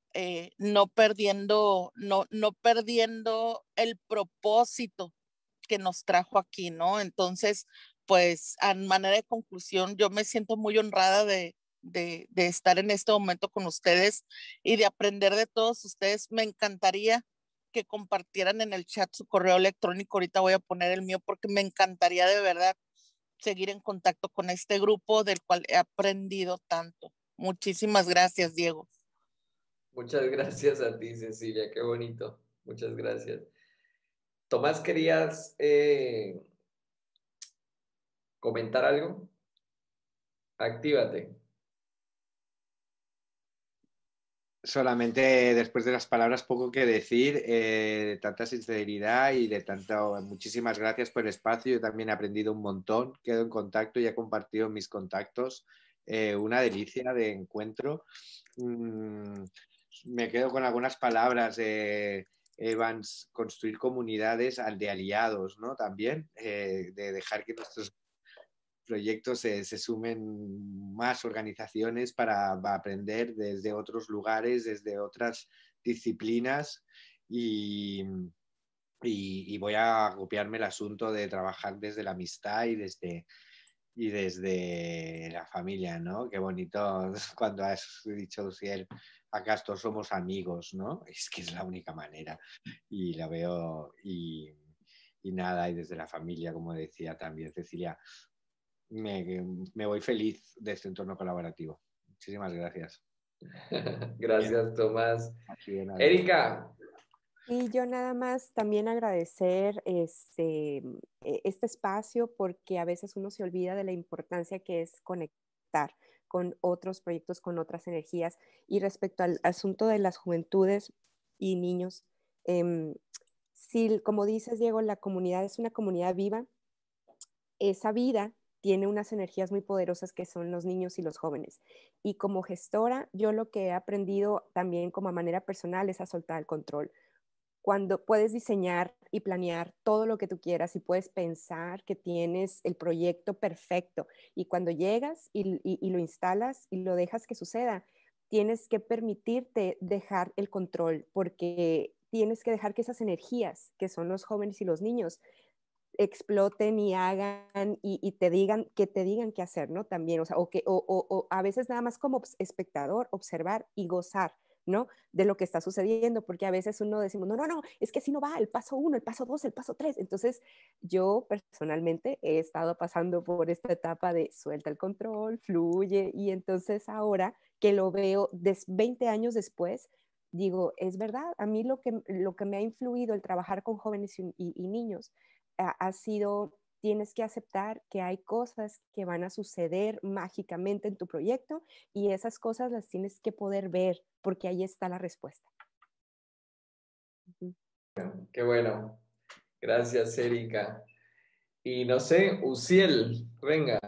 no perdiendo el propósito que nos trajo aquí, ¿no? Entonces, pues a manera de conclusión, yo me siento muy honrada de estar en este momento con ustedes y de aprender de todos ustedes. Me encantaría que compartieran en el chat su correo electrónico. Ahorita voy a poner el mío porque me encantaría de verdad seguir en contacto con este grupo del cual he aprendido tanto. Muchísimas gracias, Diego. Muchas gracias a ti, Cecilia, qué bonito. Muchas gracias. Tomás, ¿querías comentar algo? Actívate. Solamente después de las palabras poco que decir, de tanta sinceridad y de tanto, muchísimas gracias por el espacio. Yo también he aprendido un montón, quedo en contacto y he compartido mis contactos. Una delicia de encuentro. Me quedo con algunas palabras. Evans, construir comunidades de aliados, ¿no? También, de dejar que nuestros proyectos se sumen más organizaciones para aprender desde otros lugares, desde otras disciplinas y voy a copiarme el asunto de trabajar desde la amistad y desde y desde la familia, ¿no? Qué bonito cuando has dicho, Uciel, acá todos somos amigos, ¿no? Es que es la única manera y la veo y nada, y desde la familia, como decía también Cecilia, me voy feliz de este entorno colaborativo. Muchísimas gracias. Gracias, Tomás. Así de nada. Erika. Y yo nada más también agradecer este espacio porque a veces uno se olvida de la importancia que es conectar con otros proyectos, con otras energías. Y respecto al asunto de las juventudes y niños, si, como dices, Diego, la comunidad es una comunidad viva, esa vida tiene unas energías muy poderosas que son los niños y los jóvenes. Y como gestora, yo lo que he aprendido también como manera personal es a soltar el control. Cuando puedes diseñar y planear todo lo que tú quieras y puedes pensar que tienes el proyecto perfecto y cuando llegas y lo instalas y lo dejas que suceda, tienes que permitirte dejar el control porque tienes que dejar que esas energías, que son los jóvenes y los niños, exploten y hagan y te digan qué hacer, ¿no? También, o sea, o a veces nada más como espectador, observar y gozar, ¿no? De lo que está sucediendo, porque a veces uno decimos, no, es que así no va, el paso 1, el paso 2, el paso 3. Entonces, yo personalmente he estado pasando por esta etapa de suelta el control, fluye, y entonces ahora que lo veo 20 años después, digo, es verdad, a mí lo que me ha influido el trabajar con jóvenes y niños ha sido, tienes que aceptar que hay cosas que van a suceder mágicamente en tu proyecto y esas cosas las tienes que poder ver porque ahí está la respuesta. Qué bueno. Gracias, Erika. Y no sé, Uciel, venga.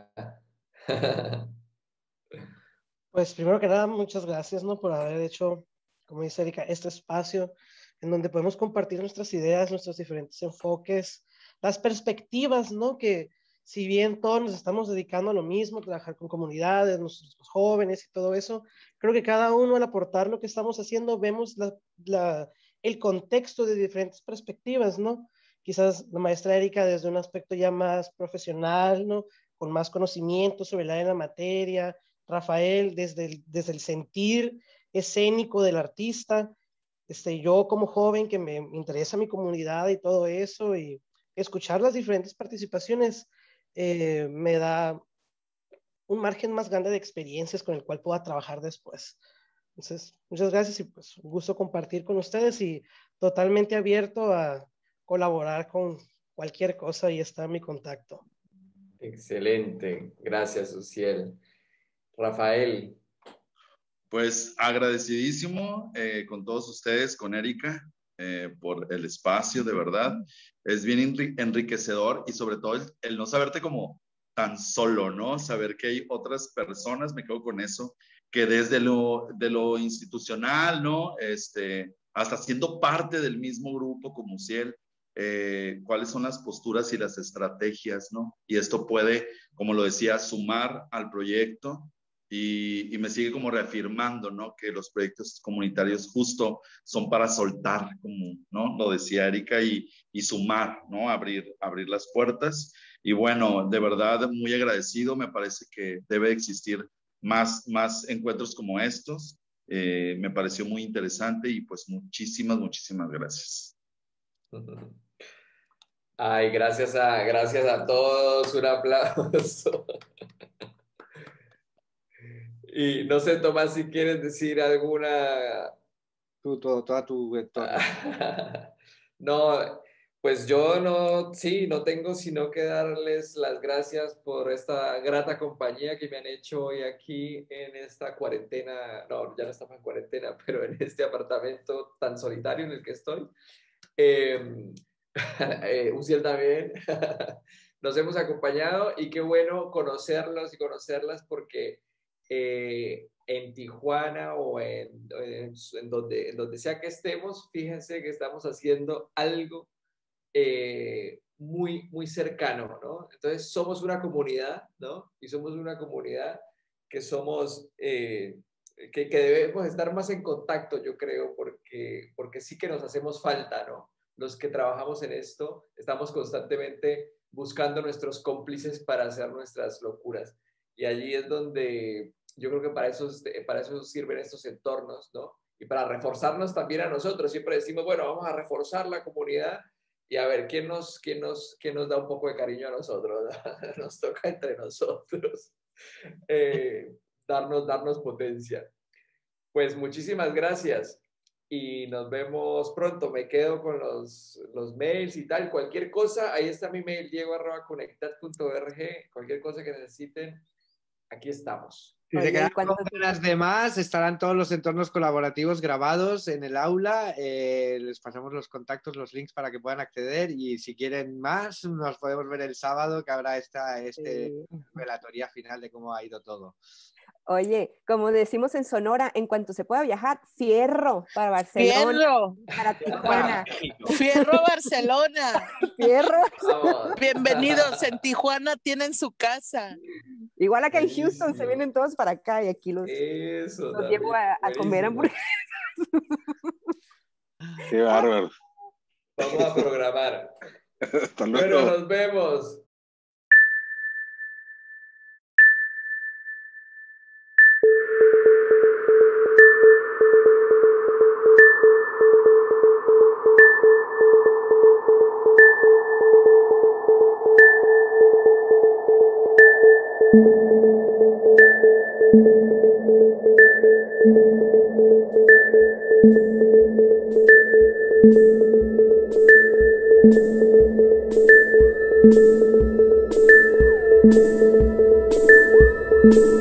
Pues primero que nada, muchas gracias, ¿no? Por haber hecho, como dice Erika, este espacio en donde podemos compartir nuestras ideas, nuestros diferentes enfoques, las perspectivas, ¿no? Que si bien todos nos estamos dedicando a lo mismo, trabajar con comunidades, nuestros jóvenes y todo eso, creo que cada uno al aportar lo que estamos haciendo, vemos el contexto de diferentes perspectivas, ¿no? Quizás la maestra Erika desde un aspecto ya más profesional, ¿no? Con más conocimiento sobre la materia, Rafael desde el sentir escénico del artista, yo como joven que me interesa mi comunidad y todo eso, y escuchar las diferentes participaciones me da un margen más grande de experiencias con el cual pueda trabajar después. Entonces, muchas gracias y pues un gusto compartir con ustedes y totalmente abierto a colaborar con cualquier cosa y está en mi contacto. Excelente. Gracias, Uciel. Rafael. Pues agradecidísimo con todos ustedes, con Erika, por el espacio, de verdad. Es bien enriquecedor y sobre todo el no saberte como tan solo, ¿no? Saber que hay otras personas, me quedo con eso, que desde de lo institucional, ¿no? Hasta siendo parte del mismo grupo como Ciel, cuáles son las posturas y las estrategias, ¿no? Y esto puede, como lo decía, sumar al proyecto y me sigue como reafirmando, ¿no? Que los proyectos comunitarios justo son para soltar, como, ¿no? Lo decía Erika, y sumar, ¿no? Abrir las puertas. Y bueno, de verdad, muy agradecido. Me parece que debe existir más encuentros como estos. Me pareció muy interesante y pues muchísimas gracias. Ay, gracias a todos. Un aplauso. Y no sé, Tomás, si quieres decir alguna... Toda tu entorno. No, pues yo no tengo sino que darles las gracias por esta grata compañía que me han hecho hoy aquí en esta cuarentena. No, ya no estamos en cuarentena, pero en este apartamento tan solitario en el que estoy. Uciel también. Nos hemos acompañado y qué bueno conocerlos y conocerlas porque en Tijuana o en donde sea que estemos, fíjense que estamos haciendo algo muy cercano, ¿no? Entonces somos una comunidad, ¿no? Y somos una comunidad que somos, que debemos estar más en contacto, yo creo, porque sí que nos hacemos falta, ¿no? Los que trabajamos en esto estamos constantemente buscando nuestros cómplices para hacer nuestras locuras. Y allí es donde yo creo que para eso sirven estos entornos, ¿no? Y para reforzarnos también a nosotros. Siempre decimos, bueno, vamos a reforzar la comunidad y a ver, ¿quién nos da un poco de cariño a nosotros? Nos toca entre nosotros darnos potencia. Pues muchísimas gracias y nos vemos pronto. Me quedo con los mails y tal. Cualquier cosa, ahí está mi mail, diego@conectad.org. Cualquier cosa que necesiten, aquí estamos. Si se Oye, quedan ¿cuánto- con ganas de más, estarán todos los entornos colaborativos grabados en el aula. Les pasamos los contactos, los links para que puedan acceder. Y si quieren más, nos podemos ver el sábado, que habrá este Sí. relatoría final de cómo ha ido todo. Oye, como decimos en Sonora, en cuanto se pueda viajar, fierro para Barcelona, Fierro, para Tijuana. fierro Barcelona. Fierro. Vamos. Bienvenidos, en Tijuana tienen su casa. Igual acá en Houston se Buenísimo. vienen todos para acá y aquí Eso los llevo a comer buenísimo. hamburguesas. Qué bárbaro. Vamos a programar. Hasta Bueno, luego. nos vemos. Thank you.